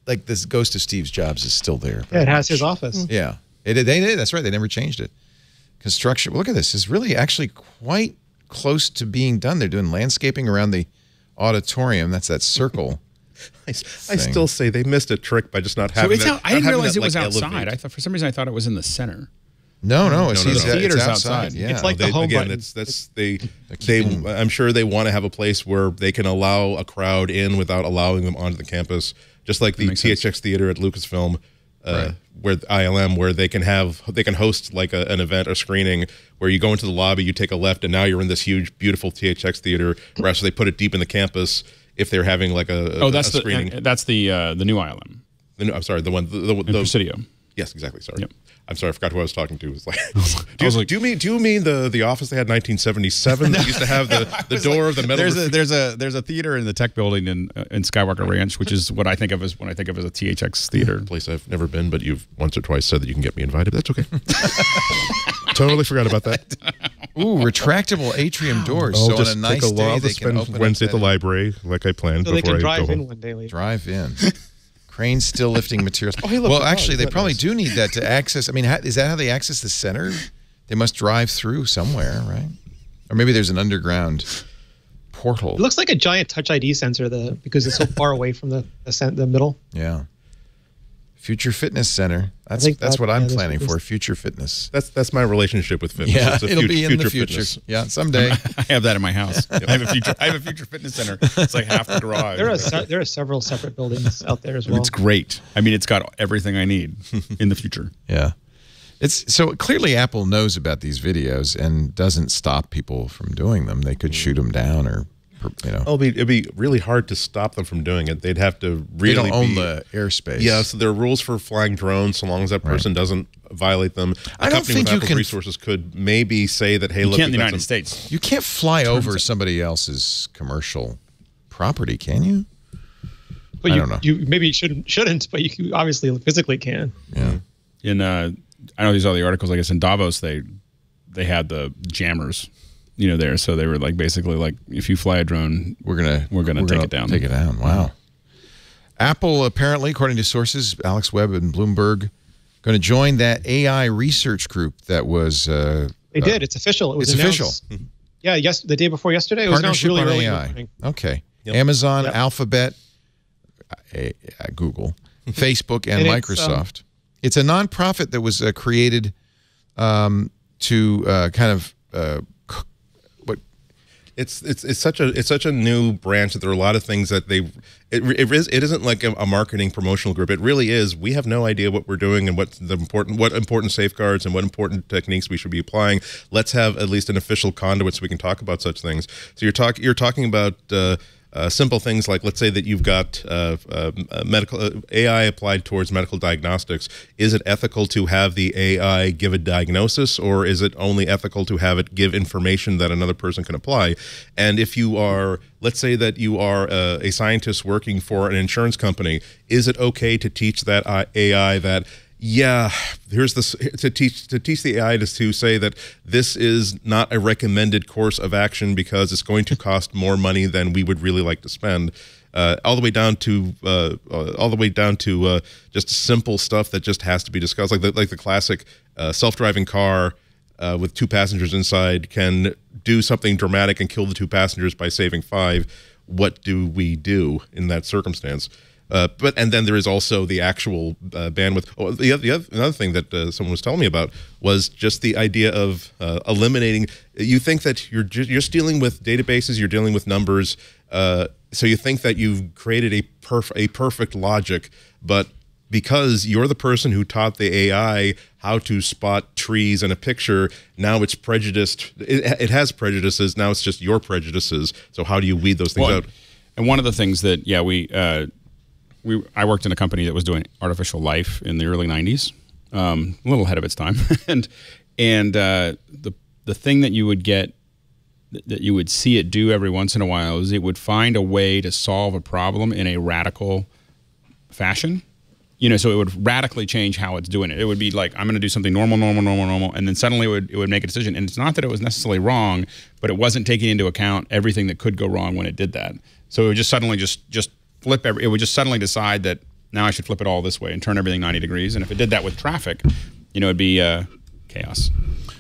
like this ghost of Steve Jobs is still there. Yeah, it has much. his office. Yeah, it, they did. That's right. They never changed it. Construction. Look at this. It's really actually quite close to being done. They're doing landscaping around the auditorium. That's that circle. I, I still say they missed a trick by just not So having it's that. out, I didn't not having realize that, it was like, outside. elevate. I thought for some reason I thought it was in the center. No, no, it's, no, no, it's, no. it's Theater's outside. outside. Yeah. It's like They, the home again, button. that's that's they they. keeping- I'm sure they want to have a place where they can allow a crowd in without allowing them onto the campus, just like the makes T H X Theater at Lucasfilm, uh, Right. where I L M, where they can have they can host like a, an event, a screening, where you go into the lobby, you take a left, and now you're in this huge, beautiful T H X Theater. Whereas they put it deep in the campus if they're having like a, a Oh, that's a the screening. uh, that's the uh, the new I L M The new- I'm sorry, the one the, the, in the Presidio. yes, exactly. Sorry. Yep. I'm sorry, I forgot who I was talking to. It was like, I do, was you, like- do you mean do you mean the the office they had in nineteen seventy-seven that used to have the, the door of the metal? There's a there's a there's a theater in the tech building in uh, in Skywalker Ranch, which is what I think of as when I think of as a T H X theater. place I've never been, but you've once or twice said that you can get me invited. That's okay. Totally forgot about that. Ooh, retractable atrium doors. I'll so just on a nice take a day, while they to can spend open Wednesday up at the that- library like I planned So they before can I go drive in home. one day later. Drive in. Cranes still lifting materials. Oh, hey, look, well, oh, actually, isn't they that probably nice? do need that to access. I mean, ha- is that how they access the center? They must drive through somewhere, right? Or maybe there's an underground portal. It looks like a giant Touch I D sensor, the because it's so far away from the the, cent- the middle. Yeah. Future Fitness Center. That's think that's that- what I'm yeah, this- planning this- for. Future Fitness. That's that's my relationship with fitness. Yeah, It's a it'll fut- be in the future. fitness. Yeah, someday. I have that in my house. I have a future. I have a future fitness center. It's like half the garage. There are se- there are several separate buildings out there as well. It's great. I mean, it's got everything I need in the future. Yeah. It's so clearly Apple knows about these videos and doesn't stop people from doing them. They could shoot them down or, you know. Oh, it'd be, it'd be really hard to stop them from doing it. They'd have to really they don't own be, the airspace. Yeah, so there are rules for flying drones so long as that person doesn't violate them. A I don't company think with you Apple can- resources could maybe say that, hey, You look, can't in the we've got United some- States. You can't fly over somebody else's commercial property, can you? but I you, don't know. you maybe shouldn't shouldn't, but you obviously physically can. Yeah. In uh, I know these are the articles. I guess in Davos they they had the jammers, you know, there. So they were like basically like, if you fly a drone, We're gonna We're gonna take it down. Take it down. Wow. Apple apparently, according to sources, Alex Webb and Bloomberg, going to join that A I research group that was uh, They uh, did. It's official. It was it's announced, official. Yeah, yes, the day before yesterday. It was announced Partnership really on early. A in the I. morning. Okay. Yep. Amazon, Yep. Alphabet, uh, uh, Google, Facebook, and, And it's, um, Microsoft. It's a nonprofit that was uh, created um, to uh, kind of uh, c- what It's it's it's such a it's such a new branch that there are a lot of things that they it it, is, it isn't like a, a marketing promotional group. It really is. We have no idea what we're doing and what the important what important safeguards and what important techniques we should be applying. Let's have at least an official conduit so we can talk about such things. So you're talking you're talking about. Uh, Uh, simple things like, let's say that you've got uh, uh, medical uh, A I applied towards medical diagnostics. Is it ethical to have the A I give a diagnosis, or is it only ethical to have it give information that another person can apply? And if you are, let's say that you are a, a scientist working for an insurance company, is it okay to teach that A I that, yeah, here's this to teach to teach the A I to, to say that this is not a recommended course of action because it's going to cost more money than we would really like to spend, uh, all the way down to uh, uh, all the way down to uh, just simple stuff that just has to be discussed, like the, like the classic uh, self-driving car uh, with two passengers inside can do something dramatic and kill the two passengers by saving five. What do we do in that circumstance? Uh, but and then there is also the actual uh, bandwidth. Oh, the other, the other another thing that uh, someone was telling me about was just the idea of uh, eliminating. You think that you're ju- you're dealing with databases, you're dealing with numbers, uh, so you think that you've created a perf- a perfect logic, but because you're the person who taught the A I how to spot trees in a picture, now it's prejudiced. It, it has prejudices. Now it's just your prejudices. So how do you weed those things Well, out? And one of the things that, yeah, we, uh, we, I worked in a company that was doing artificial life in the early nineties, um, a little ahead of its time, and and uh, the the thing that you would get, that you would see it do every once in a while is it would find a way to solve a problem in a radical fashion. You know, so it would radically change how it's doing it. It would be like, I'm going to do something normal, normal, normal, normal, and then suddenly it would, it would make a decision. And it's not that it was necessarily wrong, but it wasn't taking into account everything that could go wrong when it did that. So it would just suddenly just just flip every, it would just suddenly decide that Now I should flip it all this way and turn everything ninety degrees. And if it did that with traffic, you know, it'd be uh, chaos.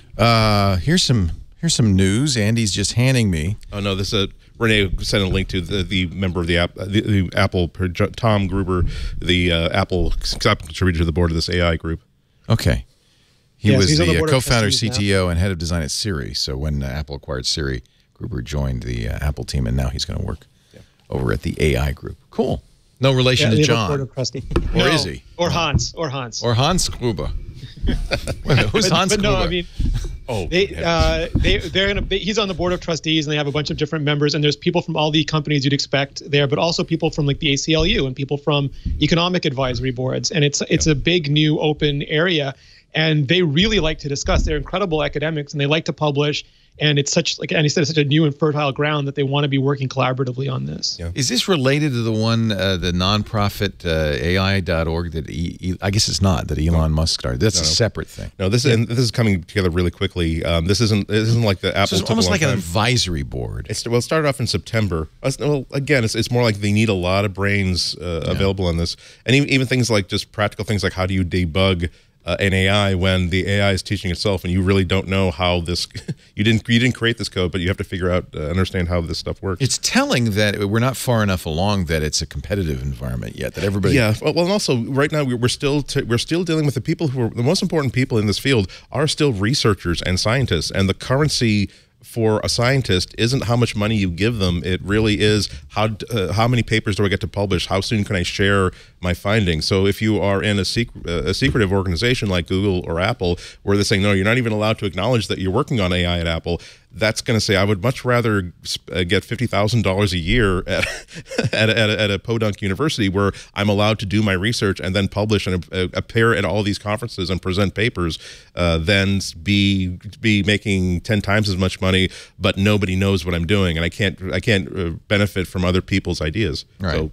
Uh, here's some here's some news. Andy's just handing me. Oh no, this is uh, Rene sent a link to the, the member of the app, the, the Apple, Tom Gruber, the uh, Apple contributor to the board of this A I group. Okay. He Yes, was he's on the, the uh, board of co-founder, trustees C T O, and head of design at Siri. So when uh, Apple acquired Siri, Gruber joined the uh, Apple team, and now he's going to work yeah. over at the A I group. Cool. No relation Yeah, to they have a board John. of trustee. Or No, is he? Or Hans. Or Hans. Or Hans Gruber. Wait a minute, who's but, Hans but no, Gruber? I mean, Oh, they, uh, they, they're gonna. They, he's on the board of trustees, and they have a bunch of different members. And there's people from all the companies you'd expect there, but also people from like the A C L U and people from economic advisory boards. And it's it's yeah. a big new open area, and they really like to discuss. They're incredible academics, and they like to publish. And it's such, like Andy said, it's such a new and fertile ground that they want to be working collaboratively on this. Yeah. Is this related to the one, uh, the nonprofit uh, A I dot org that e e I guess it's not, that Elon Musk started? That's no, a no. separate thing. No, this is and this is coming together really quickly. Um, this isn't this isn't like the Apple. So it's took a almost long like an time. advisory board. It's, well, it started off in September. Well, again, it's, it's more like they need a lot of brains uh, Yeah. available on this, and even, even things like just practical things like how do you debug uh, an A I when the A I is teaching itself, and you really don't know how this. you didn't you didn't create this code, but you have to figure out uh, understand how this stuff works. It's telling that we're not far enough along that it's a competitive environment yet. That everybody. Yeah. Well, well and also right now we're still t we're still dealing with the people who are the most important people in this field are still researchers and scientists, and the currency for a scientist isn't how much money you give them. It really is how uh, how many papers do I get to publish? How soon can I share my findings? So if you are in a, sec a secretive organization like Google or Apple, where they're saying, no, you're not even allowed to acknowledge that you're working on A I at Apple, that's going to say, I would much rather uh, get fifty thousand dollars a year at, at, at, a, at a podunk university where I'm allowed to do my research and then publish and uh, appear at all these conferences and present papers, uh, than be be making ten times as much money, but nobody knows what I'm doing, and I can't I can't uh, benefit from other people's ideas. Right. So,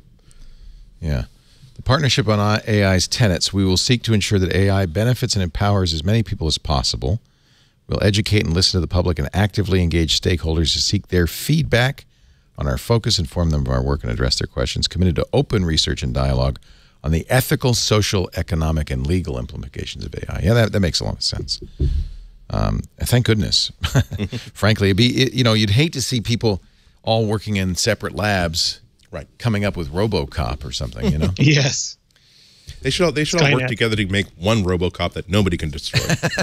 yeah. The partnership on A I's tenets, we will seek to ensure that A I benefits and empowers as many people as possible. We'll educate and listen to the public and actively engage stakeholders to seek their feedback on our focus, inform them of our work, and address their questions. Committed to open research and dialogue on the ethical, social, economic, and legal implications of A I. Yeah, that, that makes a lot of sense. Um, thank goodness. Frankly, it'd be, it, you know, you'd hate to see people all working in separate labs, right, coming up with RoboCop or something, you know? Yes. They should all, they should all work Skynet. together to make one RoboCop that nobody can destroy.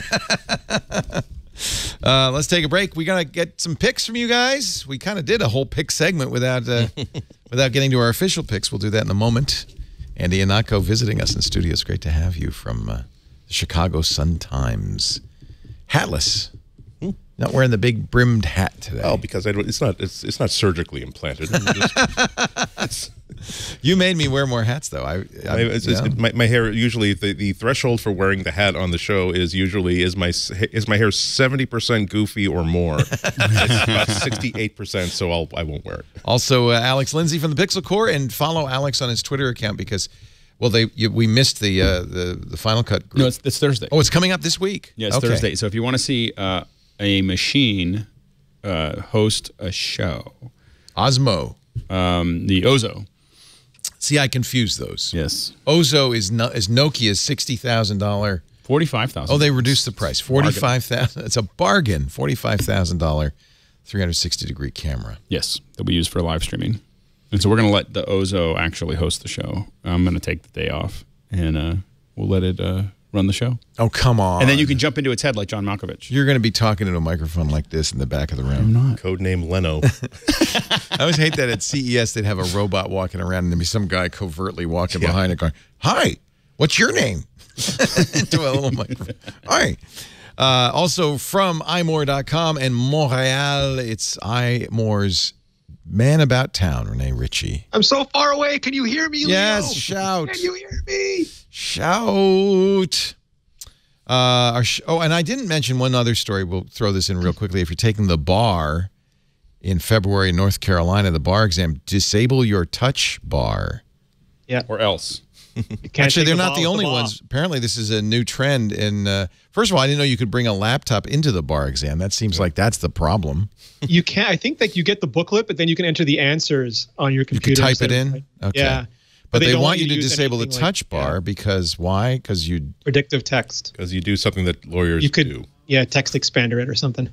uh, let's take a break. We're going to get some picks from you guys. We kind of did a whole pick segment without uh, without getting to our official picks. We'll do that in a moment. Andy Anako visiting us in studio. It's great to have you from uh, the Chicago Sun-Times. Hatless. Not wearing the big brimmed hat today. Oh, because I don't, it's not it's it's not surgically implanted. Just, it's, you made me wear more hats, though. I, I it's, it's, yeah. my, my hair usually the, the threshold for wearing the hat on the show is usually is my is my hair seventy percent goofy or more. It's about sixty-eight percent, so I'll I won't wear it. Also, uh, Alex Lindsay from the Pixel Corps, and follow Alex on his Twitter account because, well, they you, we missed the uh, the the Final Cut group. No, it's, it's Thursday. Oh, it's coming up this week. Yeah, it's okay. Thursday. So if you want to see uh, a machine uh, host a show, Osmo, um, the Ozo. See, I confuse those. Yes. Ozo is no, is Nokia's sixty thousand dollar. Forty-five thousand. Oh, they reduced the price. Forty-five thousand. It's a bargain. Forty-five thousand dollar, three hundred sixty degree camera. Yes, that we use for live streaming, and so we're going to let the Ozo actually host the show. I'm going to take the day off, and uh, we'll let it uh, run the show. Oh, come on! And then you can jump into its head like John Malkovich. You're going to be talking into a microphone like this in the back of the room. I'm not. Codename Leno. I always hate that at C E S they'd have a robot walking around and there'd be some guy covertly walking yeah. behind it going, "Hi, what's your name?" into a little microphone. All right. Uh, also from i more dot com and Montreal, it's iMore's Man About Town, Rene Ritchie. I'm so far away. Can you hear me, Yes, Leo? shout. Can you hear me? Shout. Uh, our sh oh, and I didn't mention one other story. We'll throw this in real quickly. If you're taking the bar in February in North Carolina, the bar exam, disable your touch bar. Yeah. Or else. Actually, they're the not the only the ones. Apparently, this is a new trend. In uh, first of all, I didn't know you could bring a laptop into the bar exam. That seems like that's the problem. You can. I think that you get the booklet, but then you can enter the answers on your computer. You can type it in. Okay. Yeah. But they they, don't want want you you to to use disable the anything touch like- bar yeah. because why? Because you Predictive text. Because you do something that lawyers You could, do. yeah, text expander it or something.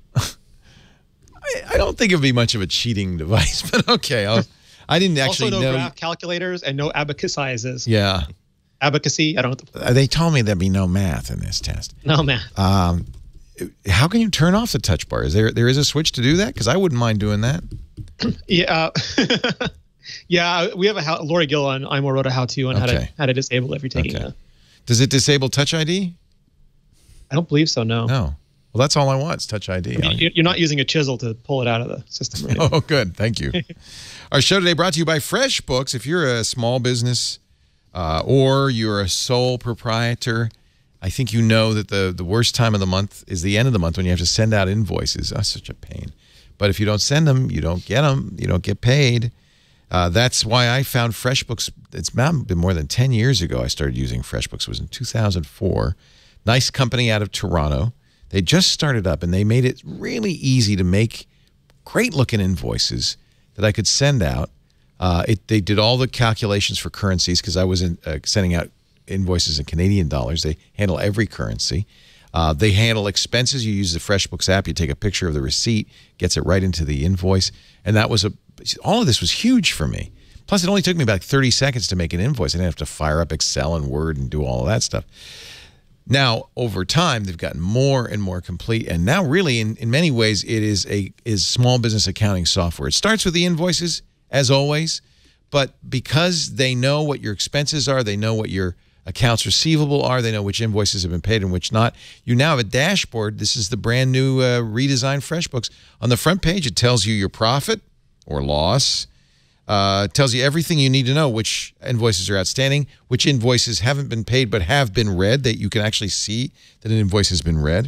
I, I don't think it'd be much of a cheating device, but okay. I'll, I didn't actually also, no know. graph calculators and no abacus sizes. Yeah. Abacacy, I don't know. Uh, They told me there'd be no math in this test. No, man. Um, how can you turn off the touch bar? Is there there is a switch to do that? Because I wouldn't mind doing that. Yeah. uh, yeah, we have a how, Lori Gill on I M O wrote a how-to on how to Okay. how to disable it if you're taking Okay. a. Does it disable Touch I D? I don't believe so, no. No. Well, that's all I want is Touch I D. You- You're not using a chisel to pull it out of the system. Right? Oh, good. Thank you. Our show today brought to you by FreshBooks. If you're a small business uh, or you're a sole proprietor, I think you know that the, the worst time of the month is the end of the month when you have to send out invoices. That's such a pain. But if you don't send them, you don't get them. You don't get paid. Uh, that's why I found FreshBooks. It's been more than ten years ago I started using FreshBooks. It was in two thousand four. Nice company out of Toronto. They just started up, and they made it really easy to make great-looking invoices that I could send out. Uh, it, they did all the calculations for currencies because I was in, uh, sending out invoices in Canadian dollars. They handle every currency. Uh, they handle expenses. You use the FreshBooks app. You take a picture of the receipt, gets it right into the invoice. And that was a all of this was huge for me. Plus, it only took me about thirty seconds to make an invoice. I didn't have to fire up Excel and Word and do all of that stuff. Now, over time, they've gotten more and more complete. And now, really, in, in many ways, it is a is small business accounting software. It starts with the invoices, as always. But because they know what your expenses are, they know what your accounts receivable are, they know which invoices have been paid and which not. You now have a dashboard. This is the brand new uh, redesigned FreshBooks. On the front page, it tells you your profit or loss. Uh, it tells you everything you need to know, which invoices are outstanding, which invoices haven't been paid but have been read, that you can actually see that an invoice has been read.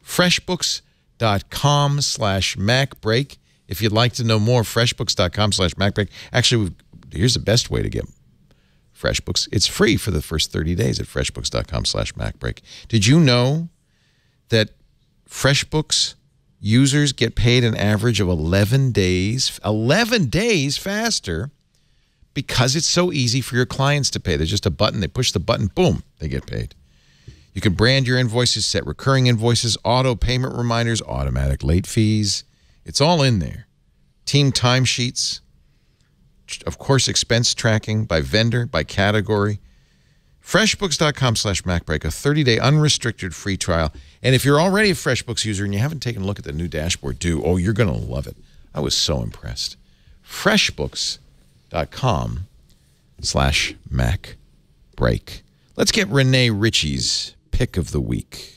FreshBooks.com slash MacBreak. If you'd like to know more, FreshBooks.com slash MacBreak. Actually, here's the best way to get FreshBooks. It's free for the first thirty days at FreshBooks.com slash MacBreak. Did you know that FreshBooks users get paid an average of eleven days, eleven days faster because it's so easy for your clients to pay? There's just a button. They push the button, boom, they get paid. You can brand your invoices, set recurring invoices, auto payment reminders, automatic late fees. It's all in there. Team timesheets, of course, expense tracking by vendor, by category. FreshBooks.com slash MacBreak, a thirty-day unrestricted free trial. And if you're already a FreshBooks user and you haven't taken a look at the new dashboard, do. Oh, you're going to love it. I was so impressed. FreshBooks.com slash MacBreak. Let's get Rene Ritchie's pick of the week.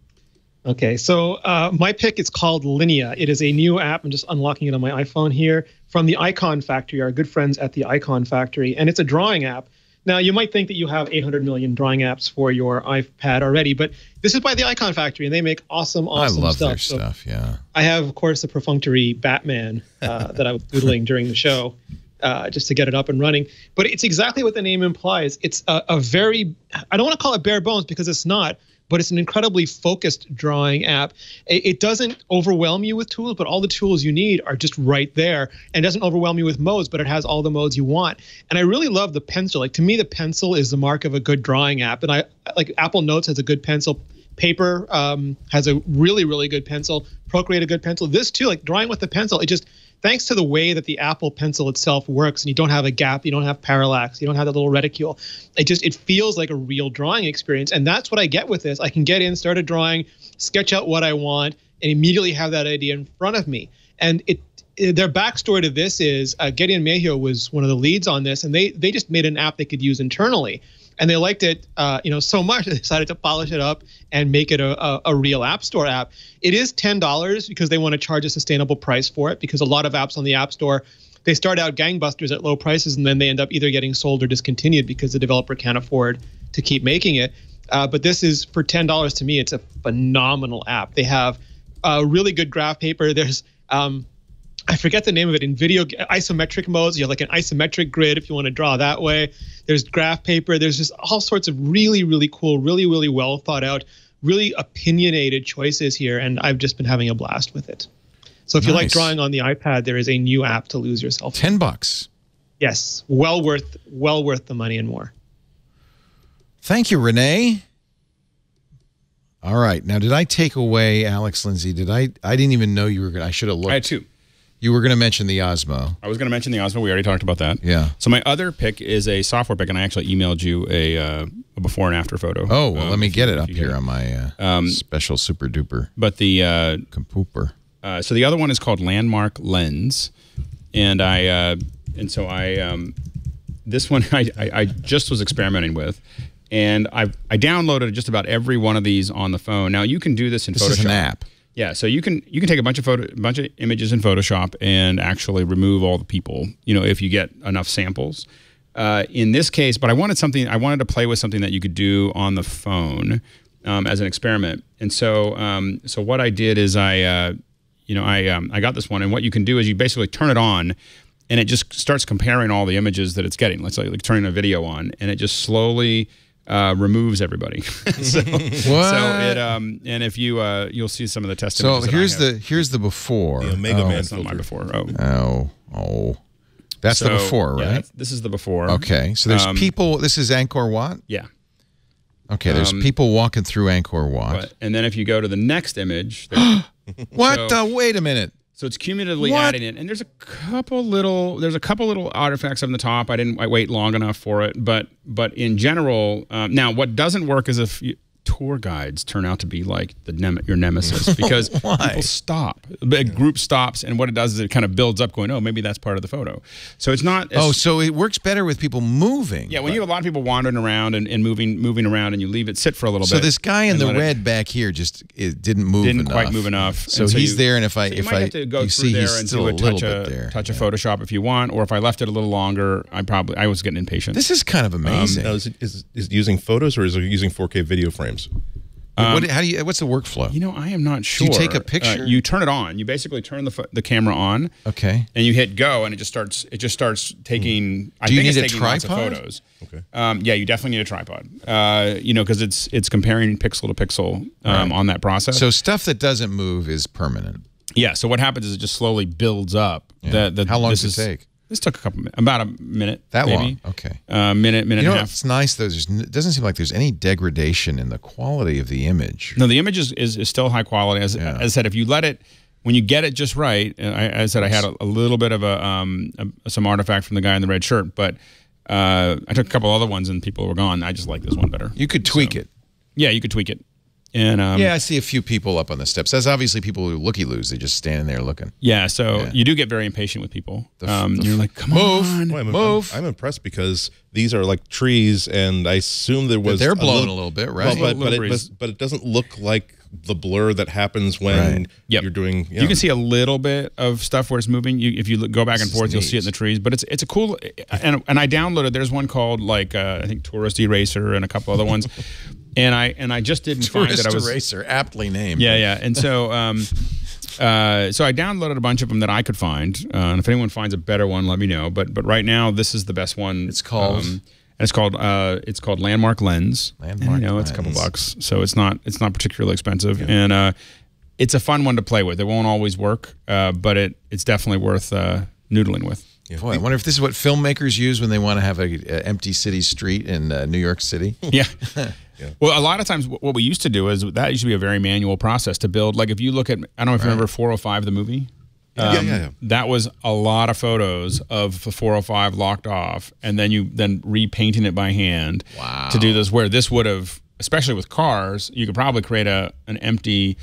Okay, so uh, my pick is called Linea. It is a new app. I'm just unlocking it on my iPhone here from the Icon Factory, our good friends at the Icon Factory. And it's a drawing app. Now, you might think that you have eight hundred million drawing apps for your iPad already, but this is by the Icon Factory, and they make awesome, awesome I love stuff. their So stuff, yeah. I have, of course, a perfunctory Batman uh, that I was doodling during the show uh, just to get it up and running. But it's exactly what the name implies. It's a, a very, I don't want to call it bare bones because it's not, but it's an incredibly focused drawing app. It, it doesn't overwhelm you with tools, but all the tools you need are just right there. And it doesn't overwhelm you with modes, but it has all the modes you want. And I really love the pencil. Like, to me, the pencil is the mark of a good drawing app. And I like Apple Notes has a good pencil. Paper um, has a really, really good pencil. Procreate a good pencil. This too, like drawing with the pencil, it just, thanks to the way that the Apple Pencil itself works, and you don't have a gap, you don't have parallax, you don't have that little reticule. It just, it feels like a real drawing experience. And that's what I get with this. I can get in, start a drawing, sketch out what I want, and immediately have that idea in front of me. And it, it their backstory to this is uh, Gideon Mayhew was one of the leads on this, and they they just made an app they could use internally. And they liked it, uh, you know, so much they decided to polish it up and make it a, a, a real App Store app. It is ten dollars because they want to charge a sustainable price for it, because a lot of apps on the App Store, they start out gangbusters at low prices and then they end up either getting sold or discontinued because the developer can't afford to keep making it. Uh, but this is, for ten dollars, to me, it's a phenomenal app. They have uh, really good graph paper. There's um, I forget the name of it, in video isometric modes. You have like an isometric grid if you want to draw that way. There's graph paper. There's just all sorts of really, really cool, really, really well thought out, really opinionated choices here. And I've just been having a blast with it. So if you like Nice. drawing on the iPad, there is a new app to lose yourself. Ten bucks. Yes, well worth, well worth the money and more. Thank you, Rene. All right. Now, did I take away Alex Lindsay? Did I? I didn't even know you were going to. I should have looked. I had two. You were going to mention the Osmo. I was going to mention the Osmo. We already talked about that. Yeah. So my other pick is a software pick, and I actually emailed you a, uh, a before and after photo. Oh, well, um, let me get it up here here on my uh, um, special super duper But the uh, compooper. Uh, so the other one is called Landmark Lens, and I uh, and so I um, this one I, I, I just was experimenting with, and I I downloaded just about every one of these on the phone. Now you can do this in This Photoshop. is an app. Yeah, so you can you can take a bunch of photo, a bunch of images in Photoshop and actually remove all the people. You know, if you get enough samples. Uh, in this case, but I wanted something. I wanted to play with something that you could do on the phone um, as an experiment. And so, um, so what I did is I, uh, you know, I um, I got this one, and what you can do is you basically turn it on, and it just starts comparing all the images that it's getting. Let's say like turning a video on, and it just slowly. Uh, removes everybody. so, What? so it um and if you uh you'll see some of the test So images that I here's have. the here's the before. The Omega oh. Man That's not my filter. before. Oh, Oh, oh. That's the So, before, yeah, right? that's- this is the before. Okay. So there's Um, people. This is Angkor Wat. Yeah. Okay. There's um, people walking through Angkor Wat. But, and then if you go to the next image, there- What? So- the, wait a minute. so it's cumulatively What? adding it, and there's a couple little there's a couple little artifacts on the top. I didn't I wait long enough for it, but but in general, um, now what doesn't work is if you, tour guides turn out to be like the nem your nemesis because Why? people stop. A group stops, and what it does is it kind of builds up, going, oh, maybe that's part of the photo. So it's not. As, Oh, so it works better with people moving. yeah, when you have a lot of people wandering around and, and moving moving around, and you leave it sit for a little So bit. this guy in and the let it- red back here just it didn't move didn't enough. quite move enough. So, And he's you- there, and if I so you if might I have to go you through see there he's and still do a a little touch bit of there. touch of Yeah. Photoshop if you want, or if I left it a little longer, I probably I was getting impatient. This is kind of amazing. Now, is, it, is, is it using photos or is it using four K video frames? what, how do you? What's the workflow? You know, I am not sure. you take a picture? Uh, you turn it on. You basically turn the pho- the camera on, Okay. and you hit go, and it just starts. It just starts taking. I Do you think need it's a taking lots of tripod? photos. Okay. Um, yeah, you definitely need a tripod. Uh, you know, because it's it's comparing pixel to pixel um, on that process. So stuff that doesn't move is permanent. yeah. So what happens is it just slowly builds up. Yeah. That, that How long this does it is- take? This took a couple minutes, about a minute. That maybe. long? Okay. Uh, minute, minute You know and a half. what's nice though? There's, n- it doesn't seem like there's any degradation in the quality of the image. No, the image is, is, is still high quality. As, Yeah. as I said, if you let it, when you get it just right, and I, as I said, I had a, a little bit of a, um, a some artifact from the guy in the red shirt, but uh, I took a couple other ones and people were gone. I just like this one better. You could tweak So, it. Yeah, you could tweak it. And um, Yeah, I see a few people up on the steps. That's obviously people who looky-loos. They're just standing there looking. yeah, so Yeah. you do get very impatient with people. The f- um, the you're f- like, come Move. on. Well, I'm, Move. I'm, I'm impressed because these are like trees, and I assume there was they're blowing little, a little bit, Well, right? but, Little but, it, breeze. but, but it doesn't look like the blur that happens when Right. Yep. you're doing. You can see a little bit of stuff where it's moving. You, if you look, go back and This is forth, you'll neat. see it in the trees. But it's it's a cool, and and I downloaded. There's one called like uh, I think Tourist Eraser and a couple other ones, and I and I just didn't find Tourist that I was eraser, aptly named. yeah yeah. And so um, uh, so I downloaded a bunch of them that I could find. Uh, and if anyone finds a better one, let me know. But but right now this is the best one. It's called? Um, and it's called uh, it's called Landmark Lens. Landmark And, you know, it's a couple Lens. bucks, so it's not it's not particularly expensive, and uh, it's a fun one to play with. It won't always work, uh, but it it's definitely worth uh, noodling with. Boy, I wonder if this is what filmmakers use when they want to have a, a empty city street in uh, New York City. Yeah. Well, a lot of times what we used to do is that used to be a very manual process to build. Like if you look at, I don't know if you remember four oh five, the movie. Yeah, Um, yeah, yeah. That was a lot of photos of the four oh five locked off, and then you then repainting it by hand Wow. to do this. Where this would have, especially with cars, you could probably create a an empty,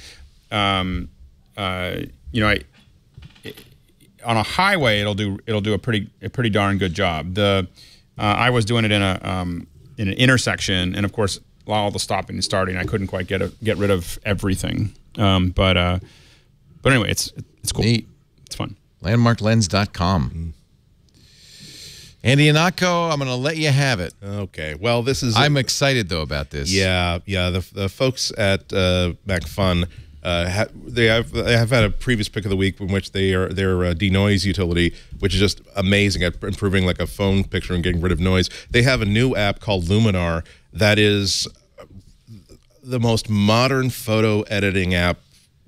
um, uh, you know, I, on a highway it'll do it'll do a pretty a pretty darn good job. The uh, I was doing it in a um, in an intersection, and of course all the stopping and starting, I couldn't quite get a, get rid of everything. Um, but uh, but anyway, it's it's cool. Neat. It's fun. landmark lens dot com. Andy Anako, I'm going to let you have it. Okay. Well, this is. I'm excited, though, about this. Yeah, yeah. The, the folks at uh, MacFun, uh, ha they have they have had a previous pick of the week in which they are their uh, denoise utility, which is just amazing at improving like a phone picture and getting rid of noise. They have a new app called Luminar that is the most modern photo editing app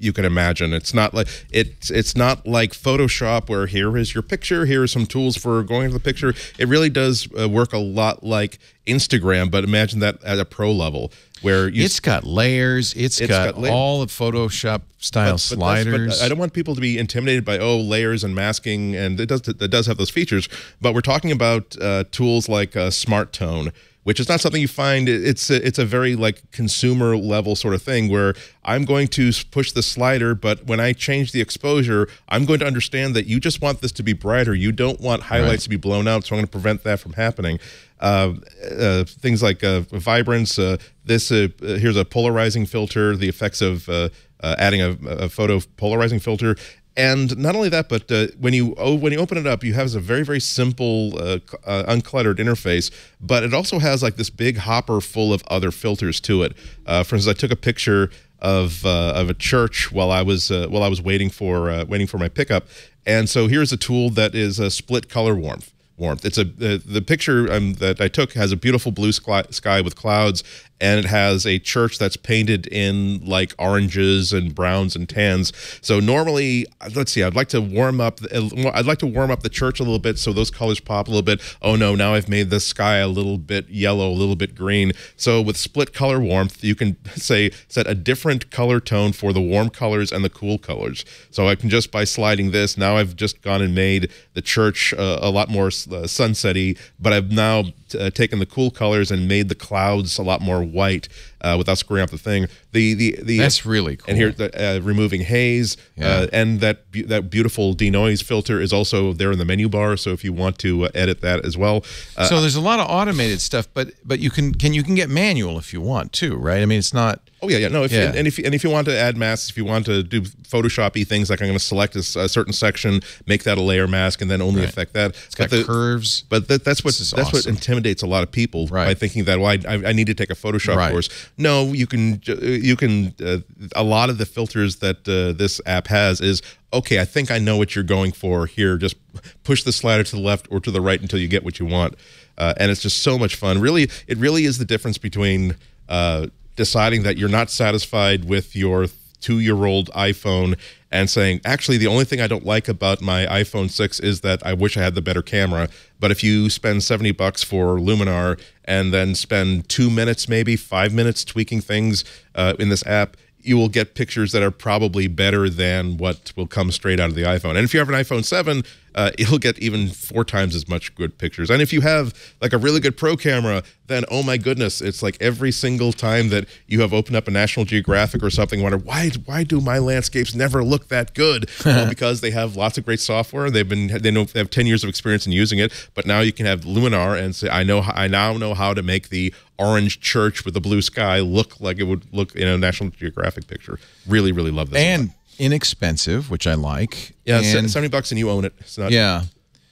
you can imagine. It's not like it's it's not like Photoshop where here is your picture, here are some tools for going to the picture. It really does uh, work a lot like Instagram, but imagine that at a pro level. Where you, it's got layers, it's, it's got, got all the Photoshop style but, but sliders. But I don't want people to be intimidated by oh layers and masking, and it does it does have those features. But we're talking about uh, tools like uh, Smart Tone, which is not something you find. It's a, it's a very like consumer level sort of thing where I'm going to push the slider, but when I change the exposure, I'm going to understand that you just want this to be brighter. You don't want highlights right. to be blown out, so I'm going to prevent that from happening. Uh, uh, things like uh, vibrance. Uh, this uh, here's a polarizing filter. The effects of uh, uh, adding a, a photo polarizing filter. And not only that, but uh, when you oh, when you open it up, you have a very, very simple, uh, uh, uncluttered interface, but it also has like this big hopper full of other filters to it. Uh, for instance, I took a picture of uh, of a church while I was uh, while I was waiting for uh, waiting for my pickup, and so here's a tool that is a split color warmth. Warmth. It's a uh, the picture um, that I took has a beautiful blue sky, sky with clouds, and it has a church that's painted in like oranges and browns and tans. So normally, let's see, I'd like to warm up. I'd like to warm up the church a little bit so those colors pop a little bit. Oh no, now I've made the sky a little bit yellow, a little bit green. So with split color warmth, you can say set a different color tone for the warm colors and the cool colors. So I can just by sliding this, now I've just gone and made the church uh, a lot more uh, sunsetty, but I've now uh, taken the cool colors and made the clouds a lot more white uh, without screwing up the thing. The the the that's really cool. And here, the, uh, removing haze, yeah. uh, and that be that beautiful denoise filter is also there in the menu bar. So if you want to uh, edit that as well, uh, so there's a lot of automated stuff, but but you can can you can get manual if you want to, right? I mean, it's not. Oh yeah, yeah. No, if, yeah. And, and if and if you want to add masks, if you want to do Photoshop-y things, like I'm going to select a, a certain section, make that a layer mask, and then only right. affect that. It's got but the, curves. But that, that's what that's awesome. what intimidates a lot of people right. by thinking that well, I, I, I need to take a Photoshop right. course. No, you can you can. Uh, a lot of the filters that uh, this app has is okay. I think I know what you're going for here. Just push the slider to the left or to the right until you get what you want, uh, and it's just so much fun. Really, it really is the difference between. Uh, deciding that you're not satisfied with your two-year-old iPhone and saying, actually, the only thing I don't like about my iPhone six is that I wish I had the better camera. But if you spend seventy bucks for Luminar and then spend two minutes, maybe five minutes tweaking things uh, in this app, you will get pictures that are probably better than what will come straight out of the iPhone. And if you have an iPhone seven, uh, you'll get even four times as much good pictures. And if you have like a really good pro camera, then oh my goodness, it's like every single time that you have opened up a National Geographic or something, wonder why why do my landscapes never look that good? Well, because they have lots of great software. They've been they know they have ten years of experience in using it. But now you can have Luminar and say, I know I now know how to make the orange church with the blue sky look like it would look in a National Geographic picture. Really, really love this. And inexpensive, which I like. Yeah, and, seventy bucks and you own it. It's not. Yeah,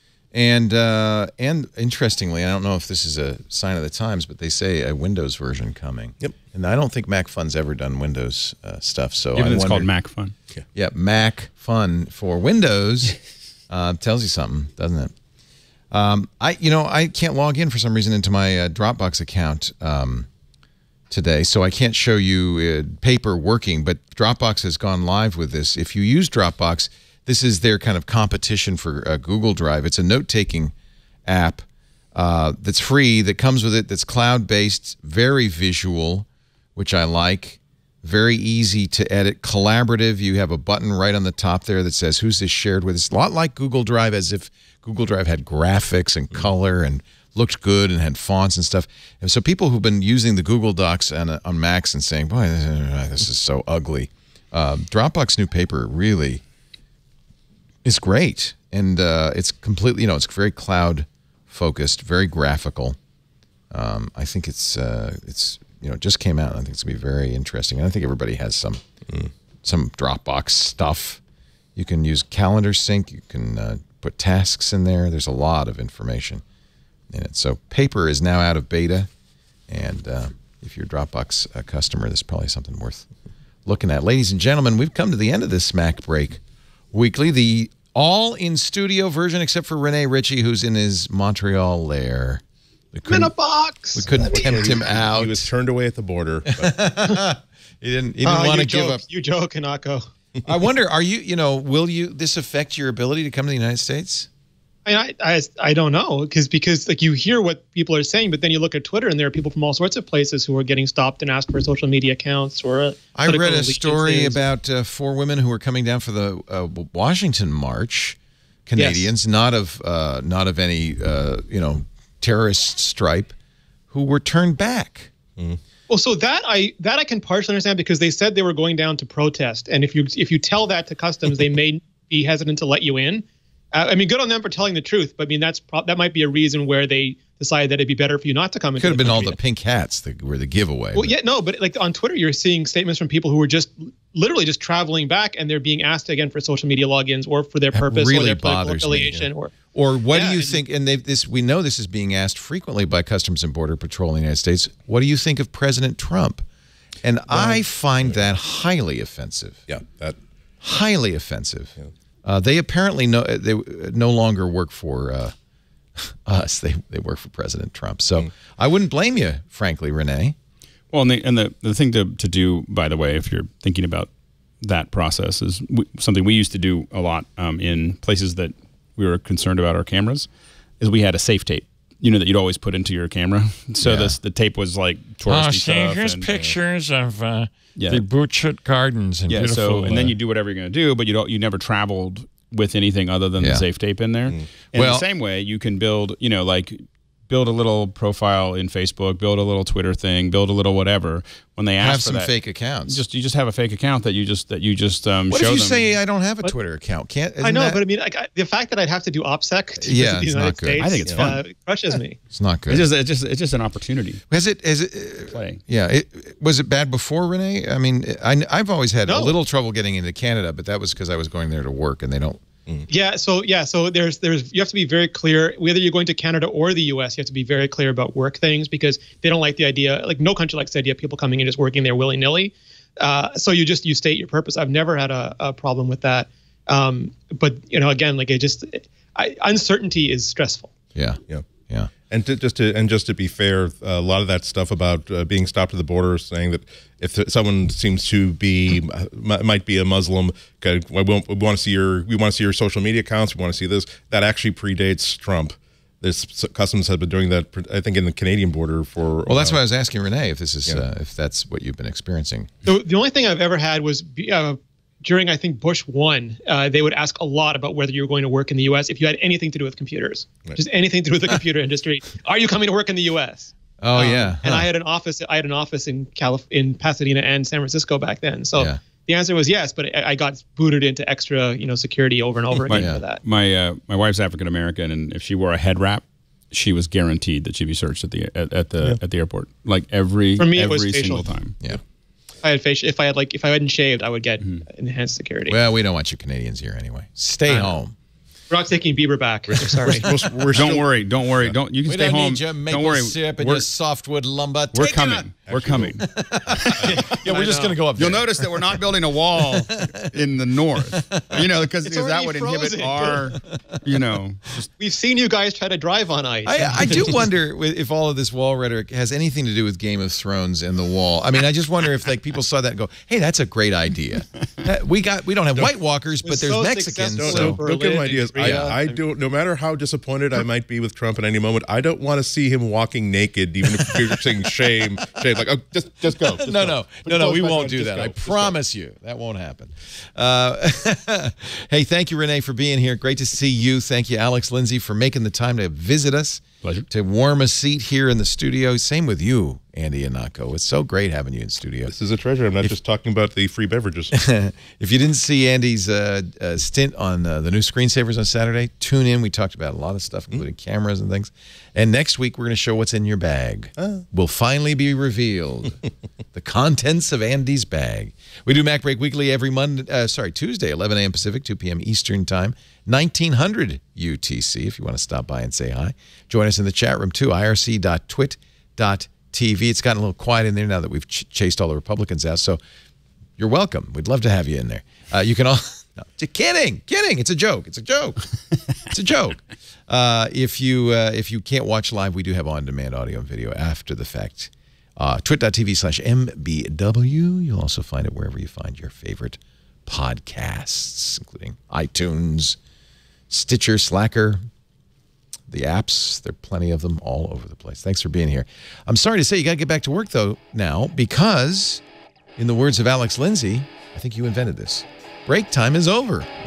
and uh, and interestingly, I don't know if this is a sign of the times, but they say a Windows version coming. Yep. And I don't think Mac Fun's ever done Windows uh, stuff. So even I it's wondered, called Mac Fun. Yeah, yeah Mac Fun for Windows uh, tells you something, doesn't it? Um, I you know I can't log in for some reason into my uh, Dropbox account. Um, today, so I can't show you uh, paper working, but Dropbox has gone live with this. If you use Dropbox, this is their kind of competition for uh, Google Drive. It's a note-taking app uh, that's free, that comes with it, that's cloud-based, very visual, which I like, very easy to edit, collaborative. You have a button right on the top there that says, who's this shared with? It's a lot like Google Drive, as if Google Drive had graphics and color and looked good and had fonts and stuff. And so people who've been using the Google Docs on, on Macs and saying, boy, this is so ugly. Uh, Dropbox New Paper really is great. And uh, it's completely, you know, it's very cloud focused, very graphical. Um, I think it's, uh, it's, you know, it just came out. I think it's going to be very interesting. And I think everybody has some, mm. some Dropbox stuff. You can use calendar sync. You can uh, put tasks in there. There's a lot of information in it. So Paper is now out of beta, and uh, if you're a Dropbox uh, customer, this is probably something worth looking at. Ladies and gentlemen, we've come to the end of this Mac Break Weekly, the all-in-studio version, except for Rene Ritchie, who's in his Montreal lair. We in a box. We couldn't tempt him out. He was turned away at the border. But. he didn't, he didn't uh, want to give give up. You joke, Kanako. I wonder, are you, you know, will you, this affect your ability to come to the United States? I, I, I, I don't know because because like you hear what people are saying, but then you look at Twitter and there are people from all sorts of places who are getting stopped and asked for social media accounts or. Uh, I read a story about uh, four women who were coming down for the uh, Washington March, Canadians, yes. not of uh, not of any uh, you know terrorist stripe, who were turned back. Mm. Well, so that I that I can partially understand because they said they were going down to protest, and if you if you tell that to customs, they may be hesitant to let you in. Uh, I mean, good on them for telling the truth, but I mean that's pro that might be a reason where they decided that it'd be better for you not to come. Could have been all the pink hats that were the giveaway. Well, yeah, no, but like on Twitter, you're seeing statements from people who were just literally just traveling back, and they're being asked again for social media logins or for their purpose really or their political affiliation, me, yeah. or or what yeah, do you and, think? And they this we know this is being asked frequently by Customs and Border Patrol in the United States. What do you think of President Trump? And well, I find that highly offensive. Yeah, that highly offensive. Yeah. Uh, they apparently no they no longer work for uh, us. They they work for President Trump. So mm. I wouldn't blame you, frankly, Rene. Well, and the and the, the thing to to do, by the way, if you're thinking about that process, is we, something we used to do a lot um, in places that we were concerned about our cameras. Is we had a safe tape. You know, that you'd always put into your camera. So yeah. this the tape was like touristy oh, see, stuff. Here's and, pictures uh, of uh, yeah. the Butchut Gardens and yeah, beautiful. So and then uh, you do whatever you're going to do, but you don't. You never traveled with anything other than yeah. the safe tape in there. Mm. And well, the same way, you can build. You know, like build a little profile in Facebook, build a little Twitter thing, build a little whatever. When they ask have for some that, fake accounts. Just you just have a fake account that you just that you just um, what show if you them. say I don't have a what? Twitter account? Can't I know, that, but I mean, like, I, the fact that I'd have to do OPSEC to yeah, visit the it's United not good. States, I think it's fun. Uh, crushes me. It's not good. It's just it's just it's just an opportunity. Has it? Has it? Uh, play. Yeah. It, was it bad before, Rene? I mean, I, I've always had no. a little trouble getting into Canada, but that was because I was going there to work, and they don't. Mm. Yeah, so yeah, so there's there's you have to be very clear whether you're going to Canada or the U S. You have to be very clear about work things because they don't like the idea. Like no country likes the idea of people coming and just working there willy nilly. Uh, so you just you state your purpose. I've never had a, a problem with that. Um, but you know, again, like it just I, uncertainty is stressful. Yeah, yeah, yeah. And to, just to and just to be fair, a lot of that stuff about uh, being stopped at the border, saying that if someone seems to be might be a Muslim, okay, we want, we want to see your we want to see your social media accounts. We want to see this. That actually predates Trump. This customs has been doing that, I think, in the Canadian border for. Well, that's why I was asking Rene if this is yeah. uh, if that's what you've been experiencing. So the only thing I've ever had was uh, during I think Bush one. Uh, they would ask a lot about whether you were going to work in the U S if you had anything to do with computers, right. just anything to do with the computer industry. Are you coming to work in the U S? Oh um, yeah, huh. And I had an office. I had an office in Calif in Pasadena and San Francisco back then. So. Yeah. The answer was yes, but I got booted into extra, you know, security over and over again my, for that. My uh, my wife's African American, and if she wore a head wrap, she was guaranteed that she'd be searched at the at, at the yeah. at the airport, like every for me, every it was single facial. time. Yeah, I had facial. If I had like if I hadn't shaved, I would get mm-hmm. enhanced security. Well, we don't want you Canadians here anyway. Stay uh, home. We're not taking Bieber back. We're sorry. we're, we're, we're don't worry. Don't worry. Yeah. Don't you can we stay don't home. Need your maple don't worry. Syrup and we're, your softwood lumber. We're Take coming. We're coming. yeah, we're just going to go up there. You'll notice that we're not building a wall in the north. You know, because that would frozen. inhibit our, you know. Just, We've seen you guys try to drive on ice. I, I do wonder if all of this wall rhetoric has anything to do with Game of Thrones and the wall. I mean, I just wonder if like people saw that and go, "Hey, that's a great idea." we got we don't have don't, White Walkers, but there's so Mexicans. Don't, so. don't, don't give them ideas. I, yeah. I don't. No matter how disappointed I might be with Trump at any moment, I don't want to see him walking naked, even if you're saying shame, shame. Like, oh, just just go. Just no, go. no, no, no. We won't do that. Go. I just promise go. you that won't happen. Uh, hey, thank you, Rene, for being here. Great to see you. Thank you, Alex Lindsay, for making the time to visit us. Pleasure. To warm a seat here in the studio. Same with you, Andy Anako. It's so great having you in studio. This is a treasure. I'm not if, just talking about the free beverages. If you didn't see Andy's uh, uh, stint on uh, the new Screensavers on Saturday, tune in. We talked about a lot of stuff, including mm-hmm. cameras and things. And next week, we're going to show what's in your bag. Uh. Will finally be revealed. The contents of Andy's bag. We do MacBreak Weekly every Monday, uh, sorry, Tuesday, eleven a m Pacific, two p m Eastern Time, nineteen hundred U T C, if you want to stop by and say hi. Join us in the chat room, too, I R C dot twit dot T V. It's gotten a little quiet in there now that we've ch chased all the Republicans out, so you're welcome. We'd love to have you in there. Uh, you can all... No, kidding, kidding. It's a joke. It's a joke. It's a joke. Uh, if you uh, if you can't watch live, we do have on-demand audio and video after the fact. Uh, twit dot T V slash M B W. You'll also find it wherever you find your favorite podcasts, including iTunes, Stitcher, Slacker, the apps. There are plenty of them all over the place. Thanks for being here. I'm sorry to say you got to get back to work, though, now, because, in the words of Alex Lindsay, I think you invented this, break time is over.